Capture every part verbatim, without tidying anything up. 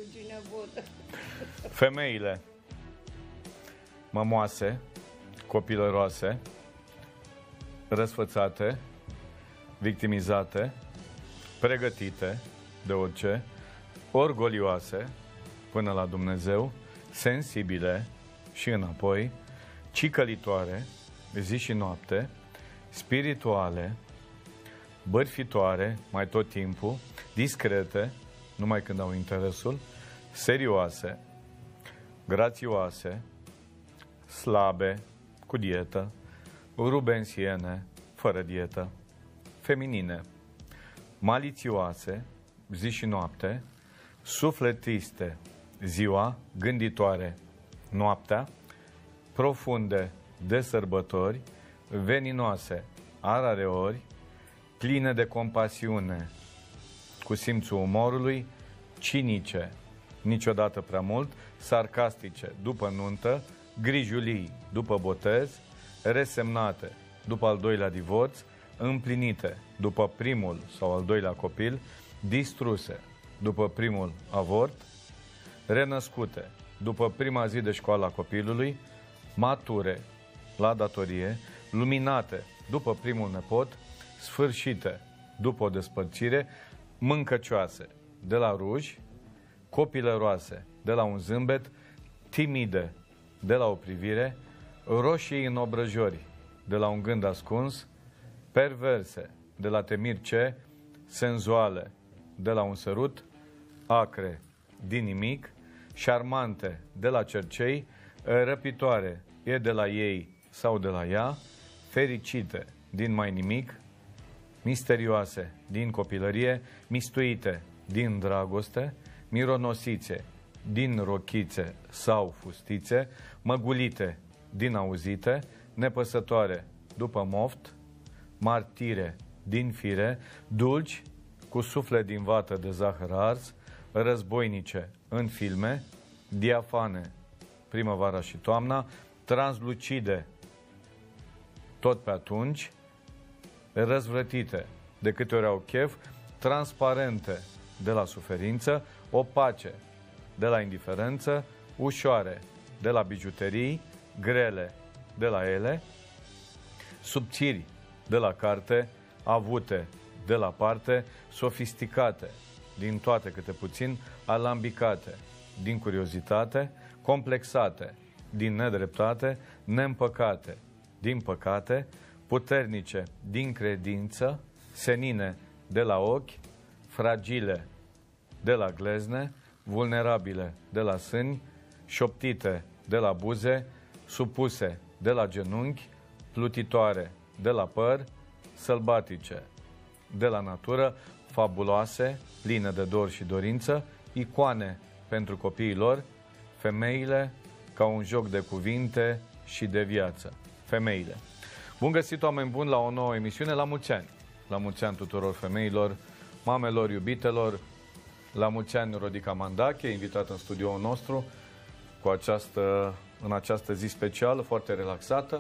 Femeile mămoase, copilăroase, răsfățate, victimizate, pregătite de orice, orgolioase până la Dumnezeu, sensibile și înapoi, cicălitoare, zi și noapte, spirituale, bârfitoare, mai tot timpul, discrete, numai când au interesul, serioase, grațioase, slabe, cu dietă, rubensiene, fără dietă, feminine, malițioase, zi și noapte, sufletiste, ziua, gânditoare, noaptea, profunde, de sărbători, veninoase, arareori, pline de compasiune, cu simțul umorului, cinice, niciodată prea mult, sarcastice, după nuntă, grijulii, după botez, resemnate, după al doilea divorț, împlinite, după primul sau al doilea copil, distruse, după primul avort, renăscute, după prima zi de școală a copilului, mature, la datorie, luminate, după primul nepot, sfârșite, după o despărțire, mâncăcioase, de la ruji, copilăroase, de la un zâmbet, timide, de la o privire, roșii în obrăjori, de la un gând ascuns, perverse, de la temir ce, senzuale, de la un sărut, acre, din nimic, șarmante, de la cercei, răpitoare, e de la ei sau de la ea, fericite, din mai nimic, misterioase, din copilărie, mistuite, din dragoste, mironosițe, din rochițe sau fustițe, măgulite, din auzite, nepăsătoare, după moft, martire, din fire, dulci, cu suflet din vată de zahăr ars, războinice, în filme, diafane, primăvara și toamna, translucide, tot pe atunci, răzvrătite, de câte ori au chef, transparente, de la suferință, opace, de la indiferență, ușoare, de la bijuterii, grele, de la ele, subțiri, de la carte, avute, de la parte, sofisticate, din toate câte puțin, alambicate, din curiozitate, complexate, din nedreptate, neîmpăcate, din păcate, puternice, din credință, senine, de la ochi, fragile, de la glezne, vulnerabile, de la sâni, șoptite, de la buze, supuse, de la genunchi, plutitoare, de la păr, sălbatice, de la natură, fabuloase, pline de dor și dorință, icoane pentru copiii lor, femeile ca un joc de cuvinte și de viață. Femeile. Bun găsit, oameni buni, la o nouă emisiune. La mulți ani! La mulți ani tuturor femeilor, mamelor, iubitelor. La mulți ani Rodica Mandache, invitat în studioul nostru cu această, în această zi specială, foarte relaxată.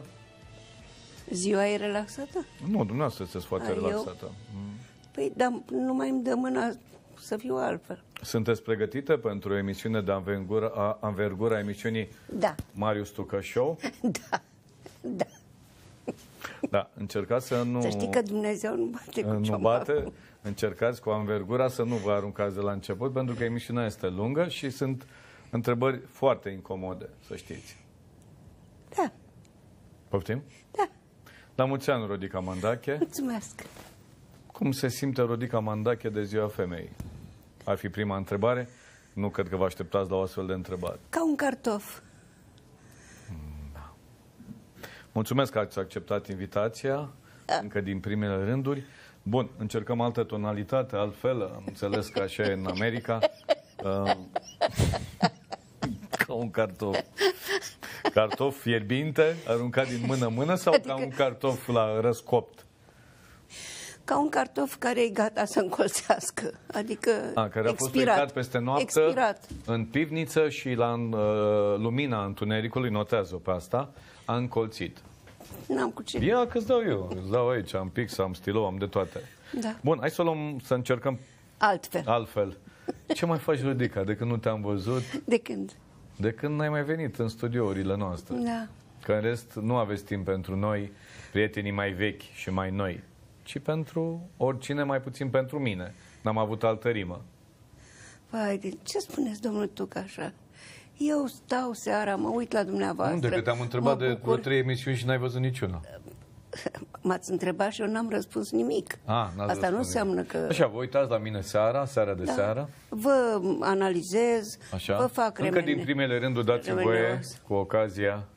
Ziua e relaxată? Nu, dumneavoastră sunteți foarte A, relaxată. Eu? Păi, dar nu mai îmi dă mâna să fiu altfel. Sunteți pregătită pentru o emisiune de anvergură a, anvergură a emisiunii Da. Marius Tucă Show? Da, da. Da, încercați să nu... Să știi că Dumnezeu nu bate cu Nu bate, încercați cu anvergura să nu vă aruncați de la început, pentru că emisiunea este lungă și sunt întrebări foarte incomode, să știți. Da. Poftim? Da. La mulți ani, Rodica Mandache. Mulțumesc. Cum se simte Rodica Mandache de Ziua Femeii? Ar fi prima întrebare. Nu cred că vă așteptați la o astfel de întrebare. Ca un cartof. Da. Mulțumesc că ați acceptat invitația, da. Încă din primele rânduri. Bun, încercăm altă tonalitate, altfel, am înțeles că așa e în America. Uh, ca un cartof. Cartof fierbinte, aruncat din mână în mână, sau adică... ca un cartof la răscopt? Ca un cartof care e gata să încolțească, adică A, care a expirat. fost plecat peste noapte expirat. În pivniță și la uh, lumina întunericului, notează-o pe asta, a încolțit. N-am cu ce. Ia că îți dau eu, îți dau aici, am pix, am stilou, am de toate. Da. Bun, hai să luăm, să încercăm altfel. altfel. Ce mai faci, Rodica, de când nu te-am văzut? De când? De când n-ai mai venit în studiourile noastre. Da. Că în rest nu aveți timp pentru noi, prietenii mai vechi și mai noi, ci pentru oricine, mai puțin pentru mine. N-am avut altă rimă. Vai, de ce spuneți, domnul Tuc, așa? Eu stau seara, mă uit la dumneavoastră. Nu, de că te-am întrebat de vreo trei emisiuni și n-ai văzut niciuna. M-ați întrebat și eu n-am răspuns nimic. A, Asta nu înseamnă că... Așa, vă uitați la mine seara, seara de Da. seară. Vă analizez, Așa. vă fac Încă din primele rânduri dați-mi voie, cu ocazia...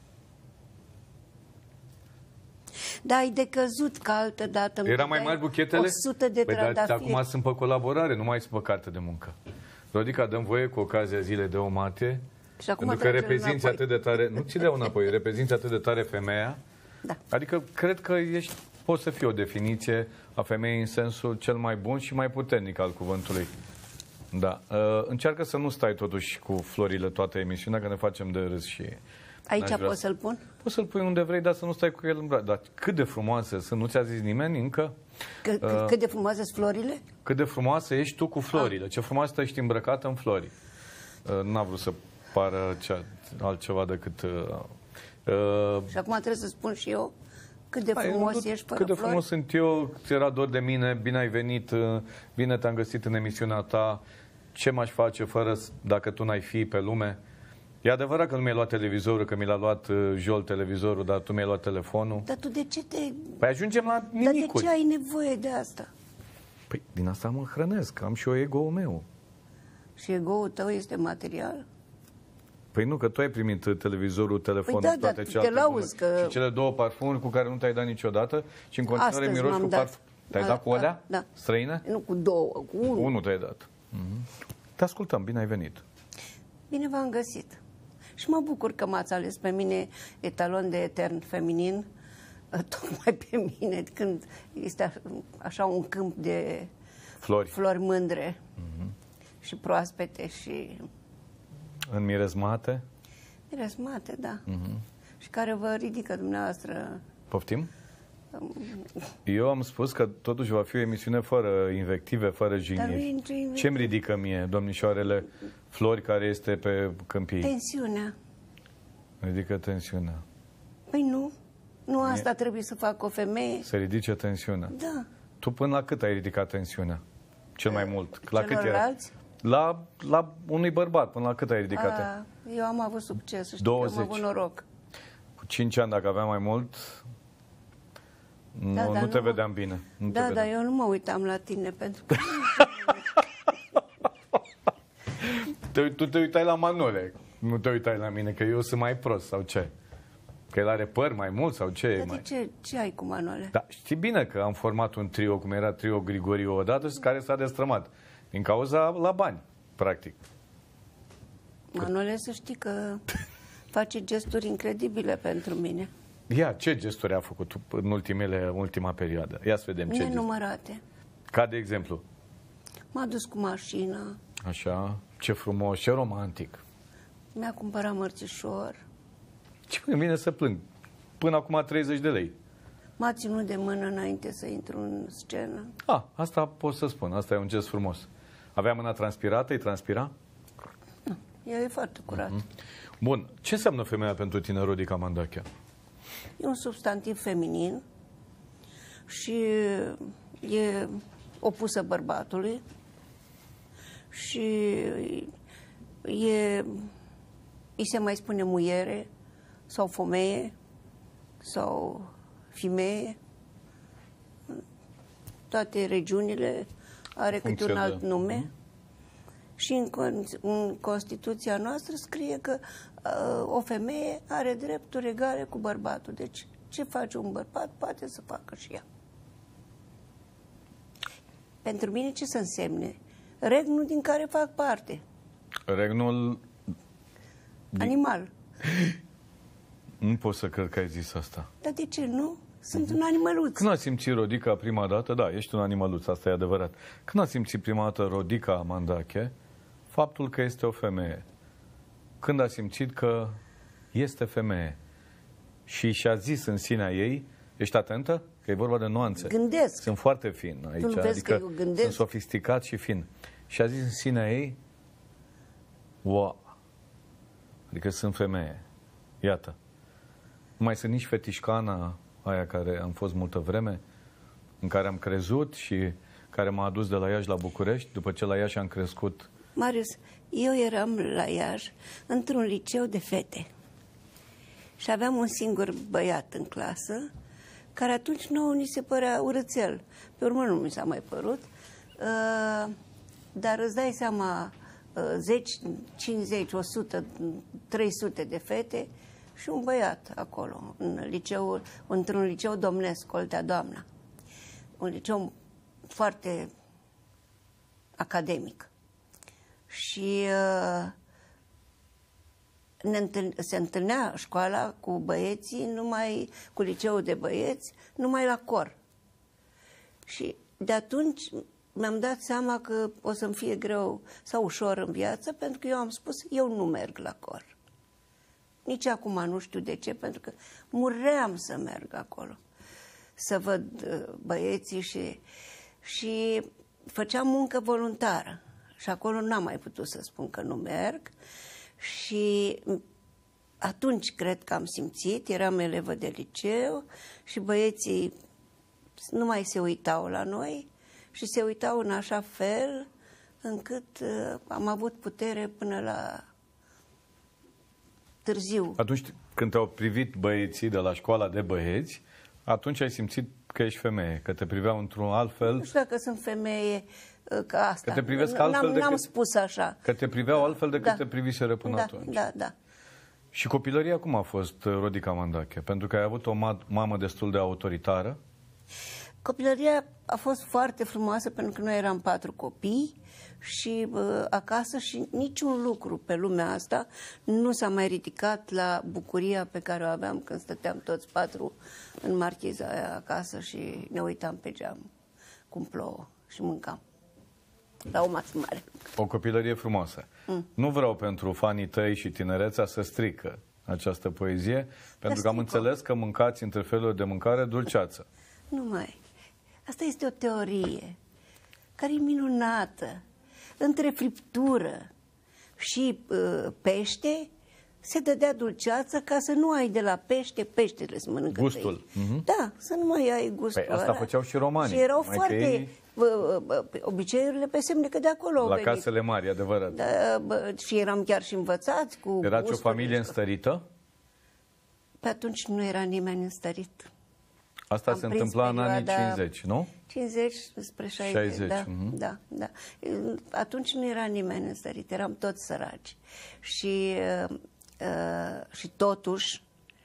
Da, ai decăzut ca altă dată. Era mai mari buchetele? o sută de păi, dar trandafiri. acum sunt pe colaborare, nu mai sunt pe carte de muncă. Rodica, dăm voie cu ocazia zilei de omate, Și acum pentru că trage reprezinți înapoi. atât de tare, nu ți dau înapoi, reprezinți atât de tare femeia. Da. Adică cred că ești, poți să fii o definiție a femeii în sensul cel mai bun și mai puternic al cuvântului. Da. Uh, încearcă să nu stai totuși cu florile toată emisiunea, că ne facem de râs și... Aici n-aș vrea poți să- să-l pun? Poți să-l pui unde vrei, dar să nu stai cu el în braț. Dar cât de frumoase sunt, nu ți-a zis nimeni încă? Că, uh, cât de frumoase sunt florile? Cât de frumoasă ești tu cu florile. Ce frumoasă ești îmbrăcată în flori. Uh, n-a vrut să pară cea, altceva decât... Uh, uh, Și acum trebuie să spun și eu cât de Hai, frumos nu- ești fără Cât de flori. frumos sunt eu, ți era dor de mine, bine ai venit, uh, bine te-am găsit în emisiunea ta. Ce m-aș face fără s- dacă tu n-ai fi pe lume? E adevărat că nu mi-ai luat televizorul, că mi l-a luat uh, Jol televizorul, dar tu mi-ai luat telefonul. Dar tu de ce te... Păi ajungem la Dar de nimicuri. ce ai nevoie de asta? Păi din asta mă hrănesc, am și eu ego-ul meu. Și ego-ul tău este material? Păi nu, că tu ai primit uh, televizorul, telefonul, Păi da, și toate dar te celelalte lauzi lucruri. că- Și cele două parfumuri cu care nu te-ai dat niciodată și în continuare Astăzi miroși m-am cu dat. parfum. Te-ai Da, dat cu alea? da. Străine? Nu cu două, cu unul. Unul te-ai dat. Mhm. Te ascultăm, bine ai venit. Bine v-am găsit. Și mă bucur că m-ați ales pe mine etalon de etern feminin, tocmai pe mine, când este așa un câmp de Flori. flori mândre și proaspete și În mirezmate. miresmate, da. Și care vă ridică dumneavoastră. Poftim? Eu am spus că totuși va fi o emisiune fără invective, fără Dar nu jigniri. intru în Ce-mi ridică mie, domnișoarele, Flori, care este pe câmpii? tensiunea. Ridică tensiunea. Păi nu. Nu asta trebuie să facă o femeie. Se ridice tensiunea. Da. Tu până la cât ai ridicat tensiunea? Cel mai mult. La cât era? Celorlalți? La, la unui bărbat, până la cât ai ridicat? A, eu am avut succes, știi, douăzeci. că am avut noroc. Cu cinci ani, dacă aveam mai mult, nu, Da, dar nu te nu- vedeam bine. Nu te Da, vedeam. dar eu nu mă uitam la tine pentru că Te, tu te uitai la Manole, nu te uitai la mine, că eu sunt mai prost sau ce? Că el are păr mai mult sau ce? e Dar mai... de ce, ce ai cu Manole? Da, știi bine că am format un trio, cum era trio Grigoriu odată, și care s-a destrămat. Din cauza la bani, practic. Manole, să știi că face gesturi incredibile pentru mine. Ia, ce gesturi a făcut în ultimele, ultima perioadă? Ia să vedem ce gesturi. Nenumărate. Ca de exemplu. M-a dus cu mașina, Așa, ce frumos, ce romantic. mi-a cumpărat mărțișor, Ce îmi vine să plâng? Până acum treizeci de lei. m-a ținut de mână înainte să intru în scenă. Ah, asta pot să spun, asta e un gest frumos. Avea mâna transpirată, îi transpira? El e foarte curat. Bun, ce înseamnă femeia pentru tine, Rodica Mandachea? E un substantiv feminin și e opusă bărbatului și e, îi se mai spune muiere sau femeie sau femeie. Toate regiunile are câte un Funcționează. alt nume. Și în, Con- în Constituția noastră scrie că uh, o femeie are drepturi egale cu bărbatul. Deci ce face un bărbat poate să facă și ea. Pentru mine ce să însemne? Regnul din care fac parte. Regnul... Animal. Nu pot să cred că ai zis asta. Dar de ce nu? Sunt un animăluț. Când a simțit Rodica prima dată, da, ești un animăluț, asta e adevărat. Când a simțit prima dată Rodica Mandache faptul că este o femeie? Când a simțit că este femeie? Și și-a zis în sinea ei, ești atentă? Că e vorba de nuanțe. Gândesc. Sunt foarte fin aici, Tu nu vezi adică că eu gândesc? sunt sofisticat și fin. și a zis în sinea ei, wow, adică sunt femeie. Iată. Nu mai sunt nici fetișcana aia care am fost multă vreme, în care am crezut și care m-a adus de la Iași la București, după ce la Iași am crescut. Marius, eu eram la Iași într-un liceu de fete și aveam un singur băiat în clasă, care atunci nouă ni se părea urățel. Pe urmă nu mi s-a mai părut, uh, dar îți dai seama, uh, zece, cincizeci, o sută, trei sute de fete și un băiat acolo, în liceu, într-un liceu domnesc, Oltea Doamna. Un liceu foarte academic. Și uh, ne întâlne, se întâlnea școala cu băieții, numai cu liceul de băieți, numai la cor. Și de atunci mi-am dat seama că o să-mi fie greu sau ușor în viață, pentru că eu am spus, eu nu merg la cor. Nici acum nu știu de ce, pentru că muream să merg acolo, să văd băieții și, și făceam muncă voluntară. Și acolo n-am mai putut să spun că nu merg. Și atunci cred că am simțit, eram elevă de liceu și băieții nu mai se uitau la noi și se uitau în așa fel încât uh, am avut putere până la târziu. Atunci când te-au privit băieții de la școala de băieți, atunci ai simțit că ești femeie, că te priveau într-un alt fel. Nu știu dacă sunt femeie ca asta. Că te privesc altfel N-am, decât... n-am spus așa. Că te priveau altfel decât da. te priviseră până da, atunci. Da, da. Și copilăria cum a fost, Rodica Mandache? Pentru că ai avut o ma- mamă destul de autoritară. Copilăria a fost foarte frumoasă pentru că noi eram patru copii și uh, acasă și niciun lucru pe lumea asta nu s-a mai ridicat la bucuria pe care o aveam când stăteam toți patru în marchiza aia acasă și ne uitam pe geam cum plouă și mâncam la o masă mare. O copilărie frumoasă. Mm. Nu vreau pentru fanii tăi și tinerețea să strică această poezie, pentru că am înțeles că mâncați între felurile de mâncare dulceață. Nu mai. Asta este o teorie care e minunată. Între friptură și uh, pește se dădea dulceață ca să nu ai de la pește, peștele să mănâncă. Gustul. Mm-hmm. Da, să nu mai ai gustul Păi asta ăla. făceau și romanii. Și erau mai foarte... Ei... obiceiurile pe semne că de acolo au La venit. casele mari, adevărat. Da, bă, și eram chiar și învățați cu... Erați o familie înstărită? Pe atunci nu era nimeni înstărit. Asta Am se prins întâmpla în anii perioada cincizeci, nu? cincizeci spre șaizeci, șaizeci, da, uh-huh. da, da. Atunci nu era nimeni înstărit, eram toți săraci. Și, uh, uh, și totuși,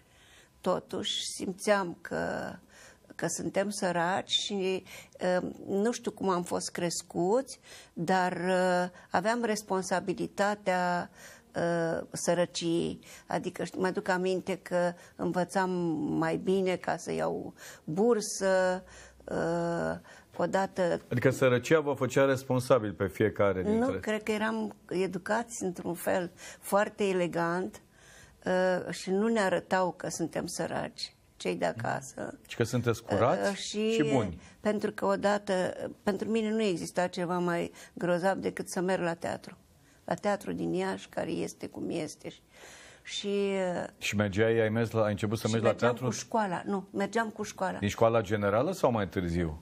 totuși simțeam că, că suntem săraci și uh, nu știu cum am fost crescuți, dar uh, aveam responsabilitatea uh, sărăciei. Adică mă duc aminte că învățam mai bine ca să iau bursă, uh, odată... Adică sărăcia vă făcea responsabil pe fiecare dintre... Nu, cred că eram educați într-un fel foarte elegant uh, și nu ne arătau că suntem săraci, cei de acasă. Și că sunteți curați uh, și, și buni. Pentru că odată, pentru mine nu exista ceva mai grozav decât să merg la teatru. La teatru din Iași, care este cum este. Și, și mergeai, ai, mers la, ai început să mergi la teatru? cu școala, nu, mergeam cu școala. Din școala generală sau mai târziu?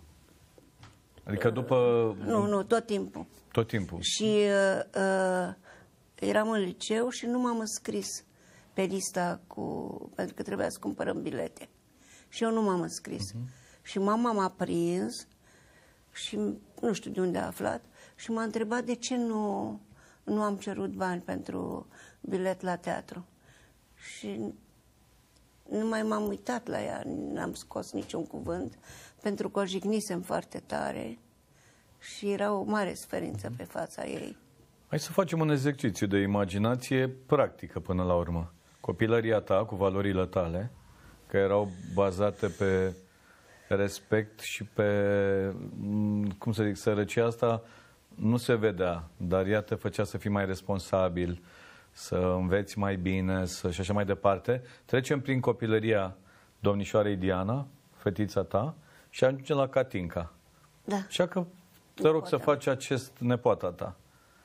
Adică după... Nu, nu, tot timpul. Tot timpul. Și uh, eram în liceu și nu m-am înscris pe lista cu... pentru că trebuia să cumpărăm bilete. Și eu nu m-am înscris. Uh-huh. Și mama m-a prins și nu știu de unde a aflat și m-a întrebat de ce nu, nu am cerut bani pentru bilet la teatru. Și nu mai m-am uitat la ea, n-am scos niciun cuvânt, pentru că o jignisem foarte tare și era o mare suferință pe fața ei. Hai să facem un exercițiu de imaginație practică până la urmă. Copilăria ta, cu valorile tale, că erau bazate pe respect și pe, cum să zic, sărăcia asta nu se vedea, dar ea te făcea să fii mai responsabil, să înveți mai bine să, și așa mai departe. Trecem prin copilăria domnișoarei Diana, fetița ta, și ajungem la Catinca. Da. Așa că Te rog să faci acest nepoata ta.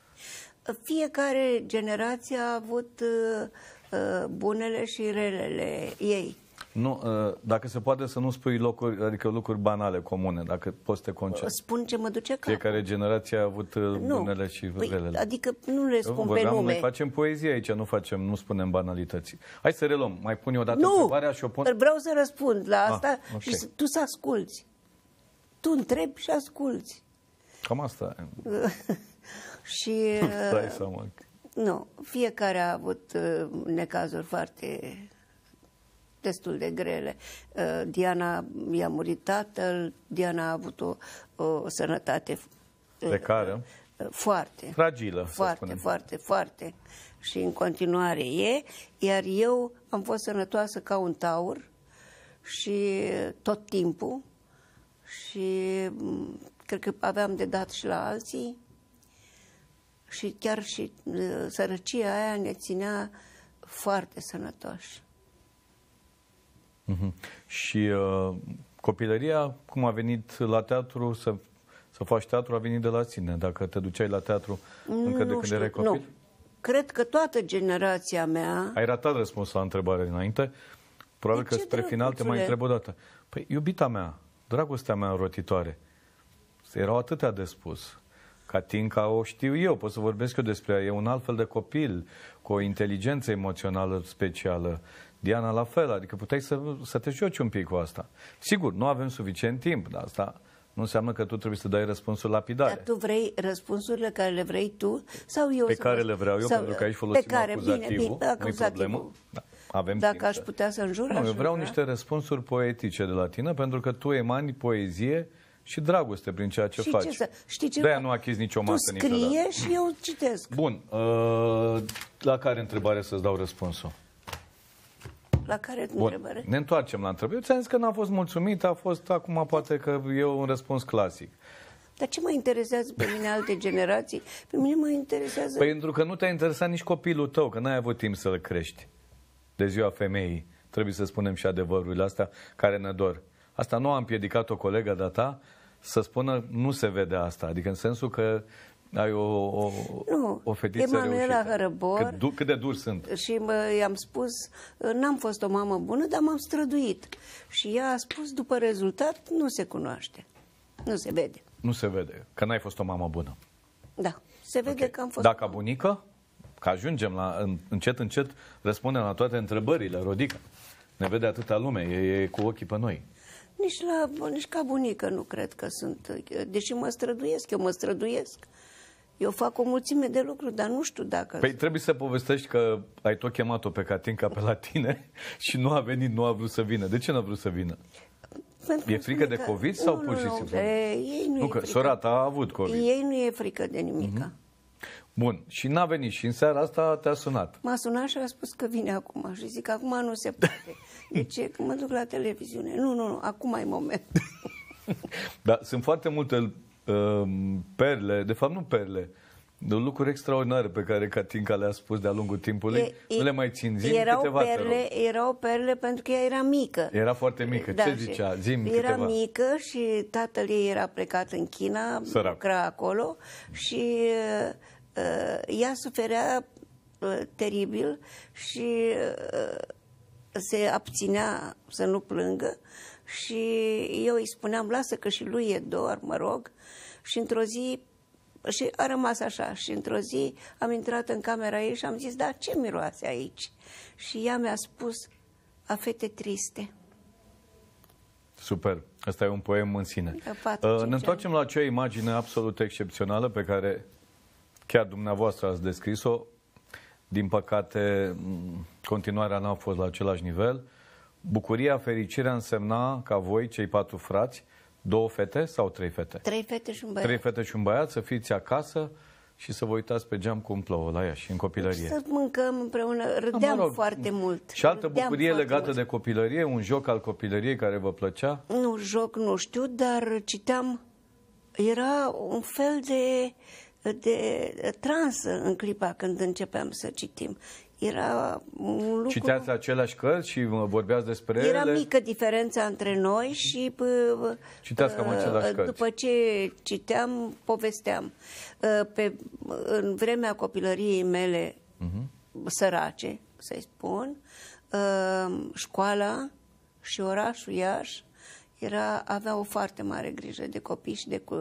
Fiecare generație a avut uh, uh, bunele și relele ei. Nu, uh, dacă se poate să nu spui locuri, adică lucruri banale, comune, dacă poți să te concentrezi. Spun ce mă duce capul. Fiecare generație a avut uh, nu. bunele și păi, relele. Adică nu le spun Vorbeam, pe nume. Noi facem poezie aici, nu facem, nu spunem banalități. Hai să reluăm. Mai pun eu o dată nu! întrebarea și o pun... Vreau să răspund la asta ah, okay. și tu să asculți. Tu întrebi și asculți. Cam asta. Și... Dai seama. Nu, fiecare a avut uh, necazuri foarte destul de grele. Uh, Diana i-a murit tatăl, Diana a avut o, o sănătate uh, precară, uh, foarte fragilă, foarte, foarte, foarte și în continuare e, iar eu am fost sănătoasă ca un taur și tot timpul și um, cred că aveam de dat și la alții. Și chiar și uh, sărăcia aia ne ținea foarte sănătoși. Uh-huh. Și uh, copilăria, cum a venit la teatru, să, să faci teatru, a venit de la sine. Dacă te duceai la teatru încă de nu când știu, erai copil? Nu. Cred că toată generația mea... Ai ratat răspunsul la întrebare dinainte. Probabil că spre final te mai întreb o dată. Păi, iubita mea, dragostea mea rotitoare, erau atâtea de spus. Catinca o știu eu, pot să vorbesc eu despre ea. E un alt fel de copil, cu o inteligență emoțională specială. Diana la fel, adică puteai să, să te joci un pic cu asta. Sigur, nu avem suficient timp, dar asta nu înseamnă că tu trebuie să dai răspunsul lapidare. Dar tu vrei răspunsurile care le vrei tu sau eu? Pe să care vă... le vreau eu, sau... pentru că aici folosim pe care, acuzativul, bine, bine, nu-i acuzativul. problemă. Da, avem Dacă timp aș să... putea să înjur, Nu, aș eu vreau vrea. niște răspunsuri poetice de la tine, pentru că tu emani poezie și dragoste prin ceea ce și faci. Ce să... Știi ce? De-aia nu achizi nicio masă tu scrie niciodată. și eu citesc. Bun. Uh, la care întrebare să-ți dau răspunsul? La care Bun. întrebare? Ne întoarcem la întrebare. Eu ți-am zis că n-a fost mulțumit, a fost acum poate că e un răspuns clasic. Dar ce mă interesează pe mine alte generații? Pe mine mă interesează... Pentru că nu te-a interesat nici copilul tău, că n-ai avut timp să-l crești. De ziua femeii. Trebuie să spunem și adevărurile astea care ne dor. Asta nu a împiedicat o colegă de-a ta să spună nu se vede asta. Adică în sensul că ai o, o, nu, o fetiță Emanuela reușită. Hărăbor. Cât, du- cât de dur sunt. Și mă, i-am spus, n-am fost o mamă bună, dar m-am străduit. Și ea a spus, după rezultat, nu se cunoaște. Nu se vede. Nu se vede, că n-ai fost o mamă bună. Da, se vede Okay. că am fost... Dacă bunică, că ajungem la, în, încet, încet, răspundem la toate întrebările, Rodica. Ne vede atâta lume, e, e cu ochii pe noi. Nici, la, nici ca bunică nu cred că sunt. Deși mă străduiesc, eu mă străduiesc. Eu fac o mulțime de lucruri, dar nu știu dacă... Păi trebuie să povestești că ai tot chemat-o pe Catinca pe la tine și nu a venit, nu a vrut să vină. De ce nu a vrut să vină? Pentru E frică de că... COVID sau nu, pur și nu, simplu? E, ei nu, Nu, e că frică. sora ta a avut COVID. Ei nu e frică de nimica. Mm-hmm. Bun, și n-a venit și în seara asta te-a sunat. M-a sunat și a spus că vine acum și zic, acum nu se poate. De ce? Că mă duc la televiziune. Nu, nu, nu, acum e moment. Dar sunt foarte multe uh, perle, de fapt nu perle, de lucruri extraordinare pe care Catinca le-a spus de-a lungul timpului. E, nu le mai țin, zi erau câteva, perle, erau perle pentru că ea era mică. Era foarte mică. Da, Ce zicea? Zi-mi era câteva. mică și tatăl ei era plecat în China, Sărac. lucra acolo și uh, ea suferea uh, teribil și uh, se abținea să nu plângă și eu îi spuneam, lasă că și lui e dor, mă rog, și într-o zi și a rămas așa. Și într-o zi am intrat în camera ei și am zis, da, ce miroase aici? Și ea mi-a spus, a fete triste. Super. Asta e un poem în sine. patru, Uh, ne întoarcem la acea imagine absolut excepțională pe care chiar dumneavoastră ați descris-o. Din păcate, continuarea n-a fost la același nivel. Bucuria, fericirea însemna ca voi, cei patru frați, două fete sau trei fete? Trei fete și un băiat. Trei fete și un băiat, să fiți acasă și să vă uitați pe geam cum plouă la Iași, în copilărie. Să mâncăm împreună, râdeam mă rog, foarte mult. Și altă Râdeam bucurie foarte legată mult. de copilărie, un joc al copilăriei care vă plăcea? Nu, joc nu știu, dar citeam, era un fel de, de transă în clipa când începeam să citim. Era un lucru... Citeați aceleași cărți și vorbeați despre ele? Era mică diferența între noi și Citeați cam aceleași cărți. După ce citeam, povesteam. Pe, în vremea copilăriei mele uh-huh. sărace, să-i spun, școala și orașul Iași era, avea o foarte mare grijă de copii și de,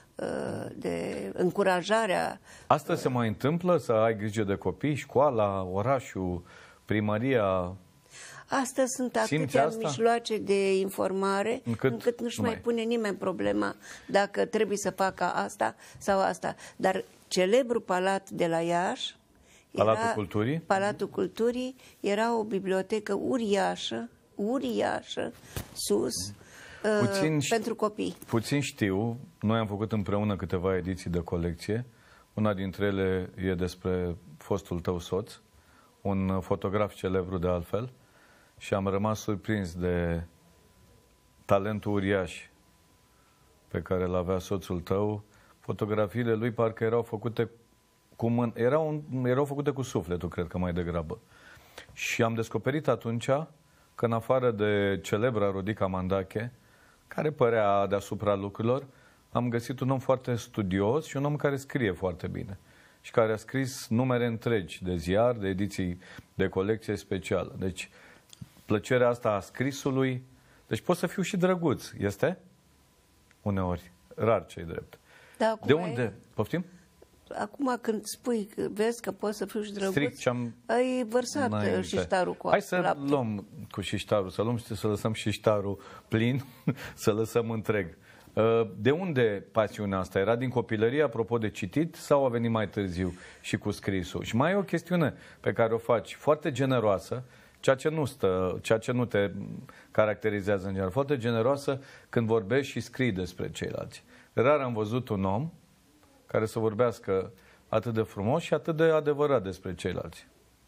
de încurajarea. Asta se mai întâmplă, să ai grijă de copii, școala, orașul, primăria? Astea sunt atâtea asta? mijloace de informare încât, încât nu-și mai, mai pune nimeni problema dacă trebuie să facă asta sau asta. Dar celebrul palat de la Iași, Palatul era, Culturii? Palatul Culturii era o bibliotecă uriașă, uriașă, sus, puțin, uh, pentru copii. Puțin știu, noi am făcut împreună câteva ediții de colecție. Una dintre ele e despre fostul tău soț, un fotograf celebru de altfel, și am rămas surprins de talentul uriaș pe care îl avea soțul tău. Fotografiile lui parcă erau făcute cu mân... erau, erau făcute cu sufletul, cred că mai degrabă. Și am descoperit atunci că în afară de celebra Rodica Mandache, care părea deasupra lucrurilor, am găsit un om foarte studios și un om care scrie foarte bine. Și care a scris numere întregi de ziar, de ediții de colecție specială. Deci, plăcerea asta a scrisului, deci pot să fiu și drăguț, este? Uneori, rar ce-i drept. Da, de unde? E? Poftim? Acum când spui, vezi că poți să fiu și drăguț, am... ai vărsat înainte. șiștarul cu Hai să lapte. luăm cu șiștarul, să luăm și să lăsăm șiștarul plin, să lăsăm întreg. De unde pasiunea asta? Era din copilărie, apropo de citit, sau a venit mai târziu și cu scrisul? Și mai e o chestiune pe care o faci foarte generoasă, ceea ce nu stă, ceea ce nu te caracterizează în general, foarte generoasă când vorbești și scrii despre ceilalți. Rar am văzut un om care să vorbească atât de frumos și atât de adevărat despre ceilalți.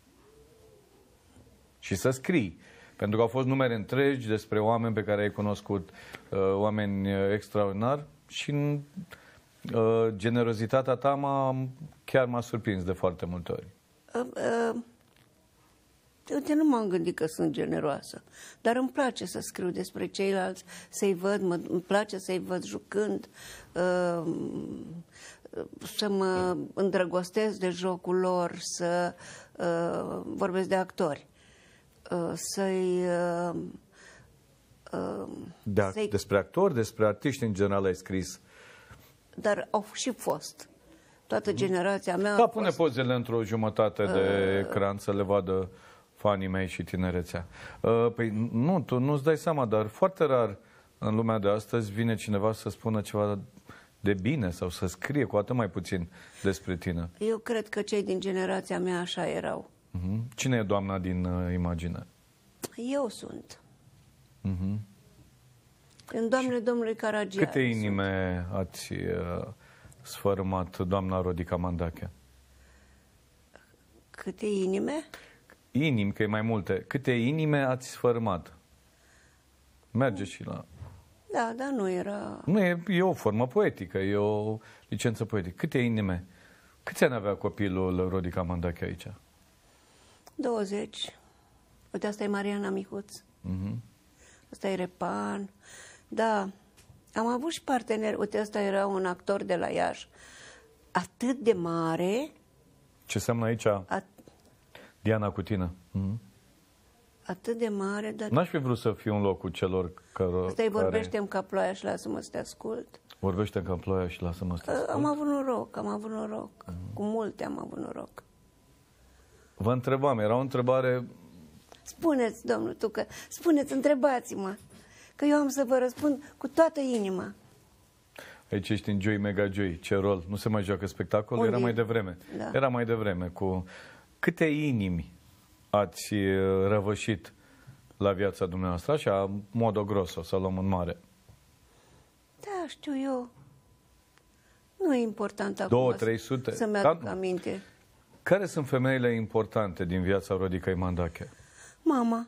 Și să scrii. Pentru că au fost numere întregi despre oameni pe care ai cunoscut, uh, oameni extraordinari, și uh, generozitatea ta m-a, chiar m-a surprins de foarte multe ori. Uh, uh, uite, nu m-am gândit că sunt generoasă, dar îmi place să scriu despre ceilalți, să-i văd, mă, îmi place să-i văd jucând, uh, să mă îndrăgostesc de jocul lor, să uh, vorbesc de actori. Să-i... Uh, uh, da, să despre actori, despre artiști în general ai scris. Dar au și fost. Toată generația mea Da, a pune fost... pozele într-o jumătate de uh, ecran să le vadă fanii mei și tinerețea. Uh, păi nu, tu nu-ți dai seama, dar foarte rar în lumea de astăzi vine cineva să spună ceva de bine sau să scrie cu atât mai puțin despre tine. Eu cred că cei din generația mea așa erau. Uh-huh. Cine e doamna din uh, imagine? Eu sunt. Uh-huh. În Doamne Domnului Caragiale. Câte inime sunt. ați uh, sfărâmat, doamna Rodica Mandache? Câte inime? Inimi, că e mai multe. Câte inime ați sfărâmat? Merge și la... Da, dar nu era... Nu, e, e o formă poetică, e o licență poetică. Câte inime? Câți ani avea copilul Rodica Mandache aici? douăzeci. Uite, asta e Mariana Micuț. Uh-huh. Asta e Repan. Da, am avut și parteneri. Uite, ăsta era un actor de la Iași. Atât de mare. Ce înseamnă aici? At... Diana cu tine. Uh-huh. Atât de mare, dar... N-aș fi vrut să fiu în locul celor care... Asta-i vorbește-mi ca ploaia și lasă-mă să te ascult. Vorbește-mi ca ploaia și lasă-mă să te ascult. Am avut noroc, am avut noroc. Uh-huh. Cu multe am avut noroc. Vă întrebam, era o întrebare... Spuneți, domnul Tucă, spuneți, întrebați-mă, că eu am să vă răspund cu toată inima. Aici ești în Joy Mega Joy, ce rol? Nu se mai joacă spectacolul? Unde? Era mai devreme. Da. Era mai devreme. Cu... Câte inimi ați răvășit la viața dumneavoastră? Așa, modo grosso, să luăm în mare. Da, știu eu. Nu e important acum Două, trei sute? Să-mi aduc aminte. Care sunt femeile importante din viața Rodicăi Mandache? Mama,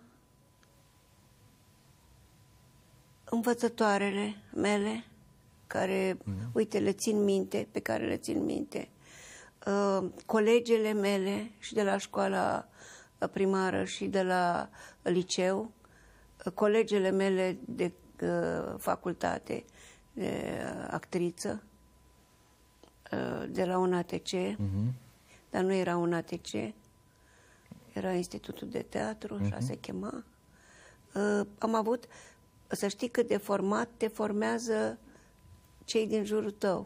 învățătoarele mele, care, mm-hmm. uite, le țin minte, pe care le țin minte, uh, colegele mele și de la școala primară și de la liceu, uh, colegele mele de uh, facultate de uh, actriță, uh, de la un A T C, uh-huh. dar nu era un A T C, era Institutul de Teatru, așa uh-huh. se chema. Uh, am avut, să știi cât de format te formează cei din jurul tău.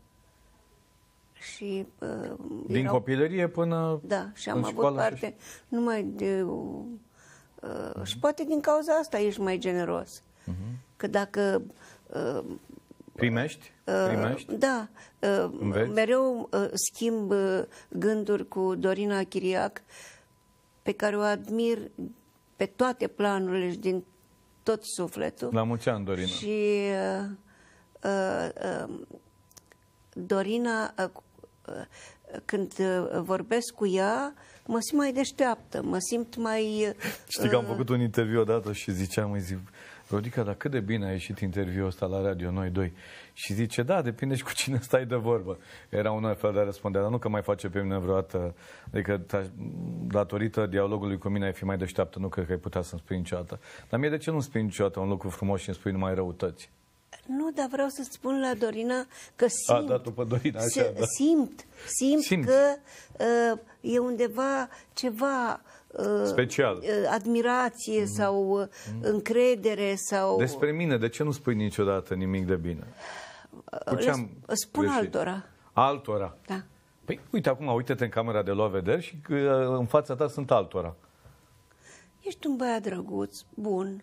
Și, uh, din erau... copilărie până da, și am în avut școală parte și... numai de... Uh, uh-huh. Și poate din cauza asta ești mai generos. Uh-huh. Că dacă... Uh, Primești? Primești? Uh, da. Uh, mereu uh, schimb uh, gânduri cu Dorina Chiriac, pe care o admir pe toate planurile și din tot sufletul. La mulți ani, Dorina. Și uh, uh, uh, Dorina, uh, uh, când uh, vorbesc cu ea, mă simt mai deșteaptă, mă simt mai... Uh, Știi că am făcut un interviu odată și ziceam, îi zic, Rodica, dar cât de bine a ieșit interviul ăsta la radio, noi doi. Și zice, da, depinde și cu cine stai de vorbă. Era un fel de a răspunde, dar nu că mai face pe mine vreodată, adică datorită dialogului cu mine ai fi mai deșteaptă, nu cred că ai putea să-mi spui niciodată. Dar mie de ce nu spui niciodată un lucru frumos și îmi spui numai răutăți? Nu, dar vreau să spun la Dorina că simt, a, da, tu pe Dorina, așa, se, da. simt, simt, simt că uh, e undeva ceva... special. Admirație mm-hmm. sau mm-hmm. încredere sau... Despre mine, de ce nu spui niciodată nimic de bine? Cu ce am spun greșit? altora. Altora? Da. Păi uite acum, uite-te în camera de luat vederi și în fața ta sunt altora. Ești un băiat drăguț, bun,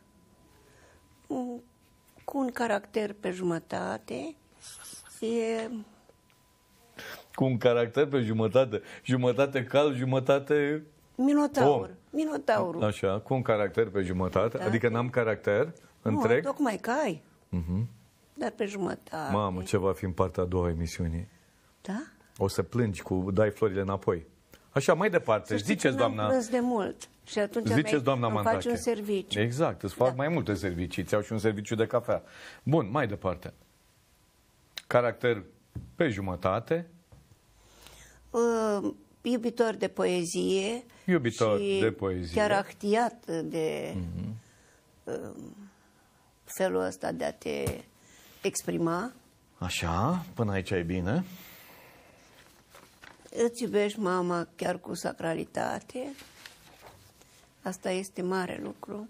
cu un caracter pe jumătate, e... Cu un caracter pe jumătate, jumătate cal, jumătate... Minotaur. Om. Minotaurul. Așa, cu un caracter pe jumătate, da. Adică n-am caracter nu, întreg. Nu, tocmai că ai. Uh-huh. Dar pe jumătate. Mamă, ce va fi în partea a doua emisiunii. Da? O să plângi cu dai florile înapoi. Așa, mai departe. Ziceți, doamna... Plâns de mult. Și atunci ziceți, doamna îmi Mandache. faci un serviciu. Exact, îți fac da. mai multe servicii. Ți-au și un serviciu de cafea. Bun, mai departe. Caracter pe jumătate. Uh, iubitor de poezie. Iubitor și de poezie. Chiar ahtiat de uh-huh. uh, felul ăsta de a te exprima. Așa, până aici e bine. Îți iubești mama chiar cu sacralitate. Asta este mare lucru.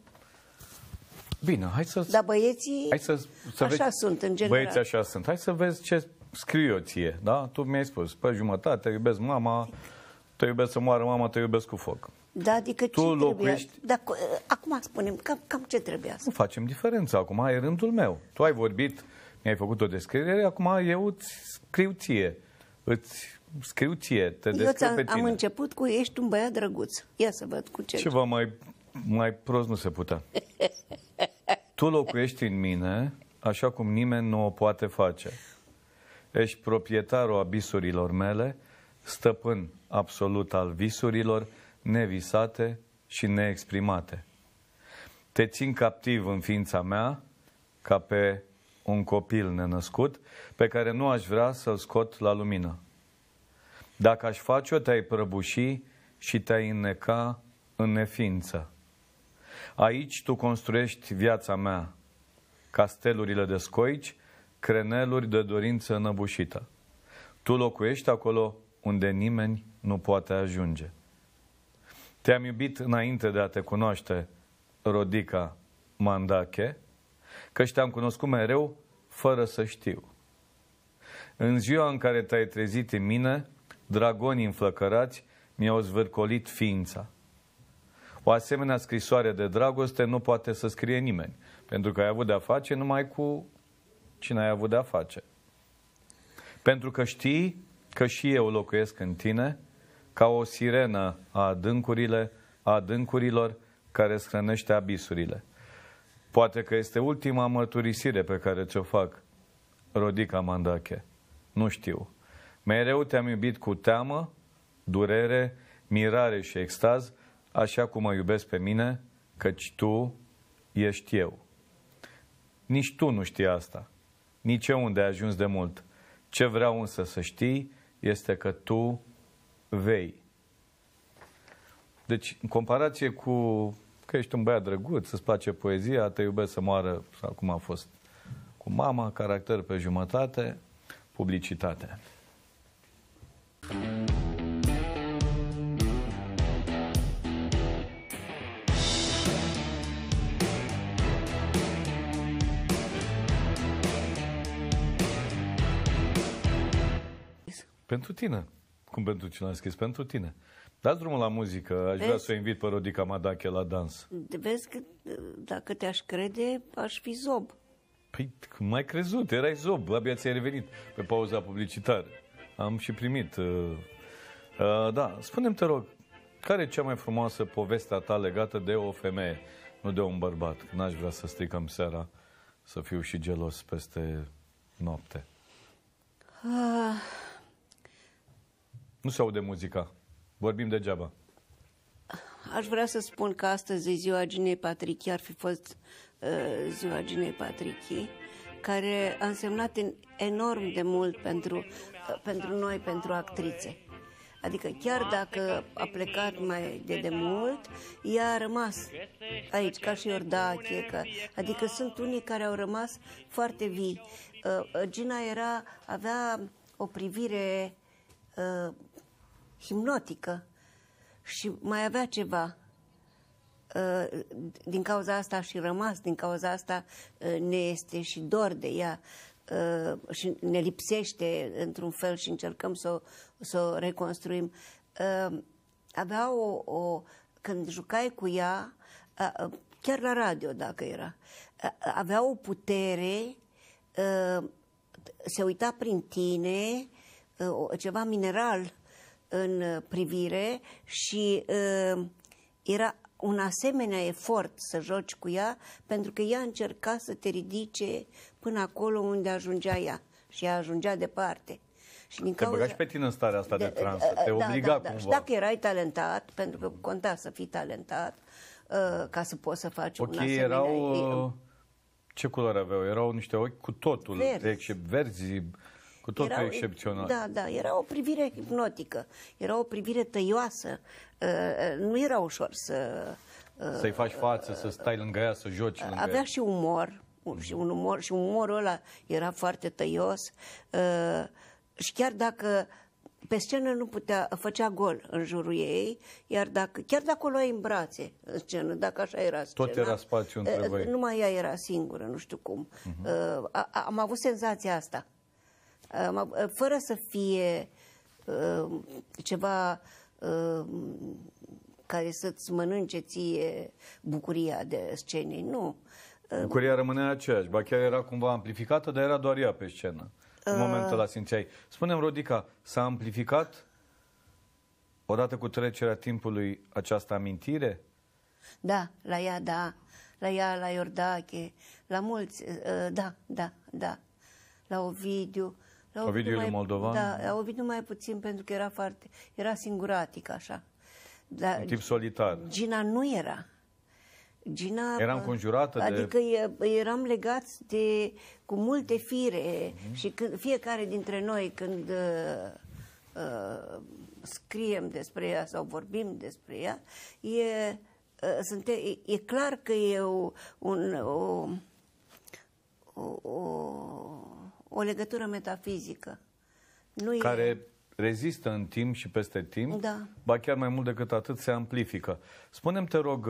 Bine, hai să... Dar băieții hai să, să așa vezi, sunt, în general. Băieții așa sunt. Hai să vezi ce scriu eu ție, da? Tu mi-ai spus, pe jumătate, te iubesc mama, te iubesc să moară mama, te iubesc cu foc. Da, adică tu ce locuiești... trebuia... Da, acum spunem, cam, cam ce trebuia să... Nu facem diferență, acum e rândul meu. Tu ai vorbit, mi-ai făcut o descriere, acum eu îți scriu ție. Îți scriu ție, te descriu eu pe tine. am început cu ești un băiat drăguț. Ia să văd cu ce... Ceva mai, mai prost nu se putea. Tu locuiești în mine așa cum nimeni nu o poate face. Ești proprietarul abisurilor mele, stăpân absolut al visurilor nevisate și neexprimate. Te țin captiv în ființa mea ca pe un copil nenăscut pe care nu aș vrea să-l scot la lumină. Dacă aș face-o, te-ai prăbuși și te-ai înneca în neființă. Aici tu construiești viața mea, castelurile de scoici, creneluri de dorință înăbușită. Tu locuiești acolo unde nimeni nu poate ajunge. Te-am iubit înainte de a te cunoaște, Rodica Mandache, căci te-am cunoscut mereu fără să știu. În ziua în care te-ai trezit în mine, dragonii înflăcărați mi-au zvârcolit ființa. O asemenea scrisoare de dragoste nu poate să scrie nimeni, pentru că ai avut de-a face numai cu cine ai avut de-a face. Pentru că știi că și eu locuiesc în tine, ca o sirenă a adâncurile, a adâncurilor care îți hrănește abisurile. Poate că este ultima mărturisire pe care ți-o fac, Rodica Mandache. Nu știu. Mereu te-am iubit cu teamă, durere, mirare și extaz, așa cum mă iubesc pe mine, căci tu ești eu. Nici tu nu știi asta. Nici eu unde ai ajuns de mult. Ce vreau însă să știi este că tu vei. Deci, în comparație cu că ești un băiat drăguț, îți place poezia, te iubesc să moară, sau cum a fost cu mama, caracter pe jumătate, publicitate. Pentru tine. Cum pentru cine am scris? Pentru tine. Dați drumul la muzică. Aș Vezi? vrea să o invit pe Rodica Madache la dans. Vezi că dacă te-aș crede, aș fi zob. Păi, cum m-ai crezut? Erai zob. Abia ți-ai revenit pe pauza publicitară. Am și primit. Uh, uh, da, spune-mi, te rog, care e cea mai frumoasă poveste a ta legată de o femeie, nu de un bărbat? N-aș vrea să stricăm seara, să fiu și gelos peste noapte. Ah. Nu se aude muzica. Vorbim degeaba. Aș vrea să spun că astăzi e ziua Ginei Patrichi, ar fi fost uh, ziua Ginei Patrichi, care a însemnat enorm de mult pentru, uh, pentru noi, pentru actrițe. Adică chiar dacă a plecat mai de demult, ea a rămas aici, ca și Iordache, ca, adică sunt unii care au rămas foarte vii. Uh, Gina era, avea o privire uh, hipnotică și mai avea ceva. Uh, din cauza asta a și rămas, din cauza asta uh, ne este și dor de ea uh, și ne lipsește într-un fel și încercăm să o, să o reconstruim. Uh, avea o, o... Când jucai cu ea, uh, chiar la radio dacă era, uh, avea o putere, uh, se uita prin tine, uh, ceva mineral în privire și uh, era un asemenea efort să joci cu ea, pentru că ea încerca să te ridice până acolo unde ajungea ea și ea ajungea departe. Și din te cauza... băga și pe tine în starea asta de, de transă, te da, obliga da, da. cumva. Și dacă erai talentat, pentru că conta să fii talentat, uh, ca să poți să faci okay, un asemenea... erau... Uh, ce culoare aveau? Erau niște ochi cu totul, verzi, verzi cu totul era, excepțional. Da, da, era o privire hipnotică, era o privire tăioasă, uh, nu era ușor să... Uh, Să-i faci față, uh, să stai lângă ea, să joci lângă Avea ea. și umor, și un umor, și umorul ăla era foarte tăios uh, și chiar dacă pe scenă nu putea, făcea gol în jurul ei, iar dacă, chiar dacă o luai în brațe în scenă, dacă așa era scena, tot era spațiu între voi. Numai ea era singură, nu știu cum. Uh-huh. Uh, a, am avut senzația asta. Uh, fără să fie uh, ceva uh, care să-ți mănânce ție bucuria de scenei, nu. Bucuria rămânea aceeași, ba chiar era cumva amplificată, dar era doar ea pe scenă. În uh... momentul ăla simțeai. Spune-mi, Rodica, s-a amplificat odată cu trecerea timpului această amintire? Da, la ea, da. La ea, la Iordache, la mulți, uh, da, da, da. La Ovidiu. La Ovidiu mai, Moldovan? Da, la Ovidiu mai puțin, pentru că era foarte, era singuratic, așa. Dar un tip solitar. Gina nu era. Gina, era înconjurată de... Adică eram legați de, cu multe fire uh-huh. și când, fiecare dintre noi când uh, uh, scriem despre ea sau vorbim despre ea, e, uh, sunte, e, e clar că e o, un, o, o, o, o legătură metafizică. Nu care e... rezistă în timp și peste timp, da. Ba chiar mai mult decât atât se amplifică. Spune-mi, te rog,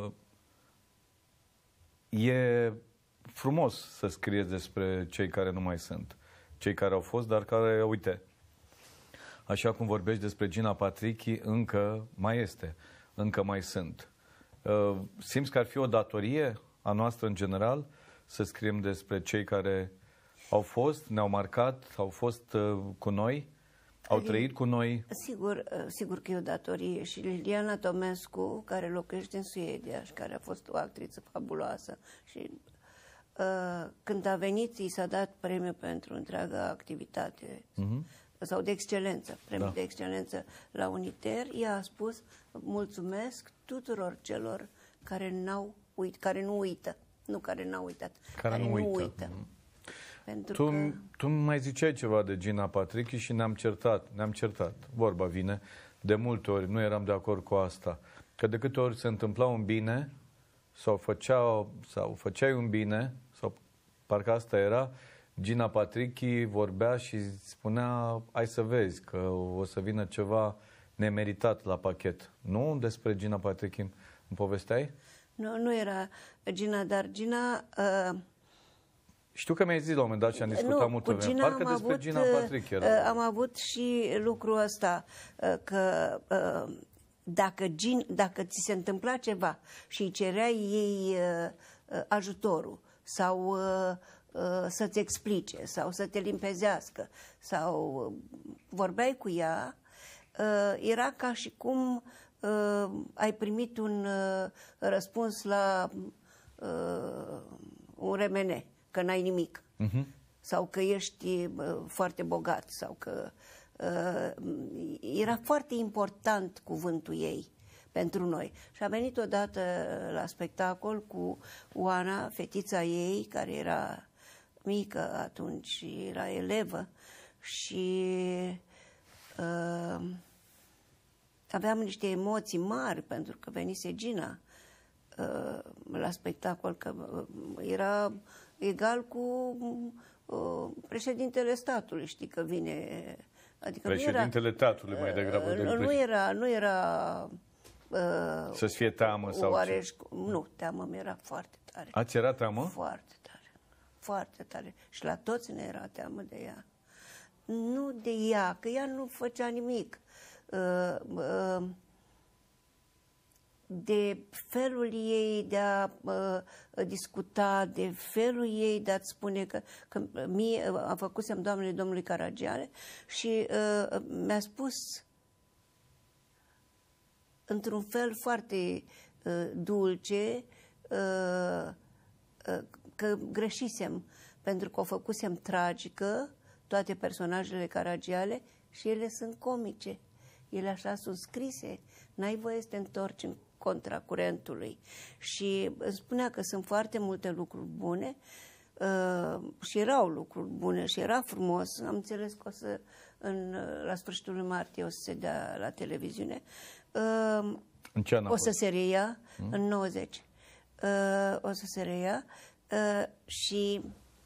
e frumos să scrieți despre cei care nu mai sunt, cei care au fost, dar care, uite, așa cum vorbești despre Gina Patrichi, încă mai este, încă mai sunt. Simți că ar fi o datorie a noastră în general să scriem despre cei care au fost, ne-au marcat, au fost cu noi? Au trăit cu noi? Sigur, sigur că e o datorie. Și Liliana Tomescu, care locuiește în Suedia și care a fost o actriță fabuloasă, și uh, când a venit, i s-a dat premiu pentru întreaga activitate, uh-huh. sau de excelență, premiu da. de excelență la Uniter. Ea a spus: mulțumesc tuturor celor care, n-au uit, care nu uită, nu care n-au uitat, care, care nu uită. uită. Uh-huh. Pentru Tu, că... tu mai ziceai ceva de Gina Patrichi și ne-am certat, ne-am certat. Vorba vine, de multe ori nu eram de acord cu asta. Că de câte ori se întâmpla un bine sau, făcea, sau făceai un bine, sau parcă asta era, Gina Patrichi vorbea și spunea, hai să vezi că o să vină ceva nemeritat la pachet. Nu despre Gina Patrichi îmi povesteai? Nu, nu era Gina, dar Gina... Uh... Știu că mi-ai zis la un moment dat și am discutat nu, multă vreme. Gina Parcă am despre avut, Gina Patrichi era. Am avut și lucrul ăsta, că dacă, Gin, dacă ți se întâmpla ceva și îi cereai ei ajutorul sau să-ți explice sau să te limpezească sau vorbeai cu ea, era ca și cum ai primit un răspuns la un remene, că n-ai nimic. Uh-huh. Sau că ești uh, foarte bogat. Sau că uh, era foarte important cuvântul ei pentru noi. Și a venit odată la spectacol cu Oana, fetița ei, care era mică atunci, era elevă și uh, aveam niște emoții mari pentru că venise Gina uh, la spectacol, că uh, era egal cu uh, președintele statului, știi că vine... Adică președintele nu era, teatrului mai degrabă. Uh, nu era... Nu era uh, să-ți fie teamă sau oareș, ce? Nu, teamă mi-era foarte tare. Ați era teamă? Foarte tare. Foarte tare. Și la toți ne era teamă de ea. Nu de ea, că ea nu făcea nimic. Uh, uh, de felul ei de a uh, discuta, de felul ei de a-ți spune că, că mie a făcusem Doamnele Domnului Caragiale și uh, mi-a spus într-un fel foarte uh, dulce uh, uh, că greșisem, pentru că o făcusem tragică, toate personajele Caragiale, și ele sunt comice. Ele așa sunt scrise, n-ai voie să te întorci în contra curentului. Și îmi spunea că sunt foarte multe lucruri bune uh, și erau lucruri bune și era frumos. Am înțeles că o să, în, la sfârșitul lui martie o să se dea la televiziune. Uh, în ce an a o să fost? se reia hmm? în nouăzeci. Uh, o să se reia uh, și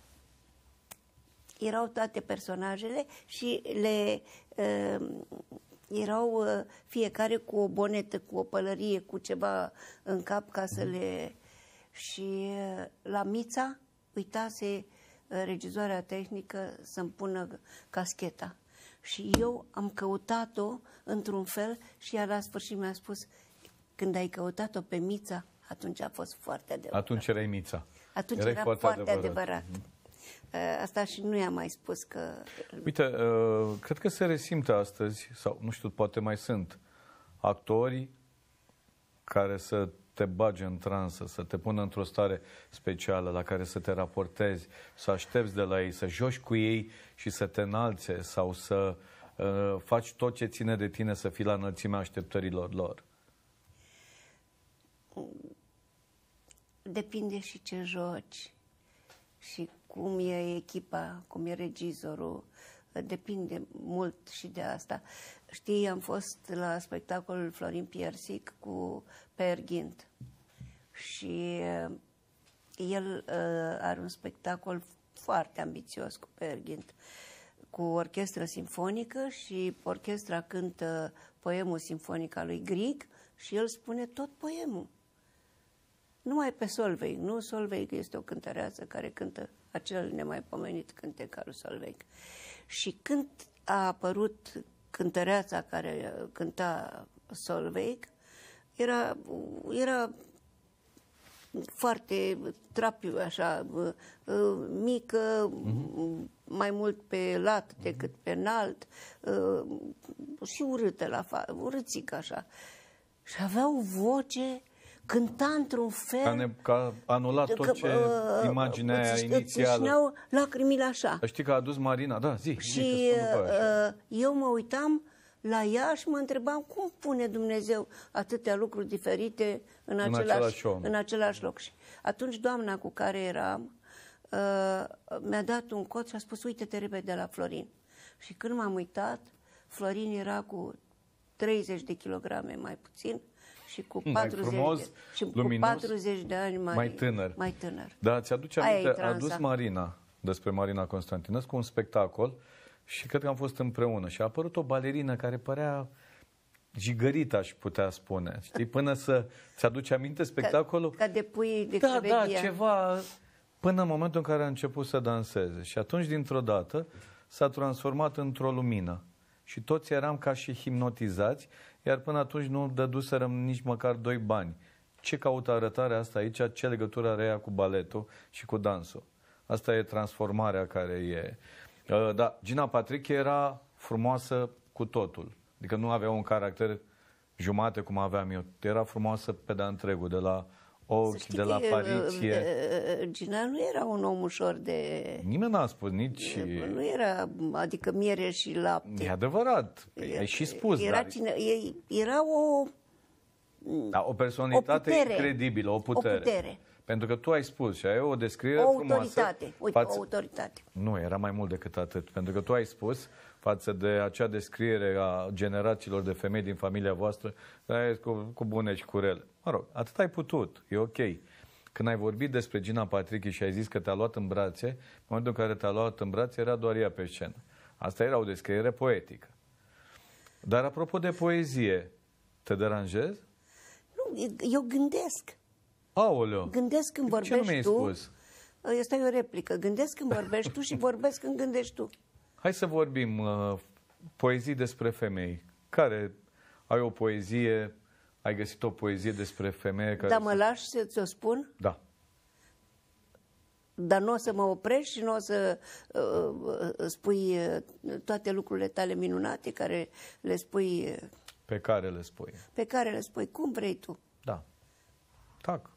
erau toate personajele și le... Uh, erau fiecare cu o bonetă, cu o pălărie, cu ceva în cap ca să le... Și la Mița uitase regizoarea tehnică să-mi pună cascheta. Și eu am căutat-o într-un fel și ea la sfârșit mi-a spus, când ai căutat-o pe Mița, atunci a fost foarte adevărat. Atunci erai Mița. Atunci Erai era foarte, foarte adevărat. adevărat. Mm-hmm. Asta și nu i-am mai spus că... Uite, cred că se resimte astăzi, sau nu știu, poate mai sunt actori care să te bage în transă, să te pună într-o stare specială la care să te raportezi, să aștepți de la ei, să joci cu ei și să te înalțe sau să uh, faci tot ce ține de tine să fii la înălțimea așteptărilor lor. Depinde și ce joci și cum e echipa, cum e regizorul, depinde mult și de asta. Știi, am fost la spectacolul Florin Piersic cu Peer Gynt și el uh, are un spectacol foarte ambițios cu Peer Gynt, cu orchestră simfonică și orchestra cântă poemul simfonic al lui Grieg și el spune tot poemul. Numai pe Solveig, nu? Solveig este o cântăreață care cântă acel nemaipomenit cântec al lui Solveig. Și când a apărut cântăreața care cânta Solveig, era, era foarte trapiu, așa, mică, mm-hmm. mai mult pe lat decât pe înalt, și urâtă la față, urâțică așa. Și avea o voce... Cânta într-un fel... Ca, ne, ca anulat tot că, ce uh, imaginea aia inițială. Îți lacrimile așa. Știi că a adus Marina, da, zi. Și zi, uh, eu mă uitam la ea și mă întrebam cum pune Dumnezeu atâtea lucruri diferite în, în, același, același, în același loc. Și atunci doamna cu care eram uh, mi-a dat un cod și a spus, uite-te repede la Florin. Și când m-am uitat, Florin era cu treizeci de kilograme mai puțin și cu patruzeci, mai frumos, de, și luminos, cu patruzeci de ani mai, mai tânăr. Mai tânăr. Da, ți-aduce aminte, a adus Marina, despre Marina Constantinescu, un spectacol și cred că am fost împreună și a apărut o balerină care părea jigărită, aș putea spune. Știi, până să ți-aduce aminte spectacolul? Ca, ca de pui de Da, crevedia. da, ceva, până în momentul în care a început să danseze. Și atunci, dintr-o dată, s-a transformat într-o lumină. Și toți eram ca și hipnotizați, iar până atunci nu dăduserăm nici măcar doi bani. Ce caută arătarea asta aici? Ce legătură are ea cu baletul și cu dansul? Asta e transformarea care e. Da, Gina Patrick era frumoasă cu totul. Adică nu avea un caracter jumate cum aveam eu. Era frumoasă pe de-a întregul, de la ochi, de la apariție. Gina nu era un om ușor de... Nimeni n-a spus nici... Nu era, adică miere și lapte. E adevărat, ai și spus. Era, dar... cine, era o... Da, o personalitate o putere, incredibilă, o putere. O putere. Pentru că tu ai spus și ai o descriere o frumoasă. Autoritate. Uite, față... o autoritate. Nu, era mai mult decât atât. Pentru că tu ai spus față de acea descriere a generațiilor de femei din familia voastră, cu, cu bune și cu rele. Mă rog, atât ai putut, e ok. Când ai vorbit despre Gina Patrick și ai zis că te-a luat în brațe, în momentul în care te-a luat în brațe, era doar ea pe scenă. Asta era o descriere poetică. Dar apropo de poezie, te deranjezi? Nu, eu gândesc. Aoleo! Gândesc când vorbești tu. Ce nu mi-ai spus? Asta e o replică. Gândesc când vorbești tu și vorbesc când gândești tu. Hai să vorbim uh, poezii despre femei. Care ai o poezie, ai găsit o poezie despre femeie care... Dar mă lași să ți-o spun? Da. Dar nu o să mă oprești și nu o să uh, spui uh, toate lucrurile tale minunate care le spui... Uh, pe care le spui. Pe care le spui. Cum vrei tu? Da. Tac.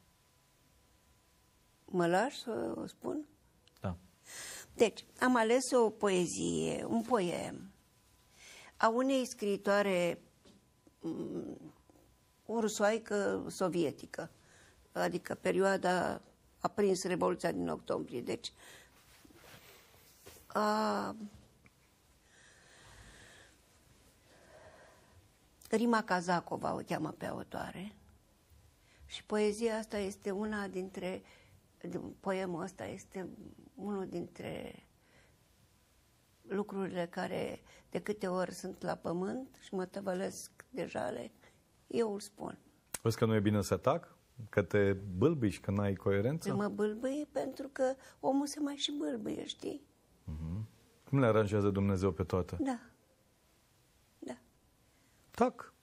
Mă lași să o spun? Da. Deci, am ales o poezie, un poem, a unei scriitoare, o rusoaică sovietică, adică perioada a prins Revoluția din octombrie. Deci, a, Rima Kazakova o cheamă pe autoare și poezia asta este una dintre, poemul ăsta este unul dintre lucrurile care de câte ori sunt la pământ și mă tăvălesc de jale, eu îl spun. Vezi că nu e bine să tac? Că te bâlbâi și că n-ai coerență? Mă bâlbâie pentru că omul se mai și bâlbâie, știi? Uh-huh. Cum le aranjează Dumnezeu pe toate? Da. Da. Tac.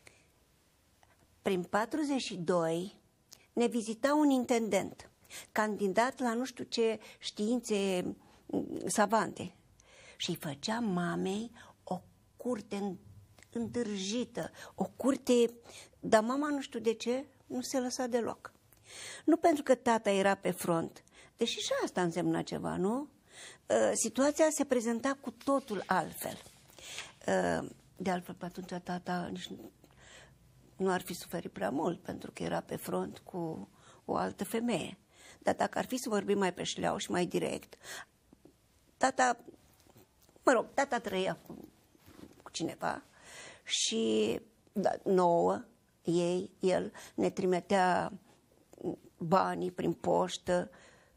Prin patruzeci și doi ne vizita un intendent, candidat la nu știu ce științe savante. Și îi făcea mamei o curte întârjită, o curte, dar mama nu știu de ce nu se lăsa deloc. Nu pentru că tata era pe front, deși și asta însemna ceva, nu? Situația se prezenta cu totul altfel. De altfel, pe atunci tata nici nu ar fi suferit prea mult, pentru că era pe front cu o altă femeie. Dar dacă ar fi să vorbim mai pe șleau și mai direct, tata, mă rog, tata trăia cu, cu cineva și da, nouă, ei, el, ne trimitea banii prin poștă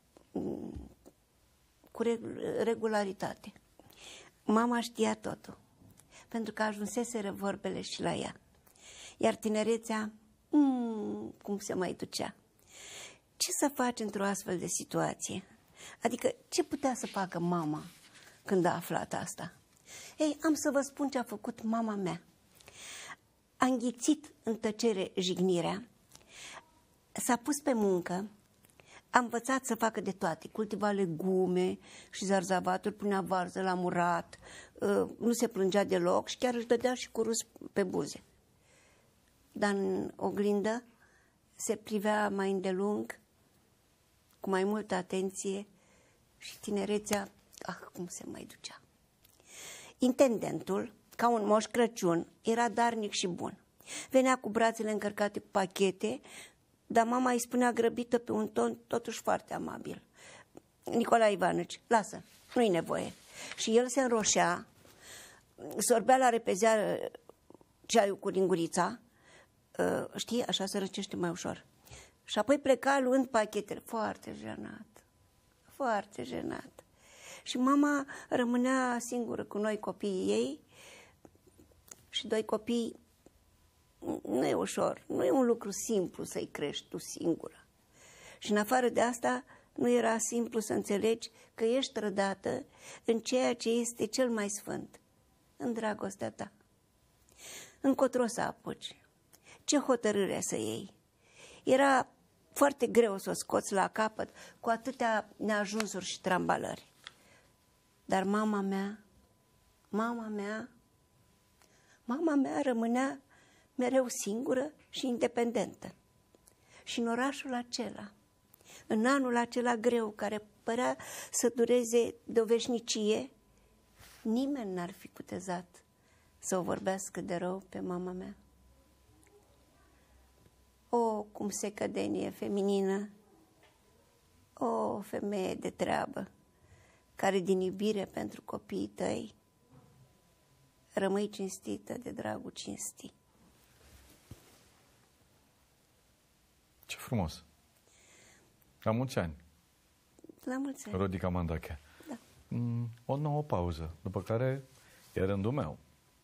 cu regularitate. Mama știa totul, pentru că ajunseseră vorbele și la ea. Iar tinerețea, mm, cum se mai ducea? Ce să faci într-o astfel de situație? Adică, ce putea să facă mama când a aflat asta? Ei, am să vă spun ce a făcut mama mea. A înghițit în tăcere jignirea, s-a pus pe muncă, a învățat să facă de toate, cultiva legume și zarzavaturi, punea varză la murat, nu se plângea deloc și chiar își dădea și cu râs pe buze. Dar în oglindă se privea mai îndelung, cu mai multă atenție și tinerețea, ah, cum se mai ducea. Intendentul, ca un Moș Crăciun, era darnic și bun. Venea cu brațele încărcate cu pachete, dar mama îi spunea grăbită pe un ton totuși foarte amabil. Nicolae Ivanovici, lasă, nu-i nevoie. Și el se înroșea, sorbea la repezea ceaiul cu lingurița, știi, așa se răcește mai ușor. Și apoi pleca luând pachetele. Foarte jenat, foarte jenat. Și mama rămânea singură cu noi copiii ei și doi copii. Nu e ușor, nu e un lucru simplu să-i crești tu singură. Și în afară de asta, nu era simplu să înțelegi că ești trădată în ceea ce este cel mai sfânt, în dragostea ta. Încotro să apuci, ce hotărâre să iei. Era foarte greu să o scoți la capăt cu atâtea neajunsuri și trambalări. Dar mama mea, mama mea, mama mea rămânea mereu singură și independentă. Și în orașul acela, în anul acela greu, care părea să dureze de o veșnicie, nimeni n-ar fi cutezat să o vorbească de rău pe mama mea. O, cum se cădenie feminină, o femeie de treabă, care din iubire pentru copiii tăi rămâi cinstită de dragul cinstii. Ce frumos! La mulți ani! La mulți ani! Rodica Mandache. Da. O nouă pauză, după care e rândul meu.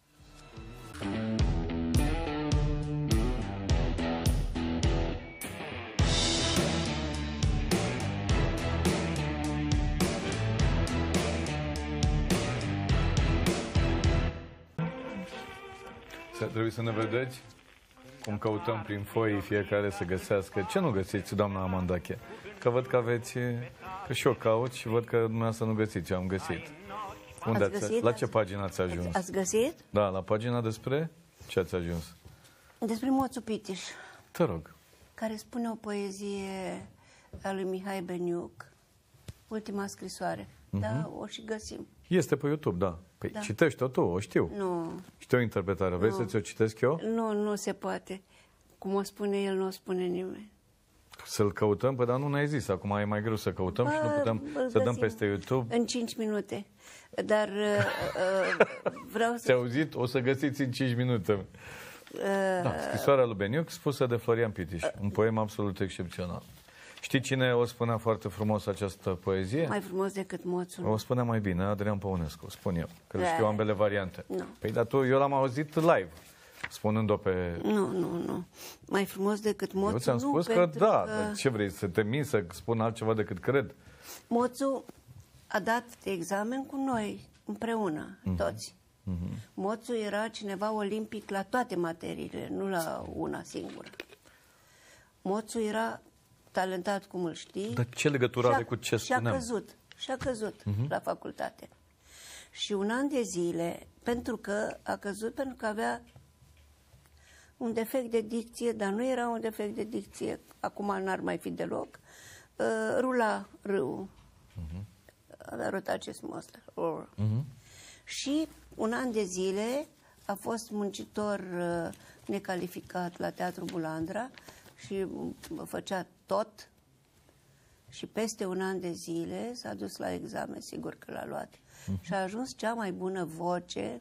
Trebuie să ne vedeți cum căutăm prin foi fiecare să găsească. Ce nu găsiți, doamna Mandache? Că văd că aveți, că și eu caut și văd că dumneavoastră nu găsiți. Eu am găsit. Unde ați ați, găsit? la ce pagină ați ajuns? Ați găsit? Da, la pagina despre ce ați ajuns? Despre Moțu Pitiș, Te rog. care spune o poezie a lui Mihai Beniuc, ultima scrisoare. Uh-huh. Da, o și găsim. Este pe YouTube, da. Păi Da. citește-o tu, o știu. Nu, Știu interpretarea. Vrei Nu. să ți-o citesc eu? nu, nu se poate. Cum o spune el, nu o spune nimeni. Să-l căutăm? Păi dar nu ne-ai zis. Acum e mai greu să căutăm Bă, și nu putem îl să dăm găsim peste YouTube. În cinci minute. Dar uh, uh, vreau să... Ți-ai auzit? O să găsiți în cinci minute. Uh, Da, scrisoarea lui Beniuc, spusă de Florian Pitiș. Un poem absolut excepțional. Știi cine o spunea foarte frumos această poezie? mai frumos decât Moțul. O spunea mai bine, Adrian Păunescu, spun eu. Că știu ambele variante. Nu. Păi dar tu, eu l-am auzit live, spunând-o pe... Nu, nu, nu. Mai frumos decât Moțul. Eu ți-am nu, spus că pentru da, că ce vrei, să te minți, să spun altceva decât cred? Moțul a dat examen cu noi, împreună, mm-hmm. toți. Mm-hmm. Moțul era cineva olimpic la toate materiile, nu la una singură. Moțul era talentat, cum îl știi. Dar ce legătură are cu ce și-a spuneam? căzut, și-a căzut uh-huh. la facultate. Și un an de zile, pentru că a căzut, pentru că avea un defect de dicție, dar nu era un defect de dicție, acum n-ar mai fi deloc, uh, rula râul. Uh-huh. Avea rotacismul ăsta. Uh-huh. Și un an de zile a fost muncitor uh, necalificat la Teatrul Bulandra și făcea tot și peste un an de zile s-a dus la examen, sigur că l-a luat. Uh-huh. Și a ajuns cea mai bună voce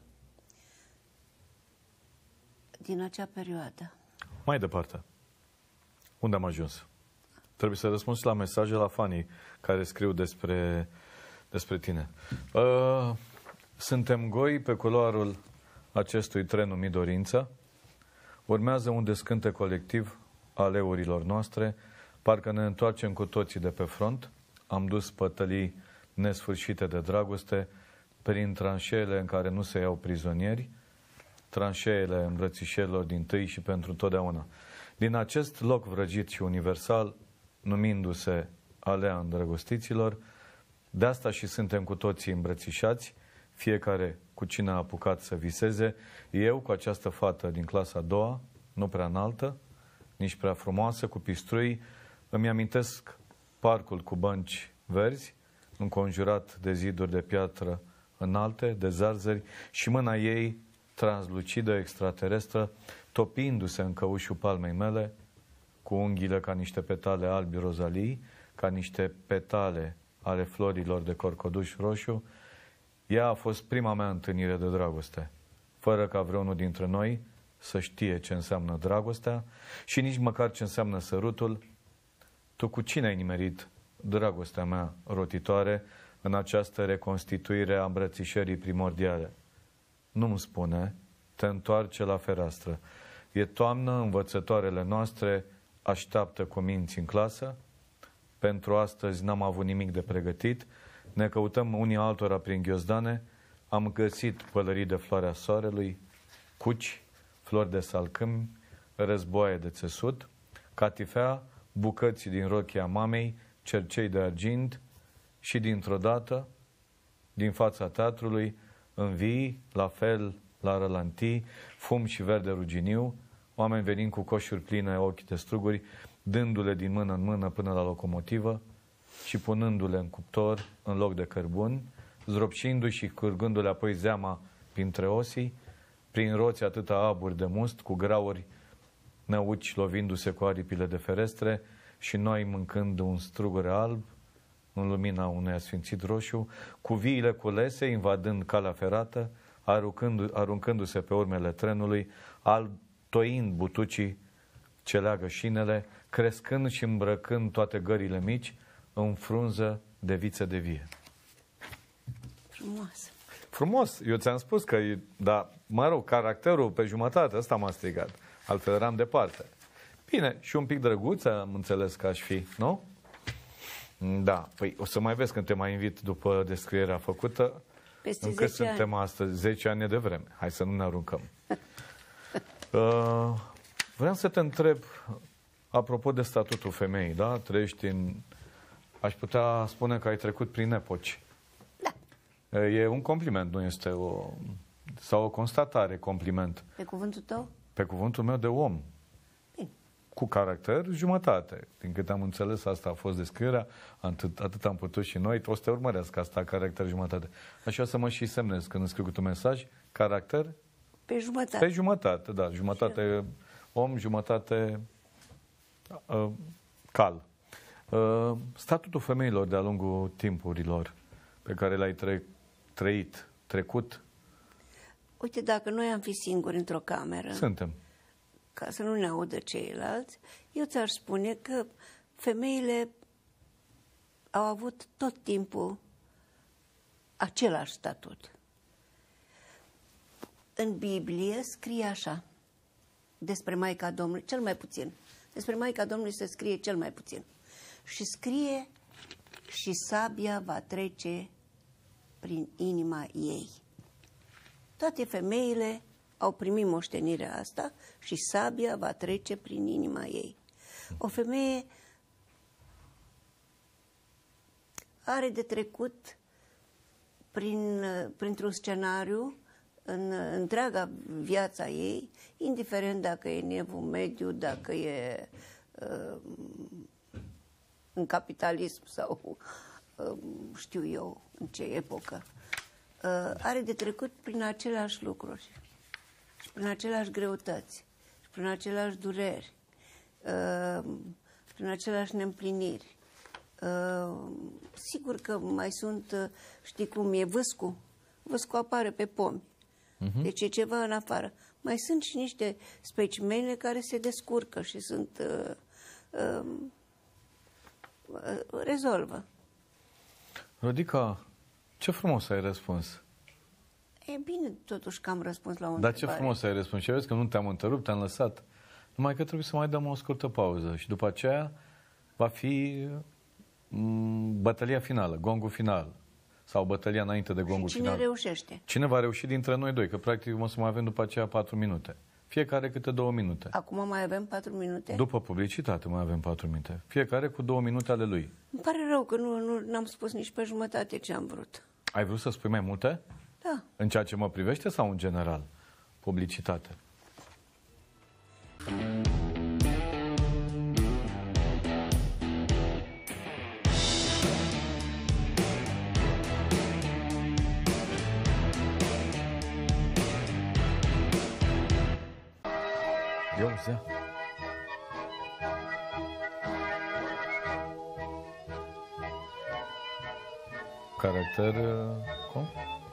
din acea perioadă. Mai departe. Unde am ajuns? Trebuie să răspunzi la mesaje la fanii care scriu despre, despre tine. Uh, suntem goi pe culoarul acestui tren numit dorință. Urmează un descânte colectiv al eurilor noastre, parcă ne întoarcem cu toții de pe front, am dus pătălii nesfârșite de dragoste prin tranșeele în care nu se iau prizonieri, tranșeele îmbrățișerilor din tâi și pentru totdeauna. Din acest loc vrăjit și universal, numindu-se alea îndrăgostiților, de asta și suntem cu toții îmbrățișați, fiecare cu cine a apucat să viseze, eu cu această fată din clasa a doua, nu prea înaltă, nici prea frumoasă, cu pistrui, îmi amintesc parcul cu bănci verzi, înconjurat de ziduri de piatră înalte, de zarzări, și mâna ei, translucidă, extraterestră, topindu-se în căușul palmei mele, cu unghiile ca niște petale albi rozalii, ca niște petale ale florilor de corcoduș roșu, ea a fost prima mea întâlnire de dragoste, fără ca vreunul dintre noi să știe ce înseamnă dragostea și nici măcar ce înseamnă sărutul. Tu cu cine ai nimerit dragostea mea rotitoare în această reconstituire a îmbrățișării primordiale? Nu-mi spune, te întoarce la fereastră. E toamnă, învățătoarele noastre așteaptă cu minți în clasă. Pentru astăzi n-am avut nimic de pregătit. Ne căutăm unii altora prin ghiozdane. Am găsit pălării de floarea soarelui, cuci, flori de salcâmi, războaie de țesut, catifea, bucăți din rochia mamei, cercei de argint și dintr-o dată, din fața teatrului, învii, la fel, la rălantii, fum și verde ruginiu, oameni venind cu coșuri pline ochi de struguri, dându-le din mână în mână până la locomotivă și punându-le în cuptor în loc de cărbun, zdropșindu-și și curgându-le apoi zeama printre osii, prin roți atâta aburi de must, cu grauri năuci lovindu-se cu aripile de ferestre și noi mâncând un strugure alb în lumina unui asfințit roșu, cu viile culese invadând calea ferată, aruncându- aruncându-se pe urmele trenului, alb toind butucii ce leagă șinele, crescând și îmbrăcând toate gările mici în frunză de viță de vie. Frumos. Frumos. Eu ți-am spus că, e, da, mă rog, caracterul pe jumătate, ăsta m-a strigat. Altfel eram departe. Bine, și un pic drăguț, am înțeles că aș fi, nu? Da. Păi o să mai vezi când te mai invit după descrierea făcută. Peste Încă zece suntem ani. astăzi, zece ani de vreme. Hai să nu ne aruncăm. uh, vreau să te întreb, apropo de statutul femeii, da? Trăiești în... Aș putea spune că ai trecut prin epoci. Da. E un compliment, nu este o... sau o constatare, compliment. Pe cuvântul tău? Pe cuvântul meu de om. Bine. Cu caracter, jumătate. Din câte am înțeles, asta a fost descrierea, atât, atât am putut și noi. O să te urmăresc asta, caracter, jumătate. Așa să mă și semnez când îmi scriu cu tu mesaj, caracter? Pe jumătate. Pe jumătate, da. Jumătate om, jumătate uh, cal. Uh, statutul femeilor de-a lungul timpurilor pe care le-ai tre- trăit, trecut. Uite, dacă noi am fi singuri într-o cameră, Suntem. ca să nu ne audă ceilalți, eu ți-aș spune că femeile au avut tot timpul același statut. În Biblie scrie așa, despre Maica Domnului, cel mai puțin. Despre Maica Domnului se scrie cel mai puțin. Și scrie, și sabia va trece prin inima ei. Toate femeile au primit moștenirea asta și sabia va trece prin inima ei. O femeie are de trecut prin, printr-un scenariu în întreaga viața ei, indiferent dacă e în evul mediu, dacă e uh, în capitalism sau uh, știu eu în ce epocă. Uh, are de trecut prin aceleași lucruri și prin aceleași greutăți și prin aceleași dureri, uh, prin aceleași neîmpliniri. Uh, sigur că mai sunt, uh, știi cum e, vâscu. Vâscu apare pe pomi. Uh-huh. Deci e ceva în afară. Mai sunt și niște specimene care se descurcă și sunt uh, uh, uh, rezolvă. Rodica, ce frumos ai răspuns. E bine, totuși că am răspuns la o Dar întrebare. ce frumos ai răspuns. Și vezi că nu te-am întrerupt, te-am lăsat. Numai că trebuie să mai dăm o scurtă pauză. Și după aceea va fi m, bătălia finală, gongul final. Sau bătălia înainte de gongul și cine final. reușește? Cine va reuși dintre noi doi? Că practic o să mai avem după aceea patru minute. Fiecare câte două minute. Acum mai avem patru minute? După publicitate mai avem patru minute. Fiecare cu două minute ale lui. Îmi pare rău că nu, nu n-am spus nici pe jumătate ce am vrut. Ai vrut să spui mai multe? Da. În ceea ce mă privește sau în general? Publicitate. Eu zi. caracter, cum?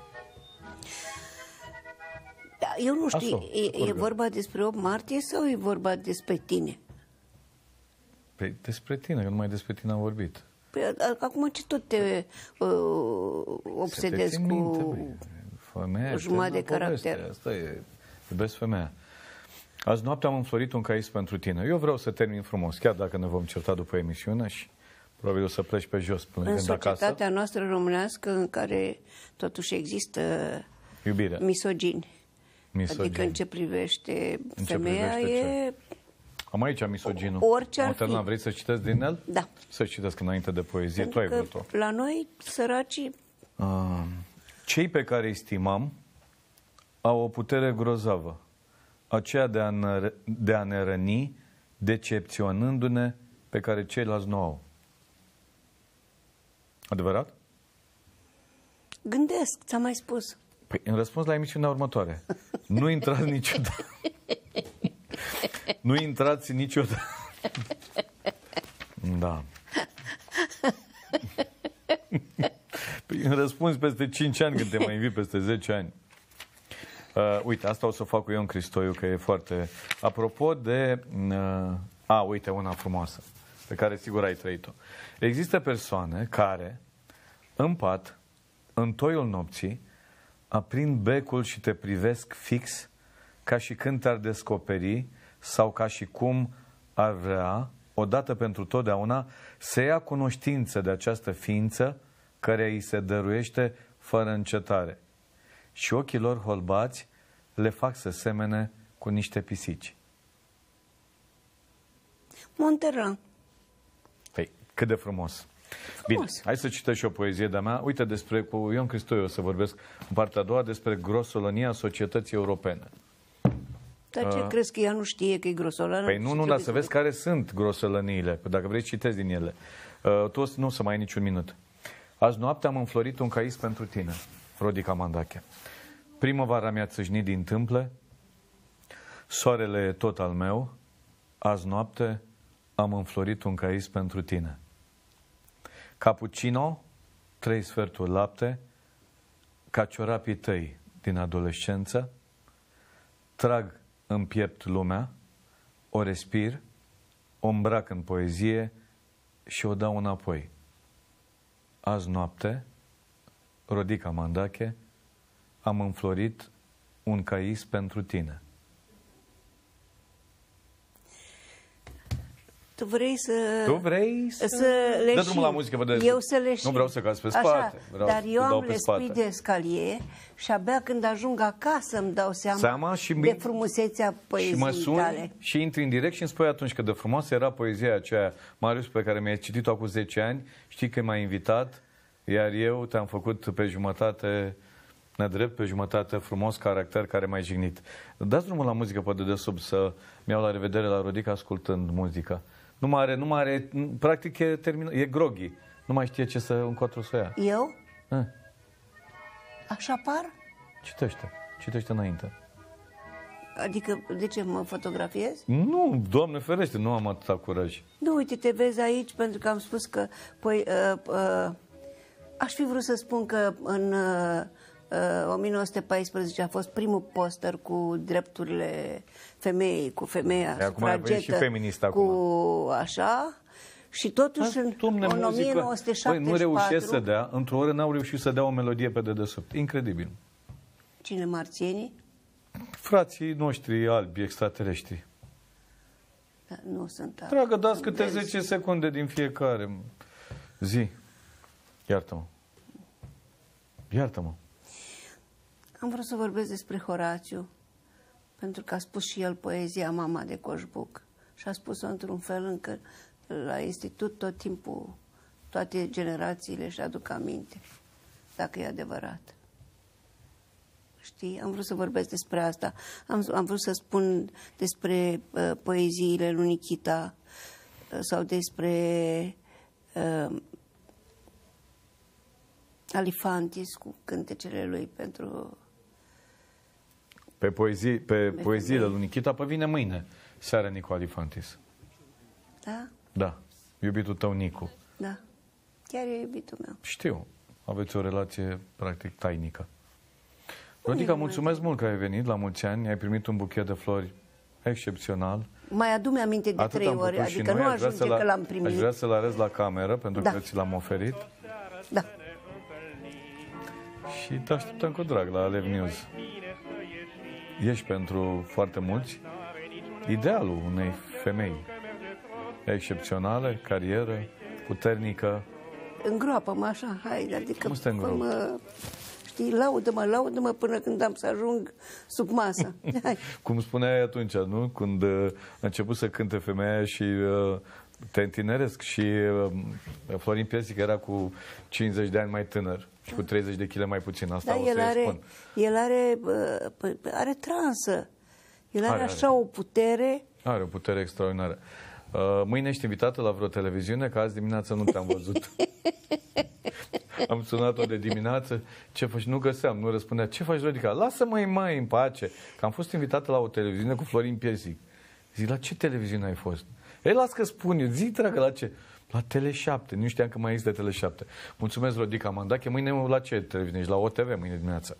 Da, eu nu știu, Aso, e, e vorba despre opt martie sau e vorba despre tine? Păi despre tine, că numai despre tine am vorbit. Păi, acum ce tot te uh, obsedezi cu minte, femeia, jumătate de caracter? Asta e, iubesc femeia. Azi noapte am înflorit un cais pentru tine. Eu vreau să termin frumos, chiar dacă ne vom certa după emisiune și probabil o să pleci pe jos până în când acasă. societatea noastră românească în care totuși există Iubire. misogini. Misogini. Adică în ce privește În ce femeia privește e... ce? Am aici misoginul. Orice ar Alterna, fi. vrei să citesc din el? Da. Să citesc înainte de poezie. Pentru Tu ai că vrut-o. la noi, săracii, Uh, cei pe care îi stimam au o putere grozavă. Aceea de a ne, de a ne răni, decepționându-ne pe care ceilalți nu au. Adevărat? gândesc, ți-am mai spus. Păi, în răspuns la emisiunea următoare. Nu intrați niciodată. Nu intrați niciodată. Da. Păi, în răspuns peste cinci ani, când te mai invit peste zece ani. Uh, uite, asta o să fac cu Ion Cristoiu, că e foarte... Apropo de... Uh, a, uite, una frumoasă, pe care sigur ai trăit-o. Există persoane care, în pat, în toiul nopții, aprind becul și te privesc fix, ca și când te-ar descoperi sau ca și cum ar vrea, odată pentru totdeauna, să ia cunoștință de această ființă care îi se dăruiește fără încetare. Și ochii lor holbați le fac să semene cu niște pisici. Monteran. Păi, cât de frumos. Frumos. Bine, hai să citesc și o poezie de-a mea. Uite, despre, cu Ion Cristoiu o să vorbesc în partea a doua despre grosolănia societății europene. Dar ce, uh, crezi că ea nu știe că e grosolană? Păi nu, nu, dar să vezi care sunt grosolăniile. Păi dacă vrei, citesc din ele. Uh, tu nu să mai ai niciun minut. Azi noapte am înflorit un cais pentru tine, Rodica Mandache. Primăvara mi-a țâșnit din tâmple, soarele e tot al meu, azi noapte am înflorit un cais pentru tine. Cappuccino, trei sferturi lapte, ca ciorapii tăi din adolescență, trag în piept lumea, o respir, o îmbrac în poezie și o dau înapoi. Azi noapte, Rodica Mandache, am înflorit un cais pentru tine. Tu vrei să... Tu vrei să... să le Dă drumul la muzică, vă Eu să le Nu vreau să cazi pe spate. Așa, vreau dar să eu dau am pe le spate. spui de escalier și abia când ajung acasă îmi dau seama, Seama și de mi- frumusețea poeziei Și mă suni tale. și intri în direct și îmi spui atunci că de frumoasă era poezia aceea, Marius, pe care mi-ai citit-o acum zece ani, știi că m-ai invitat, iar eu te-am făcut pe jumătate nedrept, pe jumătate frumos caracter care m-ai jignit. Dați drumul la muzică pe dedesubt să-mi iau la revedere la Rodica ascultând muzica. Nu mai are, nu mai are, practic e, termin, e groghi. Nu mai știe ce să încotro să ia. Eu? A, Așa par? citește, citește înainte. Adică, de ce mă fotografiez? Nu, Doamne ferește, nu am atâta curaj. Nu, uite, te vezi aici pentru că am spus că, păi, uh, uh, aș fi vrut să spun că în uh, uh, o mie nouă sute paisprezece a fost primul poster cu drepturile femeii, cu femeia E, acum ai venit și sufragetă, feminist cu acum. așa, și totuși în, Domne, în muzică. o mie nouă sute șaptezeci și patru... Băi, nu reușesc să dea, într-o oră n-au reușit să dea o melodie pe dedesubt. Incredibil. Cine, marțienii? Frații noștri albi, extraterestri. Da, nu sunt albi. Dragă, dați Sunt câte verzi. zece secunde din fiecare zi. Iartă-mă. Iartă-mă. Am vrut să vorbesc despre Horațiu, pentru că a spus și el poezia Mama de Coșbuc. Și a spus-o într-un fel încă la institut tot timpul, toate generațiile își aduc aminte, dacă e adevărat. Știi? Am vrut să vorbesc despre asta. Am, am vrut să spun despre uh, poeziile lui Nikita uh, sau despre uh, Alifantis cu cântecele lui pentru... Pe, poezii, pe Pe poeziile femei. lui Nikita, pe vine mâine seara Nicu Alifantis. Da? Da, iubitul tău Nicu. Da. Chiar e iubitul meu. Știu. aveți o relație practic tainică. Rodica, mulțumesc mult că ai venit la mulți ani, ai primit un buchet de flori excepțional. Mai adu-mi aminte de Atât trei am ori, putut și adică noi. nu Aș vrea ajunge să că la- l-am primit. Aș vrea să-l arăt la cameră, pentru Da. că ți l-am oferit. Da. Și te așteptăm cu drag la Alev News. Ești pentru foarte mulți idealul unei femei excepționale, carieră, puternică. Îngroapă-mă așa, hai, adică Cum să te îngrop? fă-mă, știi, laudă-mă, laudă-mă până când am să ajung sub masă. Hai. Cum spuneai atunci, nu? Când uh, a început să cânte femeia și uh, te întineresc și uh, Florin Piersic era cu cincizeci de ani mai tânăr și cu treizeci de kilograme mai puțin. Asta Da, o el să-i are, spun. el are, uh, p- are transă. El are, Are, așa are. o putere. Are o putere extraordinară. Uh, mâine ești invitată la vreo televiziune, că azi dimineața nu te-am văzut. Am sunat-o de dimineață, ce faci? Nu găseam, nu răspundea. Ce faci, Rodica? Lasă-mă mai în pace, că am fost invitată la o televiziune cu Florin Piersic. Zic, la ce televiziune ai fost? Ei, las că spun eu, zi, dragă, la ce? La Tele șapte, nu știam că mai există Tele șapte. Mulțumesc, Rodica Mandache. Mâine la ce televiziune? Ești la O T V mâine dimineața.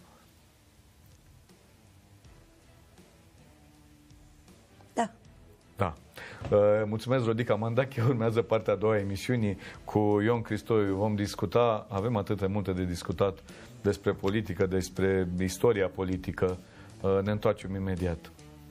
Da. Da. Uh, mulțumesc, Rodica Mandache. Urmează partea a doua a emisiunii cu Ion Cristoiu. Vom discuta, avem atât de multe de discutat despre politică, despre istoria politică. Uh, ne întoarcem imediat.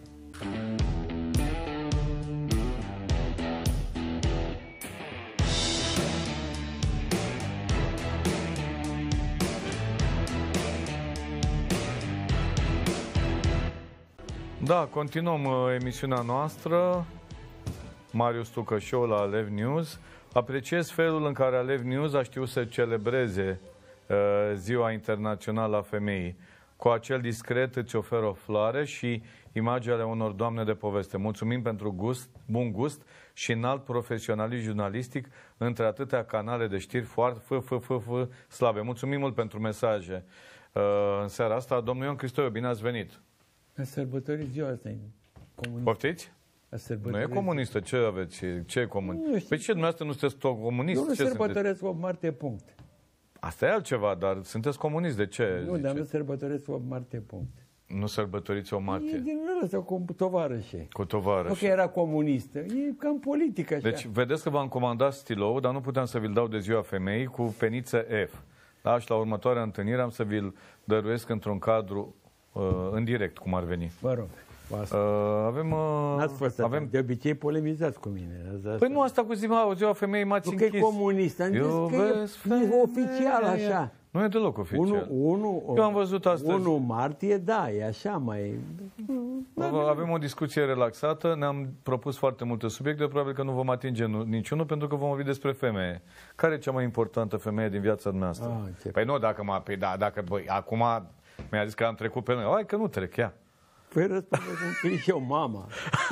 Da, continuăm uh, emisiunea noastră. Marius Tucă Show la Alev News. Apreciez felul în care Alev News a știut să celebreze uh, Ziua Internațională a Femeii. Cu acel discret îți oferă o floare și imaginea unor doamne de poveste. Mulțumim pentru gust, bun gust și înalt profesionalism jurnalistic între atâtea canale de știri foarte f, f, f, f, slabe. Mulțumim mult pentru mesaje. Uh, în seara asta, domnul Ion Cristoiu, bine ați venit. A sărbătorit ziua asta e comunistă. Poftiți? A Nu sărbătorit... e comunistă, ce aveți? Ce e comunist? Nu știu. Păi ce, dumneavoastră nu sunteți tot comunist? Eu nu Ce sunteți? sărbătoresc opt martie, punct. Asta e altceva, dar sunteți comunist, de ce? Nu, dar nu ziceți? sărbătoresc opt martie, punct. Nu sărbătoriți o E martie din ăsta cu tovarășe. cu Nu tovarăș. că era comunistă, e cam politică așa. Deci, vedeți că v-am comandat stilou, dar nu puteam să vi-l dau de ziua femeii cu peniță F. Da? Și la următoarea întâlnire am să vi-l dăruiesc într-un cadru uh, în direct, cum ar veni. Mă rog, asta. Uh, avem... Uh, N-ați fost avem... avem... De obicei polemizați cu mine. Asta. Păi nu, asta cu ziua, o ziua femeii m-ați Nu că e închis. comunist, am zis Eu că e, vezi, e oficial așa. Nu e deloc oficial. Unu, unu, Eu am văzut astăzi. unu martie, da, e așa mai... Avem o discuție relaxată, ne-am propus foarte multe subiecte, probabil că nu vom atinge nu- niciunul, pentru că vom vorbi despre femeie. Care e cea mai importantă femeie din viața noastră? Ah, ce- Păi nu, dacă m-a... Păi da, dacă... Băi, acum mi-a zis că am trecut pe noi. Hai că nu trec, ia. Păi răspundeți un clișeu, mama.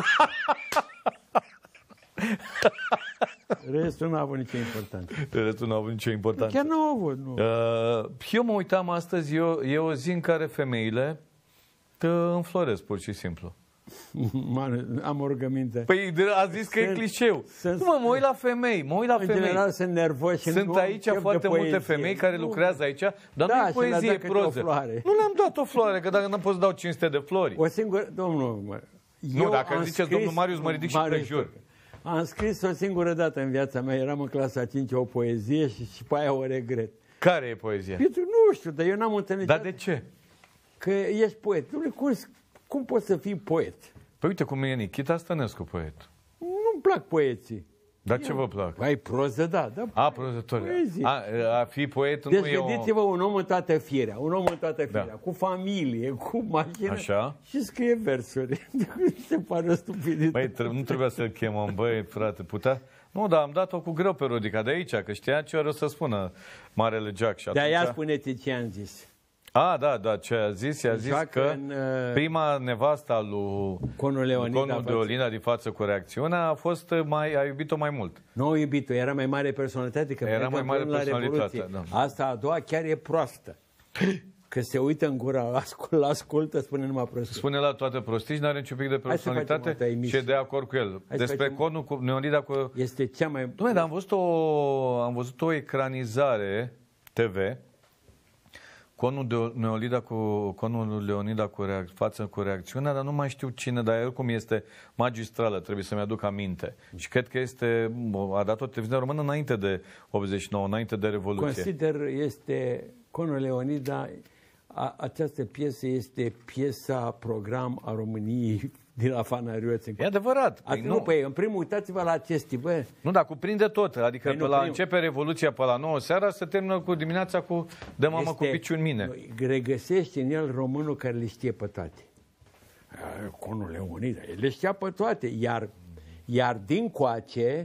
Restul nu a avut nicio importanță. Restul nu a avut nicio importanță. Chiar nu au avut, nu. Uh, eu mă uitam astăzi, eu, e o zi în care femeile te înfloresc, pur și simplu. Man, am o rugăminte. Păi a zis că e Sunt- clișeu. sunt- Nu mă, mă uit la femei, mă uit la În femei. general sunt nervoși. și Sunt nu am aici chef de foarte multe poezie. femei care Nu. lucrează aici, dar Da, nu e și le-a poezie, dat e câte o proză. floare. Nu le-am dat o floare, că dacă nu pot să dau cinci sute de flori. O singură, domnul, mă, Nu, eu dacă am ziceți domnul Marius, mă ridic și Marius, prejur. Am scris o singură dată în viața mea, eram în clasa a cincea, o poezie și, și pe aia o regret. Care e poezia? Pentru nu știu, dar eu n-am întâlnit Dar de ce? că ești poet. Dom'le, cum, cum poți să fii poet? Păi uite cum e Nichita Stănescu poet. Nu-mi plac poeții. Dar ce vă plac? Ai proză, da, da. A, prozător. Poezie. A, a fi poet Deci nu e o... gândiți-vă un om în toată firea, un om în toată firea, Da. cu familie, cu mașină Așa. și scrie versuri. Se pare stupiditate. Băi, tre- nu trebuia să-l chemăm, băi, frate, putea... Nu, dar am dat-o cu greu pe Rodica de aici, că știa ce o să spună Marele Jack și Dar atunci... ia spuneți ce am zis. A, da, da, ce a zis? I-a zis Joacă că în, uh, prima nevasta lui Conul Leonid, Conul a de fost- Olina din față cu reacțiunea a fost mai, a iubit-o mai mult. Nu, iubitul, era mai mare personalitate. Că Era mergea mai mare împreună la personalitate, Revoluție. da. Asta a doua chiar e proastă. Că se uită în gura, ascult, ascultă, spune numai prostii. Spune la toate prostii și n-are niciun pic de Hai să facem o personalitate altă și emisiune. e de acord cu el. Hai să Despre facem- Conul cu Leonida cu... Este cea mai... Dom'le, dar am văzut o, am văzut o ecranizare T V conul, de, Neolida cu, conul Leonida cu reac, față cu reacțiunea, dar nu mai știu cine, dar oricum este magistrală, trebuie să-mi aduc aminte. Și cred că este, a dat o televiziune română înainte de optzeci și nouă, înainte de Revoluție. Consider este conul Leonida, a, această piesă este piesa program a României din la Fanarioți. E adevărat. Păi nu, păi, în primul, uitați-vă la acest tip, bă. Nu, dar cuprinde tot. Adică păi pe nu, la prim... începe Revoluția pe la nouă seara, se termină cu dimineața cu de mamă este... cu piciuni mine. Regăsește în el românul care le știe pe toate. Conul Leonida, el le știa pe toate. Iar, iar din coace,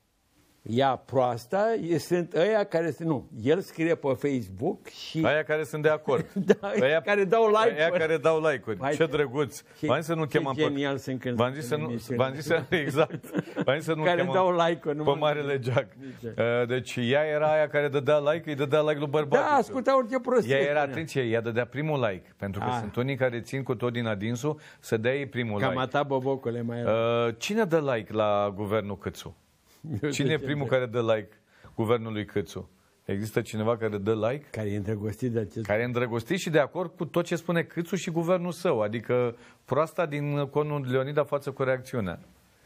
ea proasta, sunt ăia care sunt, nu, el scrie pe Facebook și... Aia care sunt de acord. Da, aia care dau like-uri. Aia care dau like-uri. Ce drăguț. V-am zis să nu chemam pe... genial sunt când... V-am zis să nu... V-am zis să... Exact. V-am zis să nu care chemam dau like-uri. Pe Marele Geac. Deci ea era aia care dădea like, îi dădea like lui bărbatul. Da, asculta orice prostie. Ea era, atenție, ea dădea primul like. Pentru că sunt unii care țin cu tot din adinsul să dea ei primul like. Cam a ta, bobocule, mai era. Cine dă like la guvernul Câțu? Cine e primul care dă like guvernului Câțu? Există cineva care dă like? Care e îndrăgostit de acest... Care e îndrăgostit și de acord cu tot ce spune Câțu și guvernul său. Adică proasta din conul Leonida față cu reacțiunea.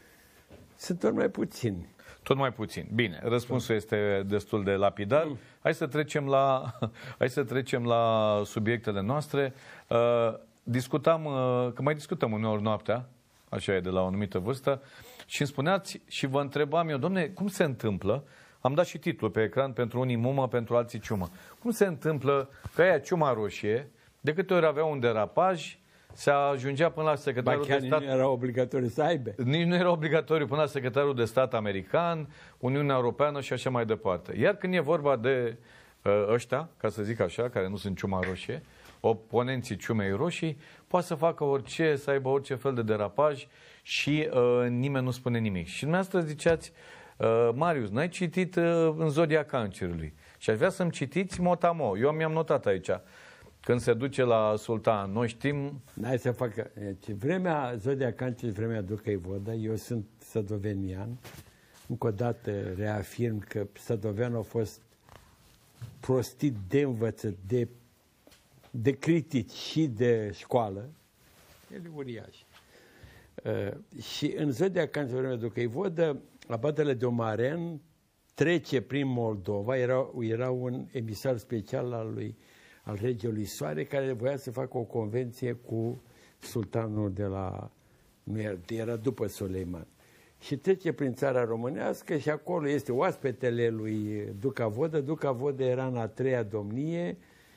Sunt tot mai puțini. Tot mai puțin. Bine, răspunsul este destul de lapidar. Mm. Hai să trecem la, hai să trecem la subiectele noastre. Uh, discutam, uh, că mai discutăm uneori noaptea, așa e, de la o anumită vârstă, și îmi spuneați și vă întrebam eu, domne, cum se întâmplă, am dat și titlul pe ecran, pentru unii mumă, pentru alții ciumă, cum se întâmplă că aia ciuma roșie, de câte ori avea un derapaj, se ajungea până la secretarul de stat... nu era obligatoriu să aibă. Nici nu era obligatoriu până la secretarul de stat american, Uniunea Europeană și așa mai departe. Iar când e vorba de uh, ăștia, ca să zic așa, care nu sunt ciuma roșie, oponenții ciumei roșii, poate să facă orice, să aibă orice fel de derapaj și uh, nimeni nu spune nimic. Și dumneavoastră ziceați, uh, Marius, n-ai citit uh, în Zodia Cancerului. Și aș vrea să-mi citiți motamo. Eu mi-am notat aici. Când se duce la sultan, noi știm... N-ai să facă... Deci, vremea Zodia Cancerului, vremea Ducăi Vodă, eu sunt sădovenian. Încă o dată reafirm că sădoveanul a fost prostit de învățăt, de, de critici și de școală. El e uriaș. Uh, și în Zodia Cancerului, vremea Ducăi Vodă, abatele de Omaren trece prin Moldova, era, era un emisar special al lui al regelui Soare, care voia să facă o convenție cu sultanul de la... Nu era, era după Soleiman. Și trece prin țara românească și acolo este oaspetele lui Duca Vodă. Duca Vodă era în a treia domnie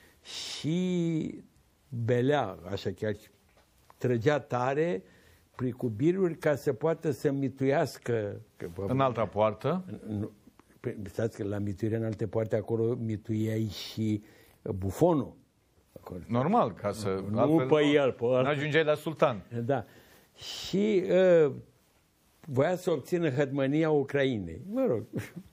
și belea, așa chiar, trăgea tare cu biruri ca să poată să mituiască... În alta poartă? Știți că la mituire în alte poarte, acolo mituiai și bufonul. Acolo. Normal, ca să... Nu altfel, pe el, pe ăla. N-ajungeai la sultan. Da. Și uh, voia să obțină hădmănia Ucrainei. Mă rog.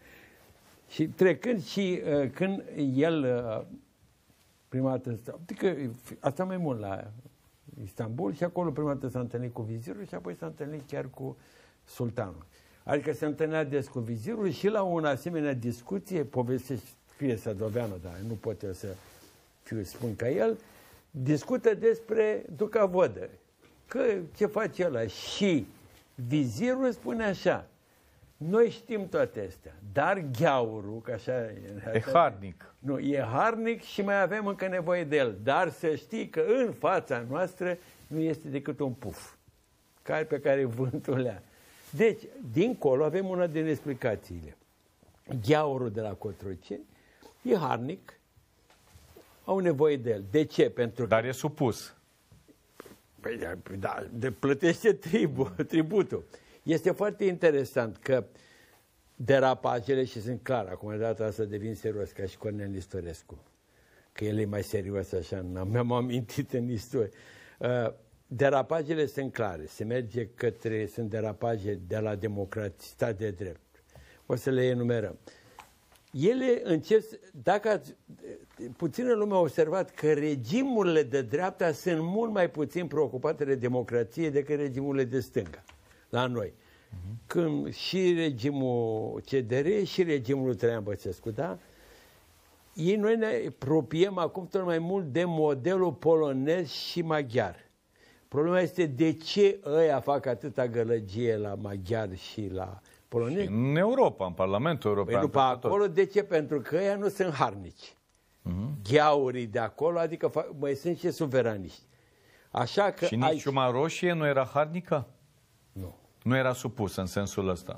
Și trecând și uh, când el uh, prima dată... Adică asta mai mult la Istanbul și acolo prima dată s-a întâlnit cu vizirul și apoi s-a întâlnit chiar cu sultanul. Adică se întâlnea des cu vizirul și la o asemenea discuție, povestește, fie Sădoveanu, dar nu pot eu să fiu, spun ca el, discută despre Duca Vodă. Că ce face ăla? Și vizirul spune așa, noi știm toate astea, dar gheaurul, că așa e harnic. Nu, e harnic și mai avem încă nevoie de el. Dar să știi că în fața noastră nu este decât un puf, care pe care vântul lea. Deci, dincolo avem una din explicațiile. Gheaurul de la Cotroceni e harnic, au nevoie de el. De ce? Pentru Dar că... e supus. Păi da, da, de plătește tribu, tributul. Este foarte interesant că derapajele, și sunt clar, acum de data asta devin serios, ca și Cornel Nistorescu, că el e mai serios așa, mi-am amintit în istorie. Uh, derapajele sunt clare, se merge către, sunt derapaje de la democrație, stat de drept. O să le enumerăm. Ele încep, dacă ați, puțină lume a observat că regimurile de dreapta sunt mult mai puțin preocupate de democrație decât regimurile de stânga, la noi. Uh-huh. Când și regimul C D R și regimul Traian Băsescu, da? ei, noi ne apropiem acum tot mai mult de modelul polonez și maghiar. Problema este de ce ăia fac atâta gălăgie la maghiar și la polonezi. În Europa, în Parlamentul European. Păi după acolo, de ce? Pentru că ăia nu sunt harnici. Uh-huh. Gheaurii de acolo, adică mai sunt și suveraniști. Așa că și nici aici... ciuma roșie nu era harnică? Nu. Nu era supusă în sensul ăsta?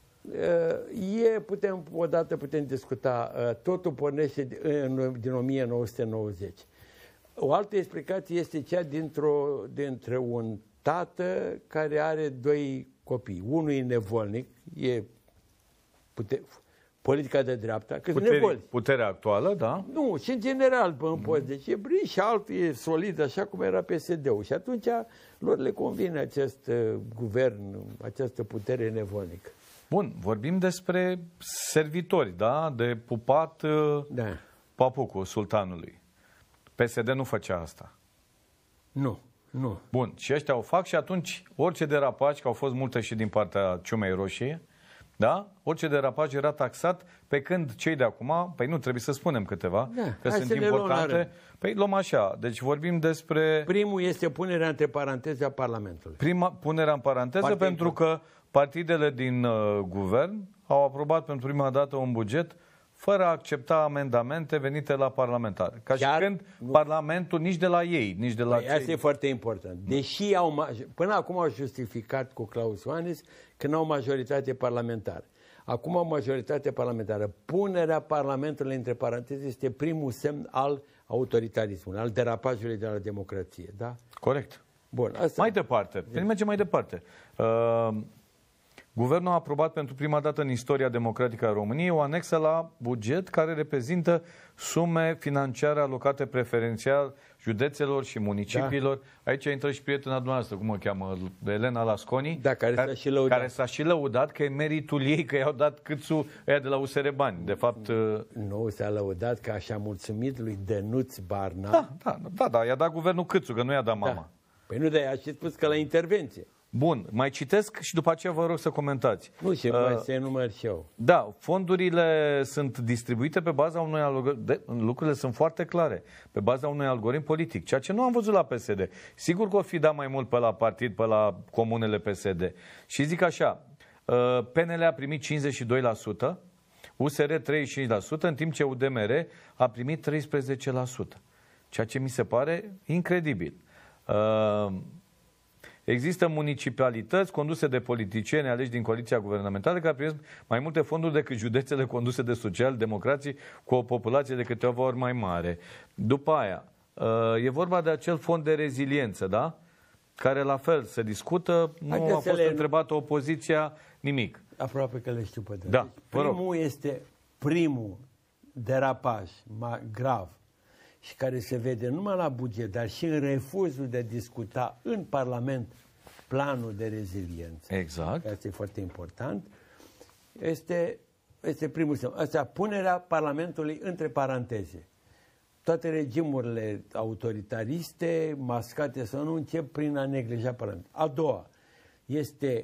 E, putem, odată putem discuta, totul pornește din o mie nouă sute nouăzeci. O altă explicație este cea dintr-o, dintre un tată care are doi copii. Unul e nevolnic, e pute, politica de dreapta, că Puteri, puterea actuală, da? Nu, și în general, în post, deci e brin și altul e solid, așa cum era P S D-ul. Și atunci lor le convine acest uh, guvern, această putere nevolnică. Bun, vorbim despre servitori, da? De pupat uh, da. papucul sultanului. P S D nu făcea asta. Nu, nu. Bun, și ăștia o fac și atunci orice derapaj, că au fost multe și din partea ciumei roșie, da? Orice derapaj era taxat, pe când cei de acum, păi nu, trebuie să spunem câteva, da, că sunt importante. Păi luăm așa, deci vorbim despre... Primul este punerea între paranteze a Parlamentului. Prima, punerea în paranteză, Partid pentru că partidele din uh, guvern au aprobat pentru prima dată un buget fără a accepta amendamente venite la parlamentar. Ca Chiar și când nu... Parlamentul nici de la ei, nici de la păi, cei... Asta e foarte important. Deși au, până acum au justificat cu Klaus Iohannis că nu au majoritate parlamentară. Acum au majoritate parlamentară. Punerea Parlamentului între paranteze este primul semn al autoritarismului, al derapajului de la democrație. Da? Corect. Bun, asta... Mai departe. Yes. Mergem mai departe. Uh, Guvernul a aprobat pentru prima dată în istoria democratică a României o anexă la buget care reprezintă sume financiare alocate preferențial județelor și municipiilor. Da. Aici intră și prietena dumneavoastră, cum o cheamă, Elena Lasconi, da, care, care, s-a și lăudat. care s-a și lăudat că e meritul ei că i-au dat câțul ăia de la U S R bani. De fapt... Nu, s-a lăudat că așa mulțumit lui Dănuț Barna. Da, da, da, da, i-a dat guvernul câțul, că nu i-a dat mama. Da. Păi nu, dar i-a și spus că la intervenție. Bun, mai citesc și după aceea vă rog să comentați. Nu, și mai uh, se enumăr și eu. Da, fondurile sunt distribuite pe baza unui algoritm, lucrurile sunt foarte clare, pe baza unui algoritm politic, ceea ce nu am văzut la P S D. Sigur că o fi dat mai mult pe la partid, pe la comunele P S D. Și zic așa, uh, P N L a primit cincizeci și doi la sută, U S R treizeci și cinci la sută, în timp ce U D M R a primit treisprezece la sută. Ceea ce mi se pare incredibil. Uh, Există municipalități conduse de politicieni aleși din coaliția guvernamentală care primesc mai multe fonduri decât județele conduse de social-democrații cu o populație de câteva ori mai mare. După aia, e vorba de acel fond de reziliență, da? Care la fel se discută, nu Haideți a fost le... întrebată opoziția, nimic. Aproape că le știu pe de. Da, primul este primul derapaj mai grav și care se vede numai la buget, dar și în refuzul de a discuta în Parlament planul de reziliență. Exact. Asta e foarte important. Este, este primul semn. Asta, punerea Parlamentului între paranteze. Toate regimurile autoritariste, mascate sau nu, încep prin a neglija Parlamentul. A doua este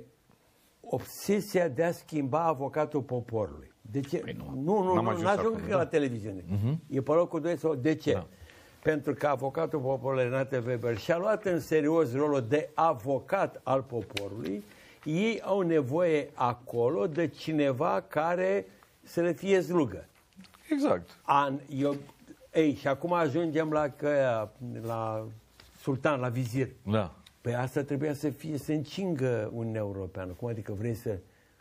obsesia de a schimba avocatul poporului. De ce? Păi nu, nu, nu, nu n-ajung încă la televiziune. Uh-huh. E pe locul doi sau de ce? Da. Pentru că avocatul poporului Renate Weber și-a luat în serios rolul de avocat al poporului. Ei au nevoie acolo de cineva care să le fie slugă. Exact. An, eu, ei, și acum ajungem la, că, la sultan, la vizir. Da. Păi asta trebuia să fie, să încingă Uniunea Europeană. Cum adică vrei să,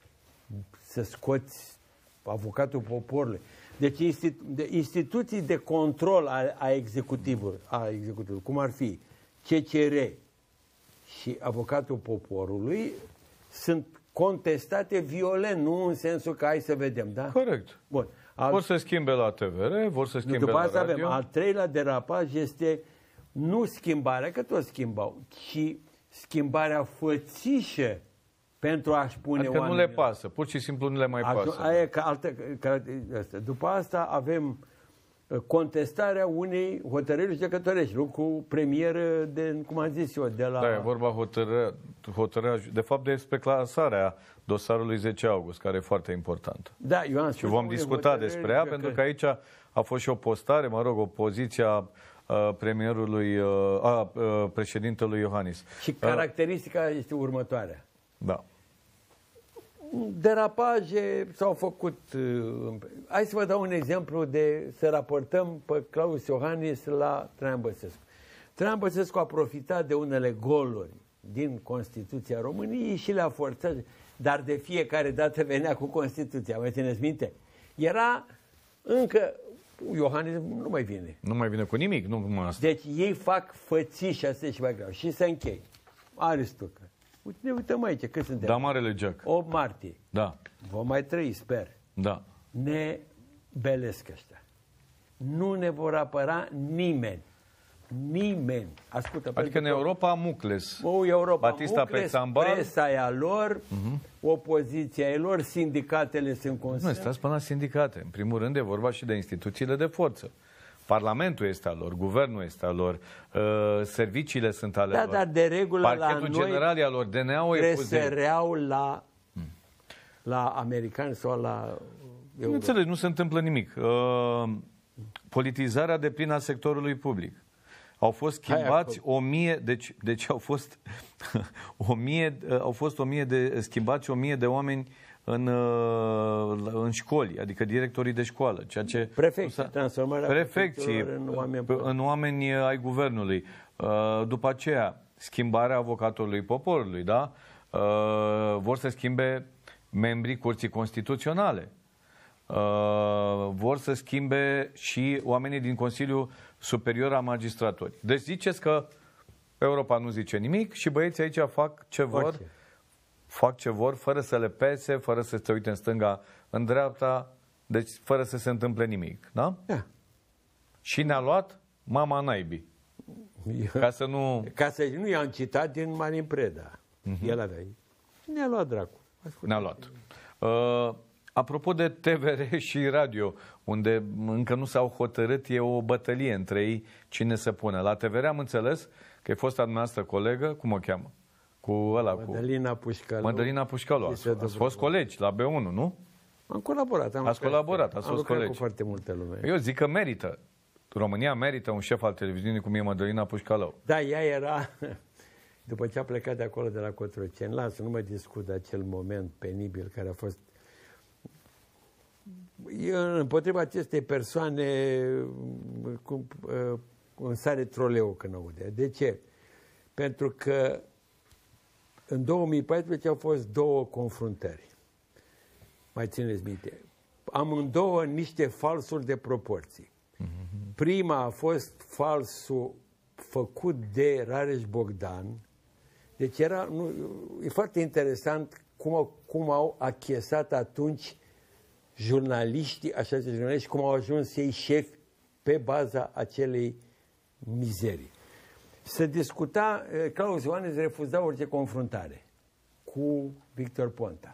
să scoți avocatul poporului? Deci institu- de instituții de control a, a, executivului, a executivului, cum ar fi C C R și avocatul poporului, sunt contestate violent, nu în sensul că hai să vedem, da? Corect. Bun. Al... Vor să schimbe la T V R, vor să schimbe după la asta radio. Avem, al treilea derapaj este nu schimbarea, că tot schimbau, ci schimbarea fățișă pentru a-și pune adică oamenii. nu le pasă, pur și simplu nu le mai Aju- pasă. Aia ca altă, ca, asta. După asta avem contestarea unei hotărâri judecătorești, lucru premieră de, cum am zis eu, de la... Da, e vorba hotărârea, hotărârea, de fapt despre clasarea dosarului zece august, care e foarte important. Da, eu am spus și vom discuta despre ea, că... pentru că aici a fost și o postare, mă rog, o poziție a premierului, a președintelui Iohannis. Și caracteristica este următoarea. Da. Derapaje s-au făcut. Hai să vă dau un exemplu de să raportăm pe Claus Iohannis la Traian Băsescu. Traian Băsescu a profitat de unele goluri din Constituția României și le-a forțat, dar de fiecare dată venea cu Constituția. Vă țineți minte? Era încă... Iohannis nu mai vine. Nu mai vine cu nimic, nu cum asta. Deci ei fac fățiși, asta e și mai grav. Și să închei. Aristocă. Uite, ne uităm aici, cât suntem? Da, marele Jack. opt martie. Da. Vom mai trăi, sper. Da. Ne belesc ăștia. Nu ne vor apăra nimeni. Nimeni. Ascultă. Adică în Europa Mucles. O, Europa Batista Mucles, Pexambal. presa e a lor, uh-huh. opoziția e lor, sindicatele sunt consens. Nu, stați până la sindicate. În primul rând e vorba și de instituțiile de forță. Parlamentul este al lor, guvernul este al lor, uh, serviciile sunt ale da, lor. Dar de regulă Parchetul la general e al lor, D N A-ul e presăreau la, hmm. la americani sau la... Nu înțeleg, nu se întâmplă nimic. Uh, politizarea deplină a sectorului public. Au fost schimbați o mie, deci, deci au fost o mie, au fost o mie de schimbați o mie de oameni în, în școli, adică directorii de școală, ceea ce prefecții, transformarea prefecții în oameni, în oameni ai guvernului. După aceea, schimbarea avocatorului poporului, da? Vor să schimbe membrii Curții Constituționale. Vor să schimbe și oamenii din Consiliul Superior al Magistraturii. Deci ziceți că Europa nu zice nimic și băieții aici fac ce vor, Orice. fac ce vor, fără să le pese, fără să se uite în stânga, în dreapta, deci fără să se întâmple nimic. Da? Da. Și ne-a luat mama naibii. Ca să nu... Ca să nu i-am citat din Marin Preda. Uh-huh. El avea. Ne-a luat dracu. Ne-a luat. Uh, Apropo de T V R și radio, unde încă nu s-au hotărât, e o bătălie între ei cine se pune. La T V R am înțeles că e fosta dumneavoastră colegă, cum o cheamă? Cu ăla, Mădălina Pușcalu. Mădălina Pușcalu. Ați, ați fost colegi la B unu, nu? Am colaborat. Am ați colaborat, ați fost colegi. Cu foarte multă lume. Eu zic că merită. România merită un șef al televiziunii cum e Mădălina Pușcalu. Da, ea era... După ce a plecat de acolo de la Cotroceni, lasă, nu mă discut de acel moment penibil care a fost. Eu, împotriva acestei persoane, cum, îmi sare troleu când aude. De ce? Pentru că în două mii paisprezece au fost două confruntări. Mai țineți minte. Amândouă niște falsuri de proporții. Mm-hmm. Prima a fost falsul făcut de Rareș Bogdan. Deci era, nu, e foarte interesant cum au, cum au achesat atunci jurnaliștii, așa zis jurnaliști, cum au ajuns ei șefi pe baza acelei mizerii. Se discuta, Claus Iohannis refuza orice confruntare cu Victor Ponta.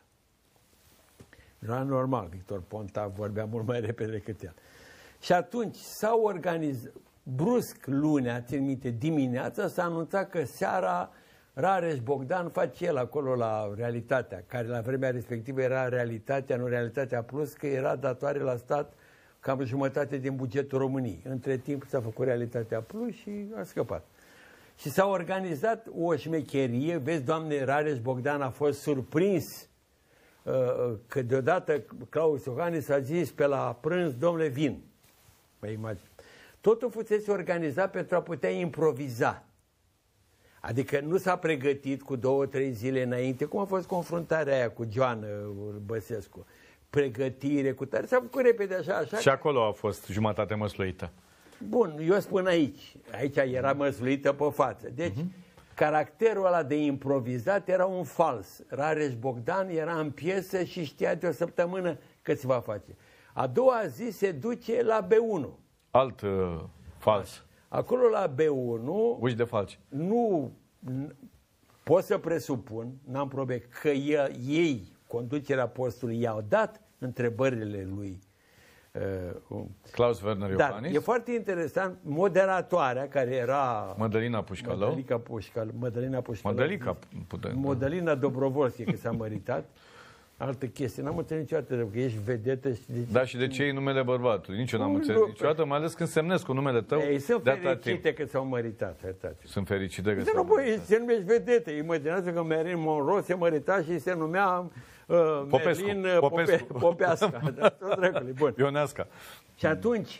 Era normal, Victor Ponta vorbea mult mai repede decât el. Și atunci s-au organizat, brusc lunea, țin minte, dimineața, s-a anunțat că seara Rareș Bogdan face el acolo la Realitatea, care la vremea respectivă era Realitatea, nu Realitatea Plus, că era datoare la stat cam jumătate din bugetul României. Între timp s-a făcut Realitatea Plus și a scăpat. Și s-a organizat o șmecherie, vezi, Doamne, Rareș Bogdan a fost surprins uh, că deodată Claus Iohannis a zis pe la prânz, domnule, vin. Mă imagine. Totul fusese organizat pentru a putea improviza. Adică nu s-a pregătit cu două, trei zile înainte, cum a fost confruntarea aia cu Joan Băsescu. Pregătire cu tare, s-a făcut repede așa, așa. Și acolo a fost jumătate măsluită. Bun, eu spun aici. Aici era măsluită pe față. Deci, uh-huh. caracterul ăla de improvizat era un fals. Rareș Bogdan era în piesă și știa de o săptămână că se va face. A doua zi se duce la B unu. Alt uh, fals. Acolo la B unu... Uși de falci. Nu pot să presupun, n-am probe, că el, ei, conducerea postului, i-au dat întrebările lui Uh, Claus Werner Iohannis. E foarte interesant, moderatoarea care era... Mădălina Pușcălău. Mădălica Pușcălău. Mădălina Pușcălău. Mădălica. Mădălina Dobrovolski, că s-a măritat. Altă chestie. N-am înțeles niciodată, că ești vedetă. Și de da, și de ce e numele bărbatului? Nici eu n-am înțeles niciodată, mai ales când semnezi cu numele tău. Ei, sunt fericite că s-au măritat. Iertați. Sunt fericite că s-au măritat. Se numești vedete. Imaginează că Marilyn Monroe se mărita și se numea uh, Popescu. Merlin Popescu. Pope, Popeasca. Da, bun. Ioneasca. Și atunci,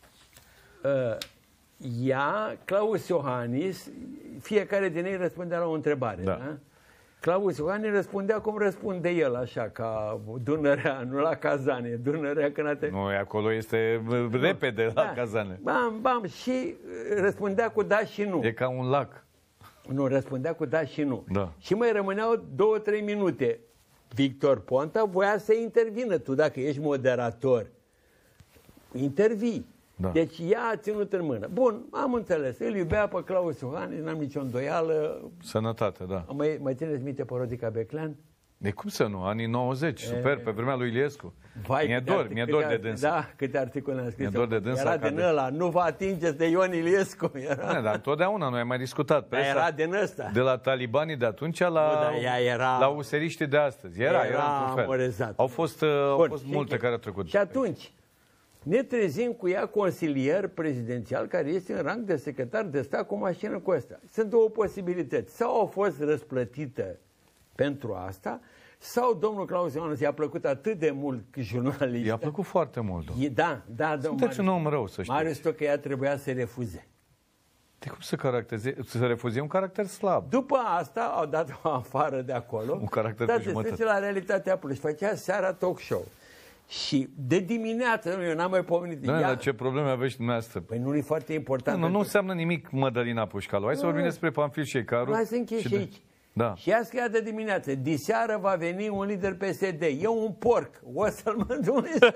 uh, ea, Claus Iohannis, fiecare din ei răspundea la o întrebare. Da. Da? Claus Iohannis răspundea cum răspunde el, așa, ca Dunărea, nu la Cazane, Dunărea când te... Nu, acolo este repede la da. Cazane. Bam, bam, și răspundea cu da și nu. E ca un lac. Nu, răspundea cu da și nu. Da. Și mai rămâneau două, trei minute. Victor Ponta voia să intervină. Tu, dacă ești moderator, intervii. Da. Deci ea a ținut în mână. Bun, am înțeles. Îl iubea pe Claus Iohannis, n-am nicio îndoială. Sănătate, da. Mai, mai țineți minte pe Rodica Beclean? De cum să nu? Anii nouăzeci, e... super, pe vremea lui Iliescu. Vai, mi-e dor, mi-e dor de dânsa. Da, câte articole am scris. Mi-e dor de dânsa. Era din ăla, nu vă atingeți de Ion Iliescu. Era... Da, dar întotdeauna, noi am mai discutat. Presa, era din ăsta. De la talibanii de atunci la, nu, da, era... la useriștii de astăzi. Era, era, era fel. Au fost, Bun, au fost multe care au trecut. Și atunci, ne trezim cu ea consilier prezidențial care este în rang de secretar de stat cu mașină cu ăsta. Sunt două posibilități. Sau a fost răsplătită pentru asta, sau domnul Claus Iohannis i-a plăcut atât de mult jurnalist. I-a plăcut foarte mult. E, da, da, sunteți un om rău, să știți. Marius că ea trebuia să refuze. De cum să caracterize, să refuze un caracter slab? După asta au dat-o afară de acolo. Un caracter da, pe jumătate. Dar la Realitatea Plus. Făcea seara talk show. Și de dimineață, eu n-am mai pomenit. Da, dar ce probleme aveți dumneavoastră? Păi nu e foarte important. Nu, nu, nu înseamnă nimic Mădălina Pușcălău. Hai să vorbim despre Pamfil Șeicaru. Hai să închei și, și aici. Da. Și ea scria de dimineață, diseară va veni un lider P S D. E un porc. O să-l mânzunesc.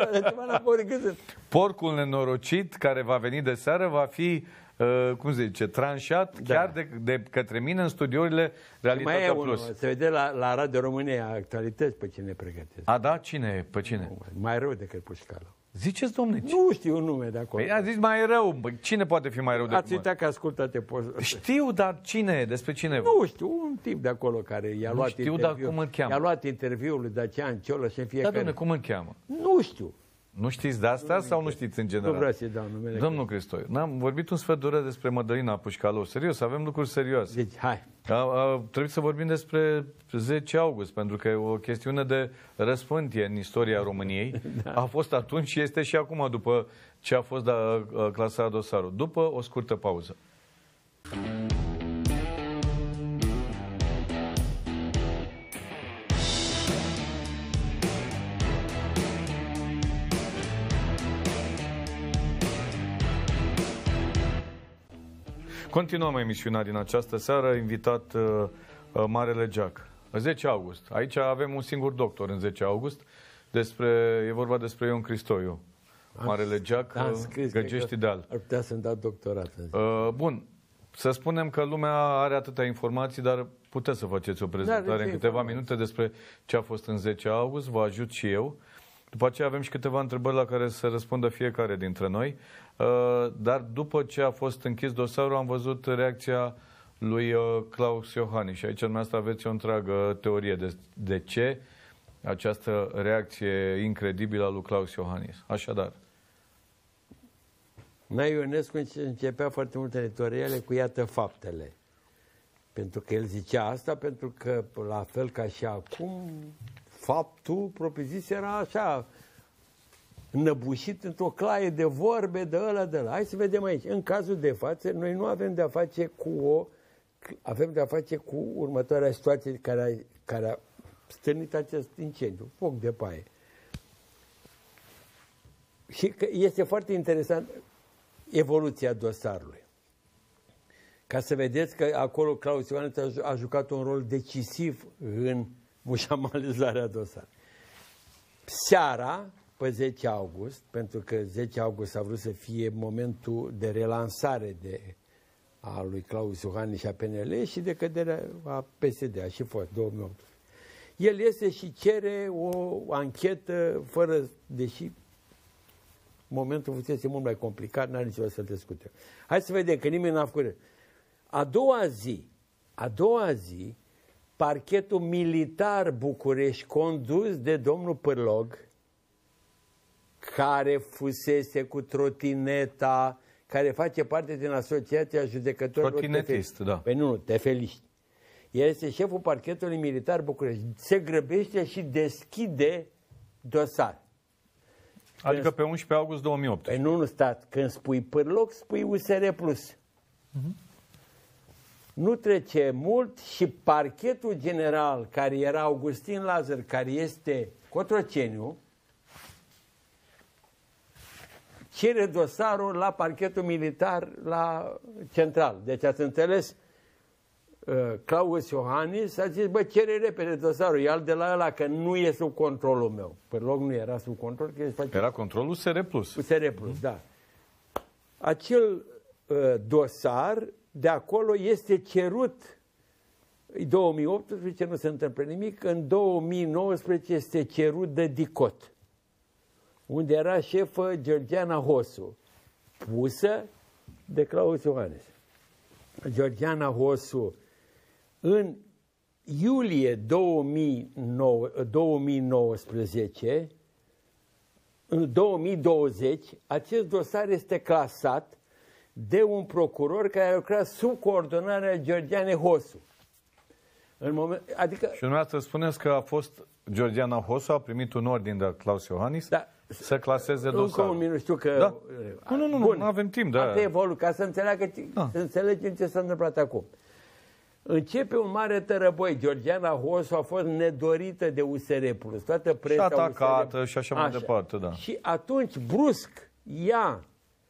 Porcul nenorocit care va veni de seară va fi, uh, cum se zice, tranșat da. chiar de, de către mine în studiourile Realitatea Plus. Unul, se vede la, la Radio România Actualități pe cine pregătesc. A, da? Cine? Pe cine? Nu, mai rău decât Pușcălău. Ziceți, domne. Nu știu un nume de acolo. Păi a zis mai rău. Cine poate fi mai rău decât? Ați uitat că ascultă-te. Știu, dar cine? Despre cine? Nu știu, un tip de acolo care i-a luat știu, dar cum îl cheamă? I-a luat interviul lui Dacian Ciolă și în fiecare... Da, domne, cum îl cheamă? Nu știu. Nu știți de asta nu sau nu știți în general? Nu vreau să-i dau numele. Domnul Cristoiu, n-am vorbit un sfert de oră despre Mădălina Pușcălău. Serios, avem lucruri serioase. Deci, hai. A, a, trebuie să vorbim despre zece august, pentru că e o chestiune de răspântie în istoria României. Da. A fost atunci și este și acum, după ce a fost da, clasat dosarul. După o scurtă pauză. Continuăm emisiunea din această seară, invitat uh, uh, Marele Geac. zece august. Aici avem un singur doctor în zece august. Despre, e vorba despre Ion Cristoiu. Marele Geac, Găgești Deal. Ar putea să-mi dau doctorat. Uh, bun. Să spunem că lumea are atâtea informații, dar puteți să faceți o prezentare în câteva minute despre ce a fost în zece august. Vă ajut și eu. După aceea avem și câteva întrebări la care să răspundă fiecare dintre noi. Dar după ce a fost închis dosarul, am văzut reacția lui Claus Iohannis. Și aici dumneavoastră aveți o întreagă teorie de, de ce această reacție incredibilă a lui Claus Iohannis. Așadar. Mai Ionescu începea foarte multe editoriale cu iată faptele. Pentru că el zicea asta, pentru că la fel ca și acum, faptul propriu-zis era așa, înăbușit într-o claie de vorbe de ăla, de ăla. Hai să vedem aici. În cazul de față, noi nu avem de-a face cu o... Avem de-a face cu următoarea situație care a, care a stârnit acest incendiu. Foc de paie. Și că este foarte interesant evoluția dosarului. Ca să vedeți că acolo Claus Iohannis a jucat un rol decisiv în mușamalizarea dosarului. Seara, pe zece august, pentru că zece august a vrut să fie momentul de relansare de, a lui Claus Iohannis și a P N L și de căderea a P S D, a și fost două mii opt. El iese și cere o anchetă fără, deși momentul fusese mult mai complicat, n-are nicio să discute. Hai să vedem, că nimeni n-a făcut. A doua zi, a doua zi, parchetul militar București, condus de domnul Pârlog, care fusese cu trotineta, care face parte din Asociația Judecătorilor... Trotinetist, da. Păi nu, nu, tefeliști. El este șeful parchetului militar București. Se grăbește și deschide dosar. Adică când... pe unsprezece august două mii opt. Păi nu, nu, stat. Când spui Pârlog, spui U S R plus. Uh-huh. Nu trece mult și parchetul general, care era Augustin Lazar, care este Cotroceniu, cere dosarul la parchetul militar la central. Deci ați înțeles, uh, Claus Iohannis a zis, bă, cere repede dosarul, ia-l de la ăla, că nu e sub controlul meu. Pârlog nu era sub control. Că face... Era controlul U S R plus. U S R plus, mm-hmm. da. Acel uh, dosar, de acolo este cerut, în două mii optsprezece nu se întâmplă nimic, în două mii nouăsprezece este cerut de DICOT, unde era șefă Georgiana Hosu, pusă de Claus Iohannis. Georgiana Hosu, în iulie două mii nouă, două mii nouăsprezece, în două mii douăzeci, acest dosar este clasat de un procuror care a lucrat sub coordonarea Georgianei Hosu. În moment, adică... Și dumneavoastră spuneți că a fost Georgiana Hosu, a primit un ordin de Claus Iohannis, da, să claseze dosarul. Încă un minut, știu că... Da? Nu, nu, nu, nu avem timp. Da. Asta evolu, ca să înțeleagă, da. Să înțelegem ce s-a întâmplat acum. Începe un mare tărăboi. Georgiana Hosu a fost nedorită de U S R plus. Toată presa și atacată U S R... și așa, așa mai departe, da. Și atunci, brusc, ea,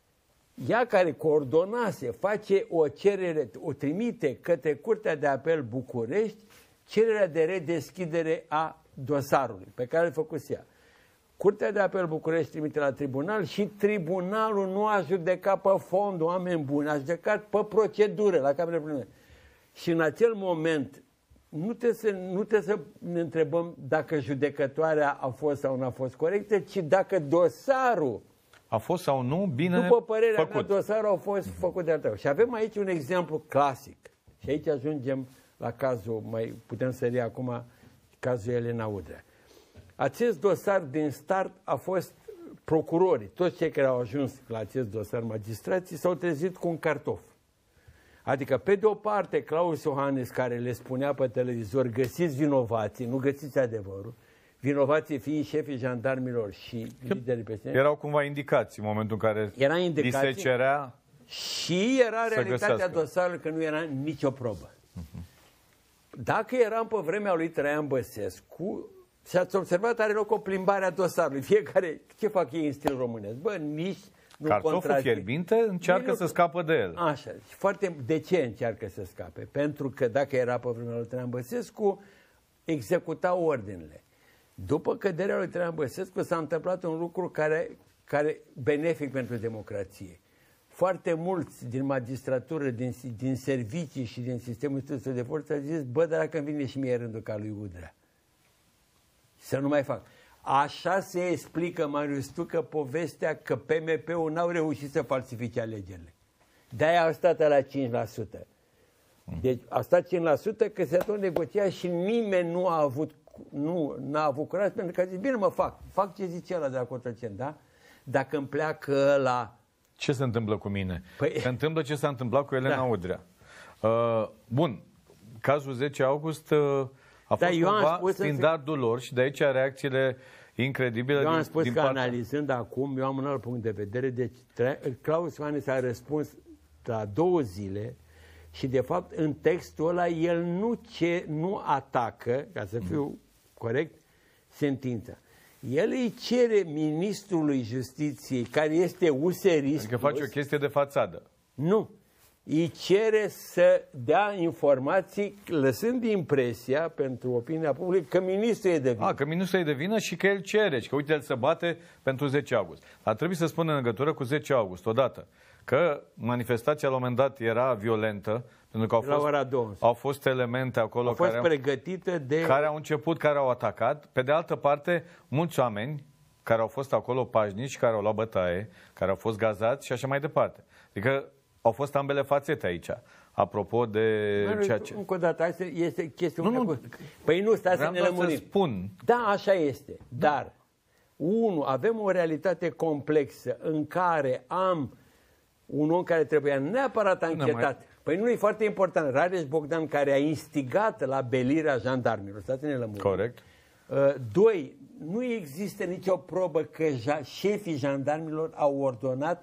ea care coordonase, face o cerere, o trimite către Curtea de Apel București, cererea de redeschidere a dosarului pe care îl făcuse ea. Curtea de Apel București trimite la tribunal și tribunalul nu a judecat pe fond, oameni buni, a judecat pe procedură la Camera Plenară. Și în acel moment nu trebuie, să, nu trebuie să ne întrebăm dacă judecătoarea a fost sau nu a fost corectă, ci dacă dosarul a fost sau nu bine după părerea făcut. mea, dosarul a fost făcut de altfel. Și avem aici un exemplu clasic. Și aici ajungem la cazul, mai putem sări acum, cazul Elena Udrea. Acest dosar din start a fost procurorii, toți cei care au ajuns la acest dosar, magistrații, s-au trezit cu un cartof. Adică, pe de o parte, Claus Iohannis, care le spunea pe televizor, găsiți vinovații, nu găsiți adevărul, vinovații fiind șefii jandarmilor și liderii P S D. Erau cumva indicații în momentul în care era indicații, li se cerea și era realitatea găsească. Dosarului că nu era nicio probă. Uh-huh. Dacă eram pe vremea lui Traian Băsescu, și ați observat, are loc o plimbare a dosarului. Fiecare, ce fac ei în stil românesc? Bă, nici nu cartoful fierbinte încearcă să scapă de el. Așa. Și foarte, de ce încearcă să scape? Pentru că dacă era pe vremea lui Traian Băsescu, executa ordinele. După căderea lui Traian Băsescu s-a întâmplat un lucru care, care benefic pentru democrație. Foarte mulți din magistratură, din, din servicii și din sistemul instituțiilor de forță au zis, bă, dar dacă îmi vine și mie rândul ca lui Udrea. Să nu mai fac. Așa se explică, Marius Tucă, povestea că P M P-ul n-au reușit să falsifice alegerile. De-aia au stat la cinci la sută. Deci au stat cinci la sută că se tot negocia și nimeni nu a avut, nu, n-a avut curaj, pentru că a zis, bine mă fac, fac ce zice ăla de la Cotroceni, da? Dacă îmi pleacă la... Ce se întâmplă cu mine? Păi... Se întâmplă ce s-a întâmplat cu Elena da. Udrea. Uh, bun, cazul zece august... Uh, A fost da, cumva standardul lor și de aici reacțiile incredibile. Eu am din, spus din că partea... analizând acum, eu am un alt punct de vedere, deci Claus Iohannis a răspuns la două zile și de fapt în textul ăla el nu, ce, nu atacă, ca să fiu mm. corect, sentința. El îi cere ministrului justiției, care este userist. Adică face o chestie de fațadă. Nu. Îi cere să dea informații, lăsând impresia pentru opinia publică că ministrul e de vină. A, că ministrul e de vină și că el cere, și că uite, el se bate pentru zece august. Dar trebuie să spun în legătură cu zece august, odată, că manifestația la un moment dat era violentă, pentru că au fost, la ora douăsprezece. Au fost elemente acolo au fost care, pregătite de... care au început, care au atacat. Pe de altă parte, mulți oameni care au fost acolo pașnici, care au luat bătaie, care au fost gazați și așa mai departe. Adică au fost ambele fațete aici. Apropo de Mă, ceea ce... Încă o dată, asta este chestiunea... Nu, nu. Cu... Păi nu, stai să ne lămurim. Să spun. Da, așa este. Dar, unu, avem o realitate complexă în care am un om care trebuia neapărat anchetat. Mai... Păi nu, e foarte important. Rareș Bogdan, care a instigat la belirea jandarmilor. Stai să ne lămurim. Corect. Uh, doi, nu există nicio probă că ja- șefii jandarmilor au ordonat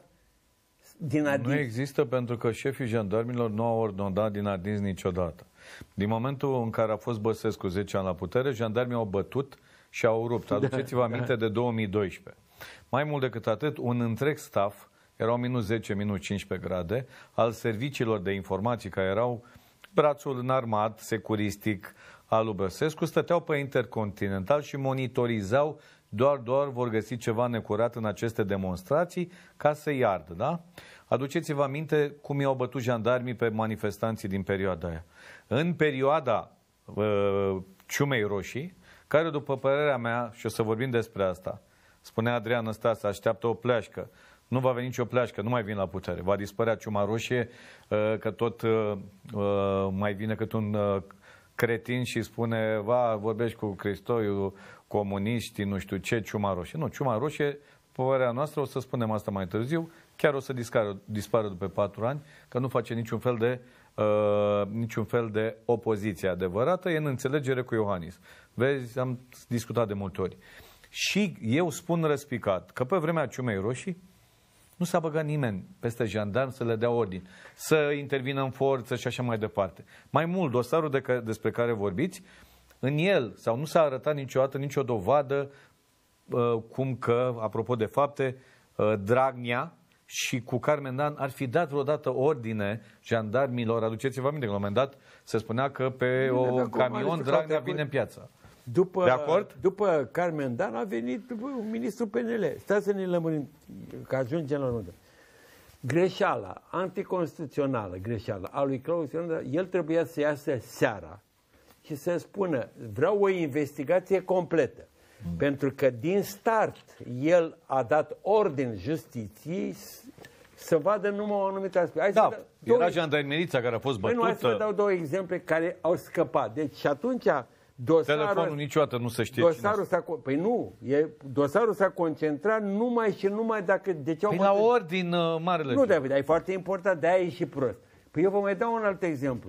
din adins. Nu există, pentru că șefii jandarmilor nu au ordonat din adins niciodată. Din momentul în care a fost Băsescu zece ani la putere, jandarmii au bătut și au rupt. Aduceți-vă aminte da. de două mii doisprezece. Mai mult decât atât, un întreg staff, erau minus zece, minus cincisprezece grade, al serviciilor de informații, care erau brațul înarmat, securistic al lui Băsescu, stăteau pe Intercontinental și monitorizau doar, doar vor găsi ceva necurat în aceste demonstrații ca să-i ardă, da? Aduceți-vă aminte cum i-au bătut jandarmii pe manifestanții din perioada aia. În perioada uh, ciumei roșii, care, după părerea mea, și o să vorbim despre asta, spunea Adrian Năstase, așteaptă o pleașcă. Nu va veni nicio pleașcă, nu mai vin la putere. Va dispărea ciuma roșie, uh, că tot uh, uh, mai vine cât un uh, cretin și spune, va, vorbești cu Cristoiu, comuniștii, nu știu ce, ciuma roșie. Nu, ciuma roșie, părerea noastră, o să spunem asta mai târziu, chiar o să discară, dispară după patru ani, că nu face niciun fel de uh, niciun fel de opoziție adevărată, e în înțelegere cu Iohannis. Vezi, am discutat de multe ori. Și eu spun răspicat că pe vremea ciumei roșii nu s-a băgat nimeni peste jandarm să le dea ordine, să intervină în forță și așa mai departe. Mai mult, dosarul de că, despre care vorbiți, în el, sau nu s-a arătat niciodată nicio dovadă uh, cum că, apropo de fapte, uh, Dragnea și cu Carmen Dan ar fi dat vreodată ordine jandarmilor. Aduceți-vă aminte, că la un moment dat se spunea că pe Bine, un camion Dragnea vine în piață. După, de acord? După Carmen Dan a venit ministrul P N L. Stai să ne lămurim, că ajungem la urmă. Greșeala, anticonstituțională greșeala a lui Claus Iohannis, el trebuia să iasă seara și să spună, vreau o investigație completă. Mm. Pentru că din start el a dat ordin justiției să vadă numai o anumită aspect. Hai da, să dau, era jandarmerița care a fost bătută. Păi nu, hai să vă dau două exemple care au scăpat. Deci și atunci dosarul... Telefonul niciodată nu se știe dosarul s-a, Păi nu, e, dosarul s-a concentrat numai și numai dacă... De ce au păi la ordin, uh, marele... Nu, David, dar e foarte important, de-aia e și prost. Păi eu vă mai dau un alt exemplu.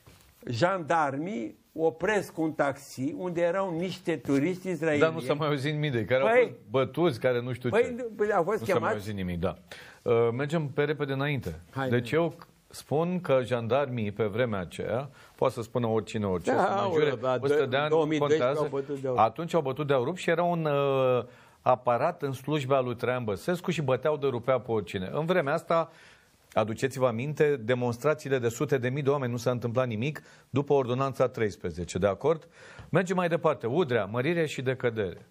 Jandarmii opresc un taxi unde erau niște turiști israelieni. Dar nu s-a mai auzit nimic de care păi, au fost bătuți, care nu știu păi, ce. Păi au fost nu chemați. s-a mai auzit nimic, da. Uh, mergem pe repede înainte. Hai, deci eu spun că jandarmii pe vremea aceea, poate să spună oricine orice, da, să mă jure, o sută de ani contează, au bătut de atunci au bătut de-au rupt și era un uh, aparat în slujba lui Traian Băsescu și băteau de rupea pe oricine. În vremea asta, aduceți-vă aminte, demonstrațiile de sute de mii de oameni, nu s-a întâmplat nimic după ordonanța treisprezece, de acord? Mergem mai departe. Udrea, mărire și decădere.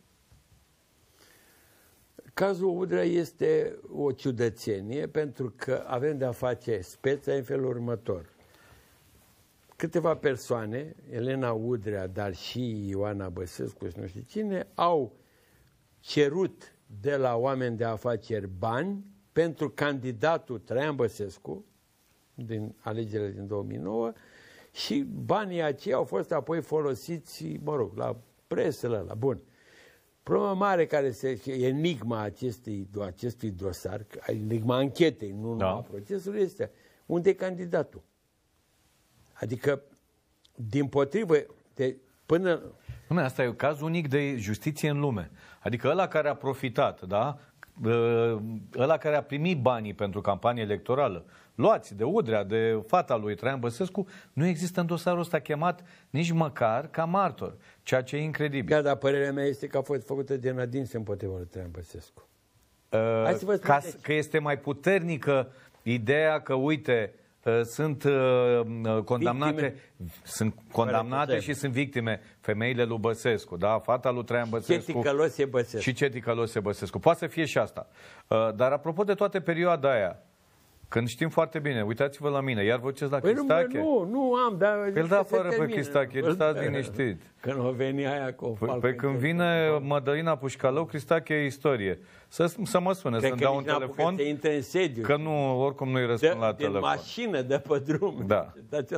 Cazul Udrea este o ciudățenie pentru că avem de-a face speța în felul următor. Câteva persoane, Elena Udrea, dar și Ioana Băsescu și nu știu cine, au cerut de la oameni de afaceri bani pentru candidatul Traian Băsescu din alegerile din două mii nouă și banii aceia au fost apoi folosiți, mă rog, la presă, la, la bun. Problema mare care se, enigma acestui, acestui dosar, enigma anchetei, nu da. numai procesului, este unde e candidatul. Adică, din potrivă, de, până... Nu, asta e un caz unic de justiție în lume. Adică ăla care a profitat, da? Ăla care a primit banii pentru campanie electorală, luați de Udrea, de fata lui Traian Băsescu, nu există în dosarul ăsta chemat nici măcar ca martor, ceea ce e incredibil. Da, dar părerea mea este că a fost făcută de adins împotriva lui Traian Băsescu. Uh, ca, că este mai puternică ideea că, uite, uh, sunt uh, condamnate, victime. sunt condamnate și sunt victime femeile lui Băsescu, da? Fata lui Traian Băsescu. Ce ticălos e Băsescu. Și ce ticălos e Băsescu. Poate să fie și asta. Uh, dar apropo de toată perioada aia, Când știm foarte bine, uitați-vă la mine, iar vă ceți la păi Cristache? Nu, nu am, dar... Îl da afară pe Cristache, stați liniștit. Când o veni aia cu o falcă. Păi când vine Mădălina Pușcălău, Cristache e istorie. Să, să mă sune, să-mi dau un telefon, că, că nu, oricum nu-i răspund de, la telefon. De mașină, de pe drum. Da.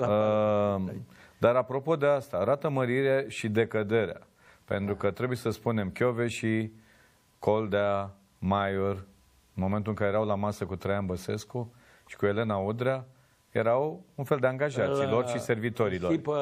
Uh, dar apropo de asta, arată mărirea și decăderea. Pentru că trebuie să spunem, Kövesi, Coldea, Maior, în momentul în care erau la masă cu Traian Băsescu și cu Elena Udrea, erau un fel de angajaților și servitorilor. Știi pe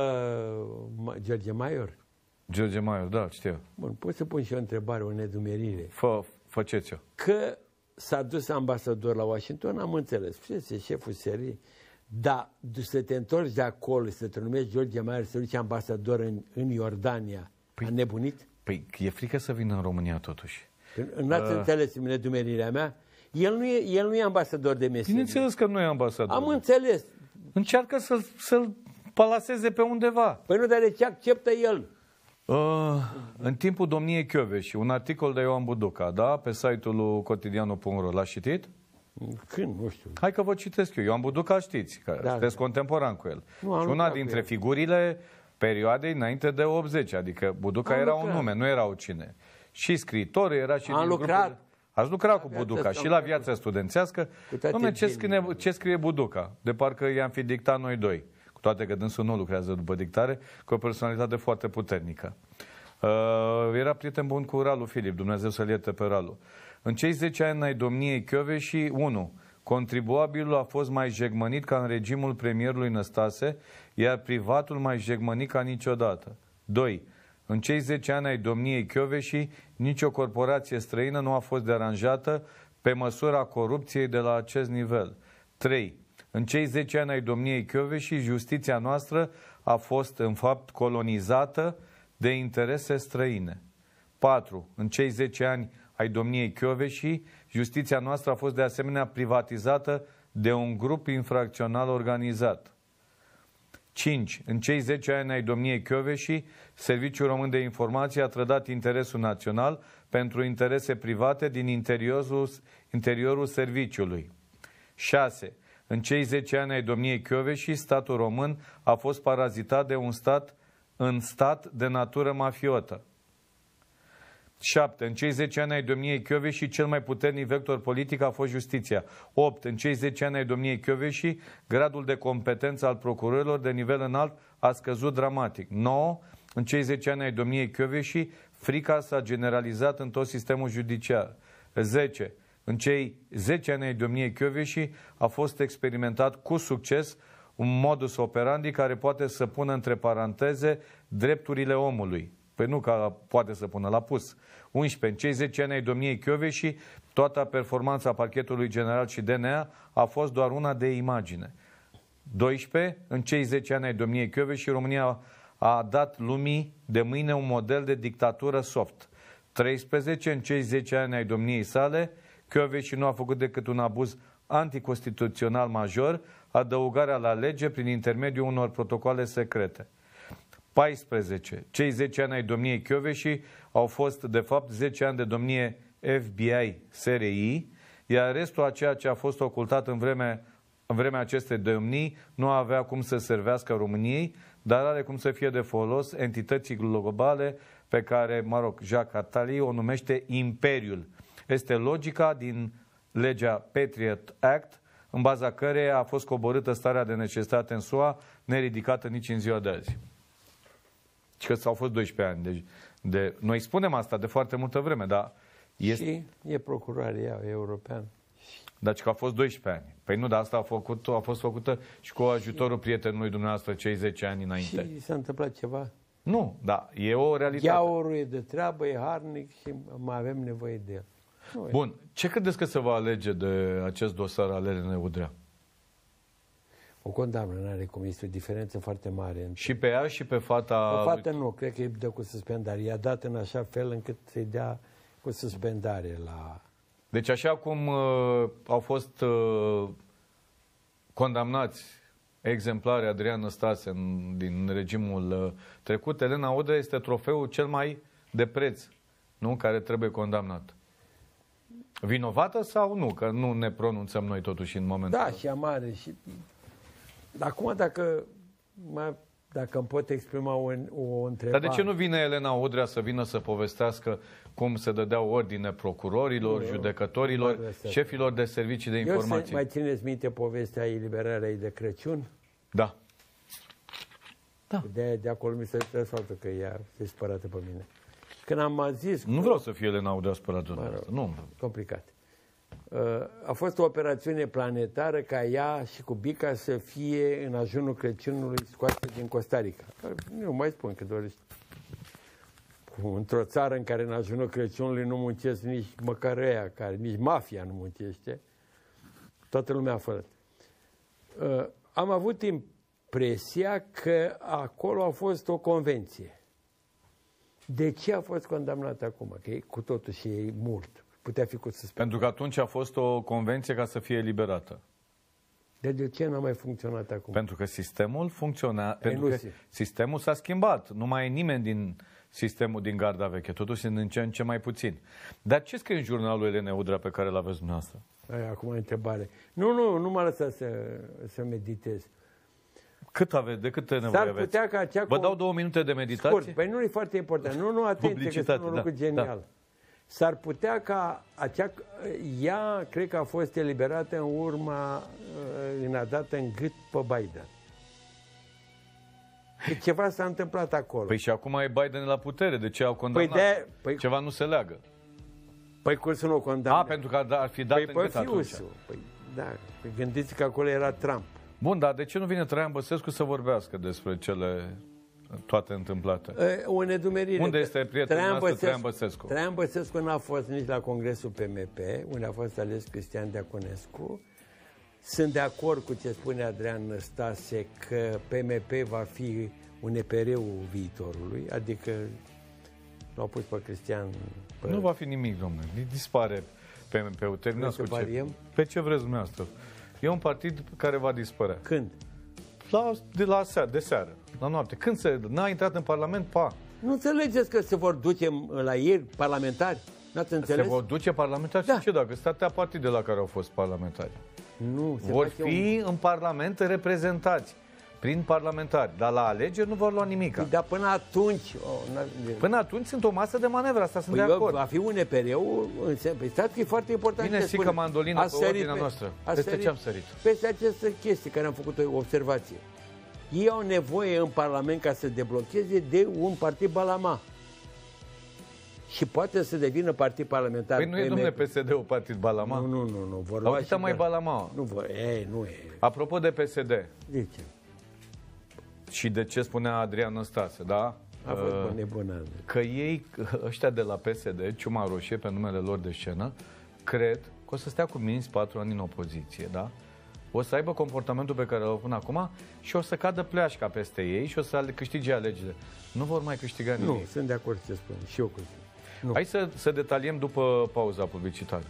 George Maior? George Maior, da, știu. Bun, pot să pun și o întrebare, o nedumerire. Fă, făceți-o. Că s-a dus ambasador la Washington, am înțeles, fusese șeful serii, dar să te întorci de acolo, să te numești George Maior, să duci ambasador în, în Iordania, păi, a nebunit? Păi e frică să vină în România totuși. N-ați uh. înțeles nedumerirea mea? El nu, e, el nu e ambasador de meserie. Bineînțeles că nu e ambasador. Am înțeles. Încearcă să-l să-l palaseze pe undeva. Păi nu, dar de ce acceptă el? Uh, în timpul domniei Kövesi, un articol de Ioan Buduca, da? Pe site-ul lui cotidianul punct ro. L-ați citit? Când? Nu știu. Hai că vă citesc eu. Ioan Buduca știți, că da, sunteți da. contemporan cu el. Nu, și una dintre figurile perioadei înainte de optzeci, adică Buduca am era lucrat. un nume, nu era o cine. Și scriitor, era și am din lucrat. grupul... Ați lucrat cu Buduca și la viața studențească. Dom'le, ce scrie, ce scrie Buduca? De parcă i-am fi dictat noi doi. Cu toate că dânsul nu lucrează după dictare, cu o personalitate foarte puternică. Uh, era prieten bun cu Ralu Filip, Dumnezeu să-l ierte pe Ralu. În cei zece ani ai domniei Kövesi, unu. Contribuabilul a fost mai jegmănit ca în regimul premierului Năstase, iar privatul mai jegmănit ca niciodată. doi. În cei zece ani ai domniei Kövesi, nicio corporație străină nu a fost deranjată pe măsura corupției de la acest nivel. trei. În cei zece ani ai domniei Kövesi, justiția noastră a fost în fapt colonizată de interese străine. patru. În cei zece ani ai domniei Kövesi, justiția noastră a fost de asemenea privatizată de un grup infracțional organizat. cinci. În cei zece ani ai domniei Kövesi, Serviciul Român de Informație a trădat interesul național pentru interese private din interiorul, interiorul serviciului. șase. În cei zece ani ai domniei Kövesi, statul român a fost parazitat de un stat în stat de natură mafiotă. șapte. În cei zece ani ai domniei Kövesi, cel mai puternic vector politic a fost justiția. opt. În cei zece ani ai domniei Kövesi, gradul de competență al procurorilor de nivel înalt a scăzut dramatic. nouă. În cei zece ani ai domniei Kövesi, frica s-a generalizat în tot sistemul judiciar. zece. În cei zece ani ai domniei Kövesi a fost experimentat cu succes un modus operandi care poate să pună între paranteze drepturile omului. Păi nu că poate să pună, la pus. unsprezece. În cei zece ani ai domniei Kövesi, toată performanța Parchetului General și D N A a fost doar una de imagine. doisprezece. În cei zece ani ai domniei Kövesi, România a dat lumii de mâine un model de dictatură soft. treisprezece. În cei zece ani ai domniei sale, Kövesi nu a făcut decât un abuz anticonstituțional major, adăugarea la lege prin intermediul unor protocoale secrete. paisprezece. Cei zece ani ai domniei Kövesi au fost, de fapt, zece ani de domnie F B I S R I, iar restul a ceea ce a fost ocultat în vremea, în vremea acestei domnii nu avea cum să servească României, dar are cum să fie de folos entității globale pe care, mă rog, Jacques Attali o numește Imperiul. Este logica din legea Patriot Act, în baza căreia a fost coborâtă starea de necesitate în S U A, neridicată nici în ziua de azi. Și că s-au fost doisprezece ani. Deci, de, noi spunem asta de foarte multă vreme, dar... Este... Și e procuraria european. Dar că a fost doisprezece ani. Păi nu, dar asta a, făcut, a fost făcută și cu ajutorul și... prietenului dumneavoastră cei zece ani înainte. Și s-a întâmplat ceva? Nu, da, e o realitate. Iaurul e de treabă, e harnic și mai avem nevoie de el. Nu Bun, e. Ce credeți că se va alege de acest dosar al Elenei Udrea? O condamnă, nu are cum, este o diferență foarte mare. Între... Și pe ea și pe fata... O fată nu, cred că îi dă cu suspendare. I-a dat în așa fel încât să-i dea cu suspendare la... Deci așa cum uh, au fost uh, condamnați exemplare Adrian Năstase în, din regimul uh, trecut, Elena Udrea este trofeul cel mai de preț, nu? Care trebuie condamnat. vinovată sau nu? Că nu ne pronunțăm noi totuși în momentul Da, ăsta. și amare. Și... Acum, dacă, mai, dacă îmi pot exprima o, o întrebare... Dar de ce nu vine Elena Udrea să vină să povestească cum se dădeau ordine procurorilor, nu, judecătorilor, nu șefilor de servicii de informații? Eu mai țineți minte povestea eliberării de Crăciun? Da. Da. De, de acolo mi se dă faptul că ea se spărată pe mine. Când am zis... Nu vreau să fie Elena Udrea spărată. Mă rog, nu. complicat. A fost o operațiune planetară ca ea și cu Bica să fie în ajunul Crăciunului scoasă din Costa Rica. Nu mai spun că dorești. Într-o țară în care în ajunul Crăciunului nu muncesc nici măcar ăia, care, nici mafia nu muncește, toată lumea a făcut. Am avut impresia că acolo a fost o convenție. De ce a fost condamnat acum? Că e cu totul și e mult. Putea fi cu suspendare. Pentru că atunci a fost o convenție ca să fie eliberată. De, de ce n-a mai funcționat acum? Pentru că sistemul funcționează. Pentru nu că si. sistemul s-a schimbat. Nu mai e nimeni din sistemul din garda veche. Totuși sunt în ce în ce mai puțin. Dar ce scrie în jurnalul Elenei Udrea pe care îl aveți dumneavoastră? Aia, acum întrebare. Nu, nu, nu m-a lăsat să, să meditez. Cât aveți? De câte nevoie S-ar aveți? putea ca acea... Vă dau două minute de meditație? Scurt, păi nu e foarte important. Nu, nu, atenție, că este un lucru da, genial. Da. S-ar putea ca acea... Ea, cred că a fost eliberată în urma, în a dată în gât pe Biden. Că ceva s-a întâmplat acolo. Păi și acum e Biden la putere. De ce au condamnat? Păi de, păi, Ceva nu se leagă. Păi cum să nu o condamne? A, pentru că ar fi dat păi, în gât atunci. Păi, da, păi gândiți că acolo era Trump. Bun, dar de ce nu vine Traian Băsescu să vorbească despre cele toate întâmplate? O nedumerire. Unde este prietenul nostru Traian Băsescu? Traian Băsescu n-a fost nici la Congresul P M P, unde a fost ales Cristian Deaconescu. Sunt de acord cu ce spune Adrian Năstase, că P M P va fi un E P R-ul viitorului, adică l-au pus pe Cristian... Pe... Nu va fi nimic, domnule. Dispare P M P-ul. Terminați cu ce? Pe ce vreți dumneavoastră? E un partid care va dispărea. Când? La, de la seară, de seară, la noapte. Când se... N-a intrat în Parlament, pa. Nu înțelegeți că se vor duce la ei parlamentari? N-ați înțeles? Se vor duce parlamentari? Da. Și ce dacă? Statea partide la care au fost parlamentari. Nu, se vor fi un... în Parlament reprezentați prin parlamentari, dar la alegeri nu vor lua nimic. Dar până atunci... Oh, până atunci sunt o masă de manevră, asta sunt păi de acord. Va fi un E P R-ul, păi stați că e foarte important. Bine, sică mandolina pe ordinea noastră. Peste ce am sărit? Peste această chestie care am făcut o observație. Ei au nevoie în Parlament ca să deblocheze de un partid balama. Și poate să devină partid parlamentar. Păi nu e, domnule, P S D-ul partid balama? Nu, nu, nu. nu. Vor lua și mai balama. Nu vor, e, nu e. Apropo de P S D. De ce? Și de ce spunea Adrian Năstase, da? A fost uh, nebunat. Că ei, ăștia de la P S D, ciuma roșie pe numele lor de scenă, cred că o să stea cu minți patru ani în opoziție, da? O să aibă comportamentul pe care l-au până acum și o să cadă pleașca peste ei și o să câștige alegerile. Nu vor mai câștiga nimic. Nu, sunt de acord ce spun. Și eu cu nu. Hai să, să detaliem după pauza publicitară.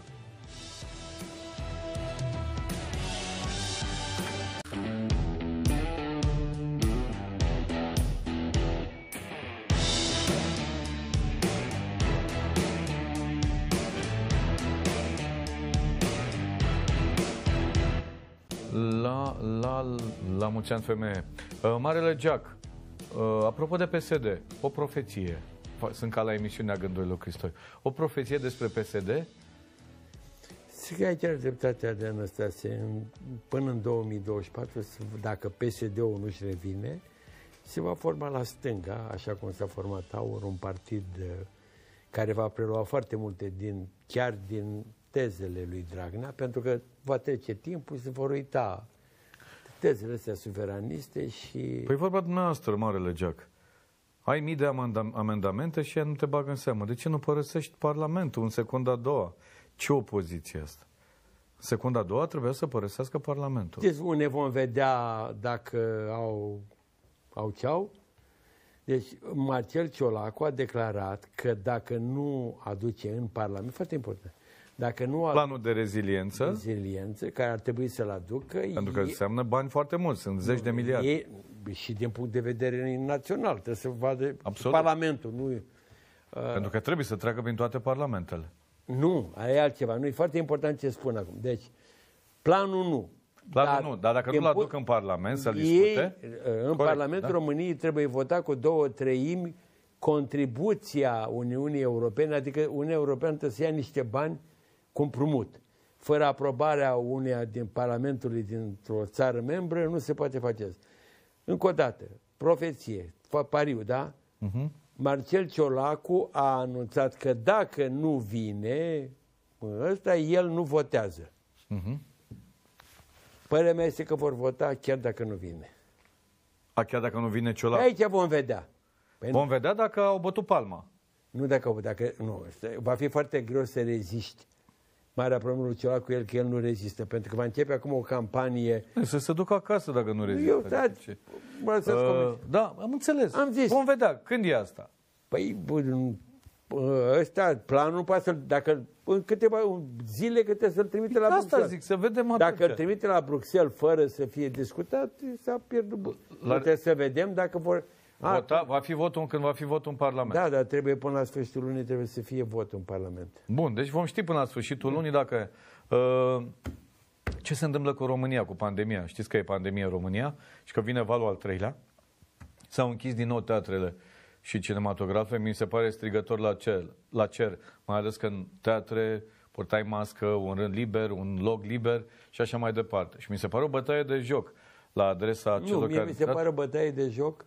La, la, la mulți ani, femeie. Uh, Marele Geac, uh, apropo de P S D, o profeție. Sunt ca la emisiunea Gândurile lui Cristoiu. O profeție despre P S D? Să că aici are dreptatea de Anastase. Până în două mii douăzeci și patru, dacă P S D-ul nu-și revine, se va forma la stânga, așa cum s-a format Aur, un partid care va prelua foarte multe din, chiar din tezele lui Dragnea, pentru că va trece timpul și se vor uita tezele astea suveraniste și... Păi vorba dumneavoastră, Marele Geac. Ai mii de amendamente și ea nu te bagă în seamă. De ce nu părăsești Parlamentul în secunda a doua? Ce opoziție asta? În secunda a doua trebuia să părăsească Parlamentul. Deci ne vom vedea dacă au, au ce-au. Deci Marcel Ciolacu a declarat că dacă nu aduce în Parlament, foarte important, dacă nu aduce planul de reziliență, reziliență care ar trebui să-l aducă... Pentru că e, înseamnă bani foarte mulți, sunt zeci de miliarde. E, și din punct de vedere național, trebuie să vadă Absolut. Parlamentul. Nu, uh, Pentru că trebuie să treacă prin toate parlamentele. Nu, aia e altceva. Nu, e foarte important ce spun acum. Deci, planul nu. Planul dar, nu, dar dacă nu-l aduc în Parlament să-l discute... În corect, Parlamentul da? României trebuie votat cu două treimi contribuția Uniunii Europene, adică Uniunea Europeană trebuie să ia niște bani cu împrumut. Fără aprobarea uneia din Parlamentului dintr-o țară membră, nu se poate face asta. Încă o dată, profeție, pariu, da? Uh-huh. Marcel Ciolacu a anunțat că dacă nu vine ăsta, el nu votează. Uh-huh. Părerea mea este că vor vota chiar dacă nu vine. A, chiar dacă nu vine Ciolacu? Aici vom vedea. Păi vom vedea dacă au bătut palma. Nu dacă au dacă nu, va fi foarte greu să reziști. Marea problemă lui Ciolacu el că el nu rezistă, pentru că va începe acum o campanie... Să se ducă acasă dacă nu rezistă. Eu, da, uh, da, am înțeles. Am zis. Vom vedea. Când e asta? Păi, ăsta, planul poate să... Dacă în câteva zile că trebuie să-l trimite la asta Bruxelles. Asta zic, să vedem atunci. Dacă îl trimite la Bruxelles fără să fie discutat, s-a pierdut. La... Trebuie să vedem dacă vor... Vota, va fi votul când va fi votul în Parlament. Da, dar trebuie până la sfârșitul lunii trebuie să fie votul în Parlament. Bun, deci vom ști până la sfârșitul lunii dacă... Uh, ce se întâmplă cu România, cu pandemia. Știți că e pandemie în România și că vine valul al treilea. S-au închis din nou teatrele și cinematografe. Mi se pare strigător la cer, la cer, mai ales că în teatre purtai mască, un rând liber, un loc liber și așa mai departe. Și mi se pare o bătaie de joc la adresa celor care... Nu, mie mi se pare o bătaie de joc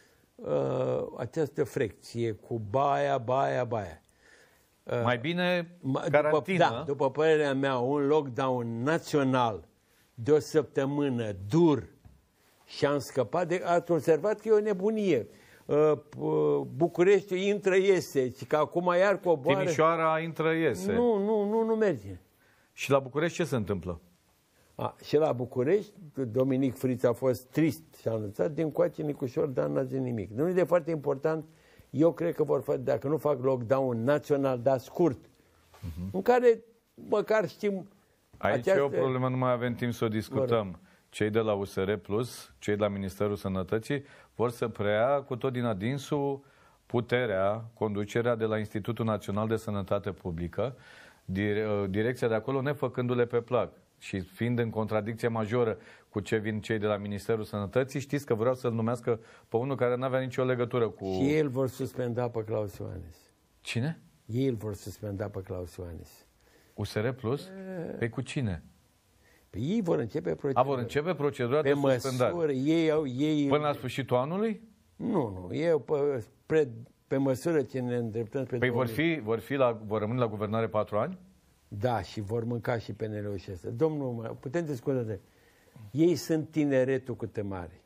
uh, această frecție cu baia, baia, baia. Uh, mai bine carantină. După, da, după părerea mea, un lockdown național de o săptămână dur și am scăpat de... Ați observat că e o nebunie. Uh, uh, Bucureștiul intră, iese, și că acum iar coboară... Timișoara intră, iese. Nu, nu, nu, nu merge. Și la București ce se întâmplă? A, și la București, Dominic Friț a fost trist și a anunțat, din coace Nicușor Dan n-a zis nimic. Nu e foarte important, eu cred că vor face, dacă nu fac lockdown național, dar scurt, uh-huh. în care măcar știm... Aici această... e o problemă, nu mai avem timp să o discutăm. Vor. Cei de la U S R Plus, cei de la Ministerul Sănătății, vor să preia cu tot din adinsul puterea, conducerea de la Institutul Național de Sănătate Publică, direcția de acolo nefăcându-le pe plac. Și fiind în contradicție majoră cu ce vin cei de la Ministerul Sănătății, știți că vreau să-l numească pe unul care n-avea nicio legătură cu... Și ei îl vor suspenda pe Claus Iohannis. Cine? Ei îl vor suspenda pe Claus Iohannis. U S R Plus? E... Păi cu cine? Păi ei vor începe procedura. A, vor începe procedura pe de suspendare. Măsură, ei au, ei... Până la sfârșitul anului? Nu, nu. Eu pe, pe, pe măsură ce ne îndreptăm spre... Păi vor, fi, vor, fi la, vor rămâne la guvernare patru ani? Da, și vor mânca și P N L-ul și ăsta. Domnul, putem discuta de... Ei sunt tineretul cu tămare.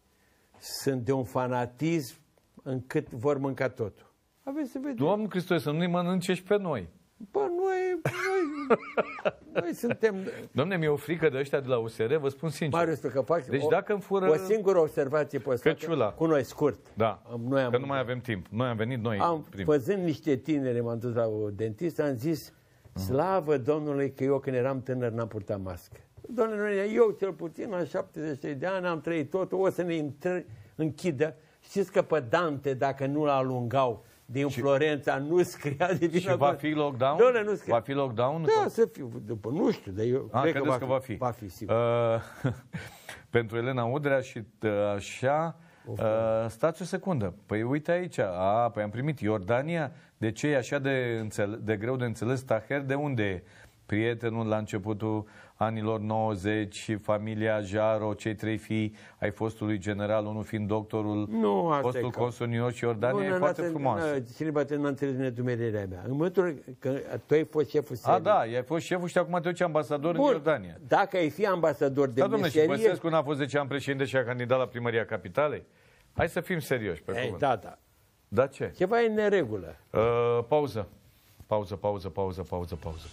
Sunt de un fanatism încât vor mânca totul. Aveți să vedeți. Doamne Hristoie, să nu-i mănânce și pe noi. Bă, noi... Noi, noi suntem... Dom'le, mi-e o frică de ăștia de la U S R, vă spun sincer. Marius, că fac deci o, dacă îmi fură... o singură observație poți Căciula. Cu noi, scurt. Da, noi am că nu mai avem timp. Noi am venit, noi am, prim. Văzând niște tineri, m-am dus la o dentistă, am zis, slavă Domnului că eu când eram tânăr n-am purtat mască. Doamne, eu cel puțin la șaptezeci de ani am trăit totul, o să ne închidă. Știți că pe Dante, dacă nu-l alungau din și, Florența, nu scria de vină. Și va fi lockdown? Doamne, nu scria. Va fi lockdown? Da, sau? Să fiu, după, nu știu, dar eu A, cred că va, că va fi. Va fi, sigur. Uh, pentru Elena Udrea și uh, așa... Uh, stați o secundă. Păi uite aici. A, păi am primit Iordania. De ce e așa de, înțele- de greu de înțeles? Taher de unde e? Prietenul la începutul anilor nouăzeci, familia Jaro, cei trei fii ai fostului general, unul fiind doctorul, nu, fostul consul New York și Iordania, nu, e foarte frumoasă. Cineva te nu înțeles nedumerirea mea. În momentul că tu ai fost șeful serii. A, da, ai fost șeful și acum te duci ambasador Bun, în Iordania. Dacă ai fi ambasador de da, meserie... Da, dom'le, și Băsescu n-a fost zece ani președinte și a candidat la primăria Capitalei? Hai să fim serioși pe cuvânt. Da, da. Da, ce? Ceva e în neregulă. Uh, pauză. Pauză, pauză, pauză, pauză, pauză.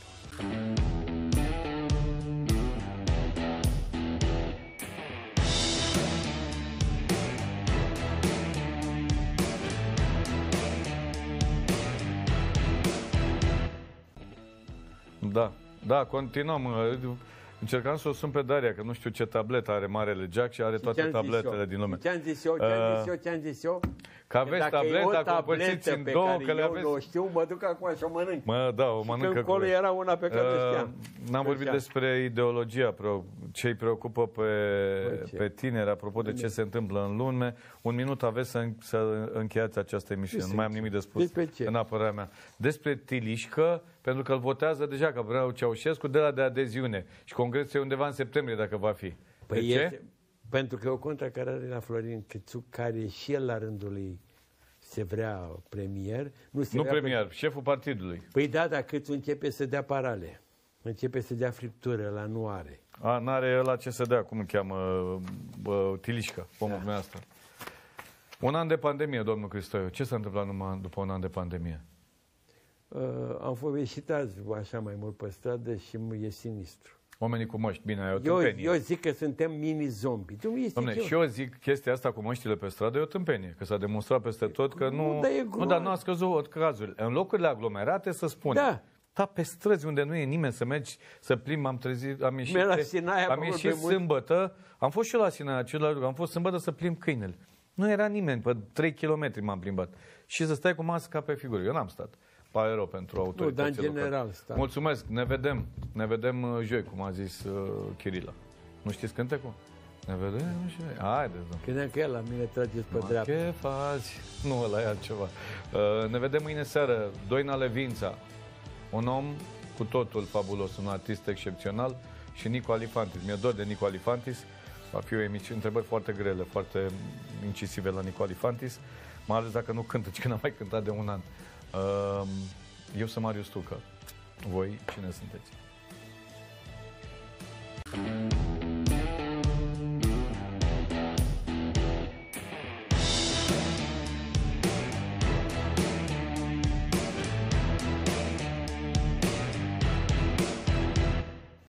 Da, da, continuăm. Încercam să o sun pe Daria, că nu știu ce tabletă are Marele Jack și are și toate tabletele din lume. Ce-am zis eu, ce-am zis eu, ce-am zis eu? Că aveți Dacă e o tableta, compățiți în pe două, care că le eu aveți... nu știu, mă duc acum și o mănânc. Mă, da, o Și mănâncă când acolo cu... era una pe care Uh, știam. N-am vorbit Știam. despre ideologia, ce îi preocupă pe, ce? pe tineri, apropo de ce se întâmplă în lume. Un minut aveți să, să încheiați această emisiune. Nu mai am nimic de spus Despre ce? în apărarea mea. Despre Tilișcă, pentru că îl votează deja, că vreau Ceaușescu, de la de adeziune. Și congresul e undeva în septembrie, dacă va fi. Păi de ce? este, pentru că e o contracarare la Florin Câțu, care și el la rândul lui se vrea premier. Nu, se Nu vrea premier, șeful partidului. Păi da, dar Câțu începe să dea parale. Începe să dea friptură, la nu are. A, n-are ăla ce să dea, cum îl cheamă, bă, Tilișcă, pomul da. Asta. Un an de pandemie, domnul Cristoiu. Ce s-a întâmplat numai după un an de pandemie? Uh, am fost ieșit azi așa mai mult pe stradă și e sinistru. Oamenii cu măști, bine, e o Eu, tâmpenie. eu zic că suntem mini-zombi. Dom'le, și eu zic chestia asta cu măștile pe stradă e o tâmpenie, că s-a demonstrat peste tot că nu... Nu, dar e nu, dar nu a scăzut cazurile. În locurile aglomerate să spune. Da. Da, pe străzi unde nu e nimeni să mergi, să plimbi, am trezit, am ieșit, la Sinaia, am ieșit sâmbătă, am fost și eu la Sinaia, același lucru, am fost sâmbătă să plimb câinele. Nu era nimeni, pe trei kilometri m-am plimbat. Și să stai cu masca pe figură. Eu n-am stat. Pare rău pentru autoritățile Nu, dar în general stai. Mulțumesc, ne vedem. Ne vedem uh, joi, cum a zis uh, Chirila. Nu știți cântecul? Ne vedem joi. Haideți, domnule. Credeam că el la mine trageți pe dreapta. Ce faci? Nu, ăla e altceva. Uh, ne vedem mâine seară. Doina Levința. Un om cu totul fabulos, un artist excepțional, și Nico Alifantis. Mi-e dor de Nico Alifantis. Va fi o emisiune, întrebări foarte grele, foarte incisive la Nico Alifantis, mai ales dacă nu cântă, ci că n-a mai cântat de un an. Eu sunt Marius Tucă. Voi cine sunteți?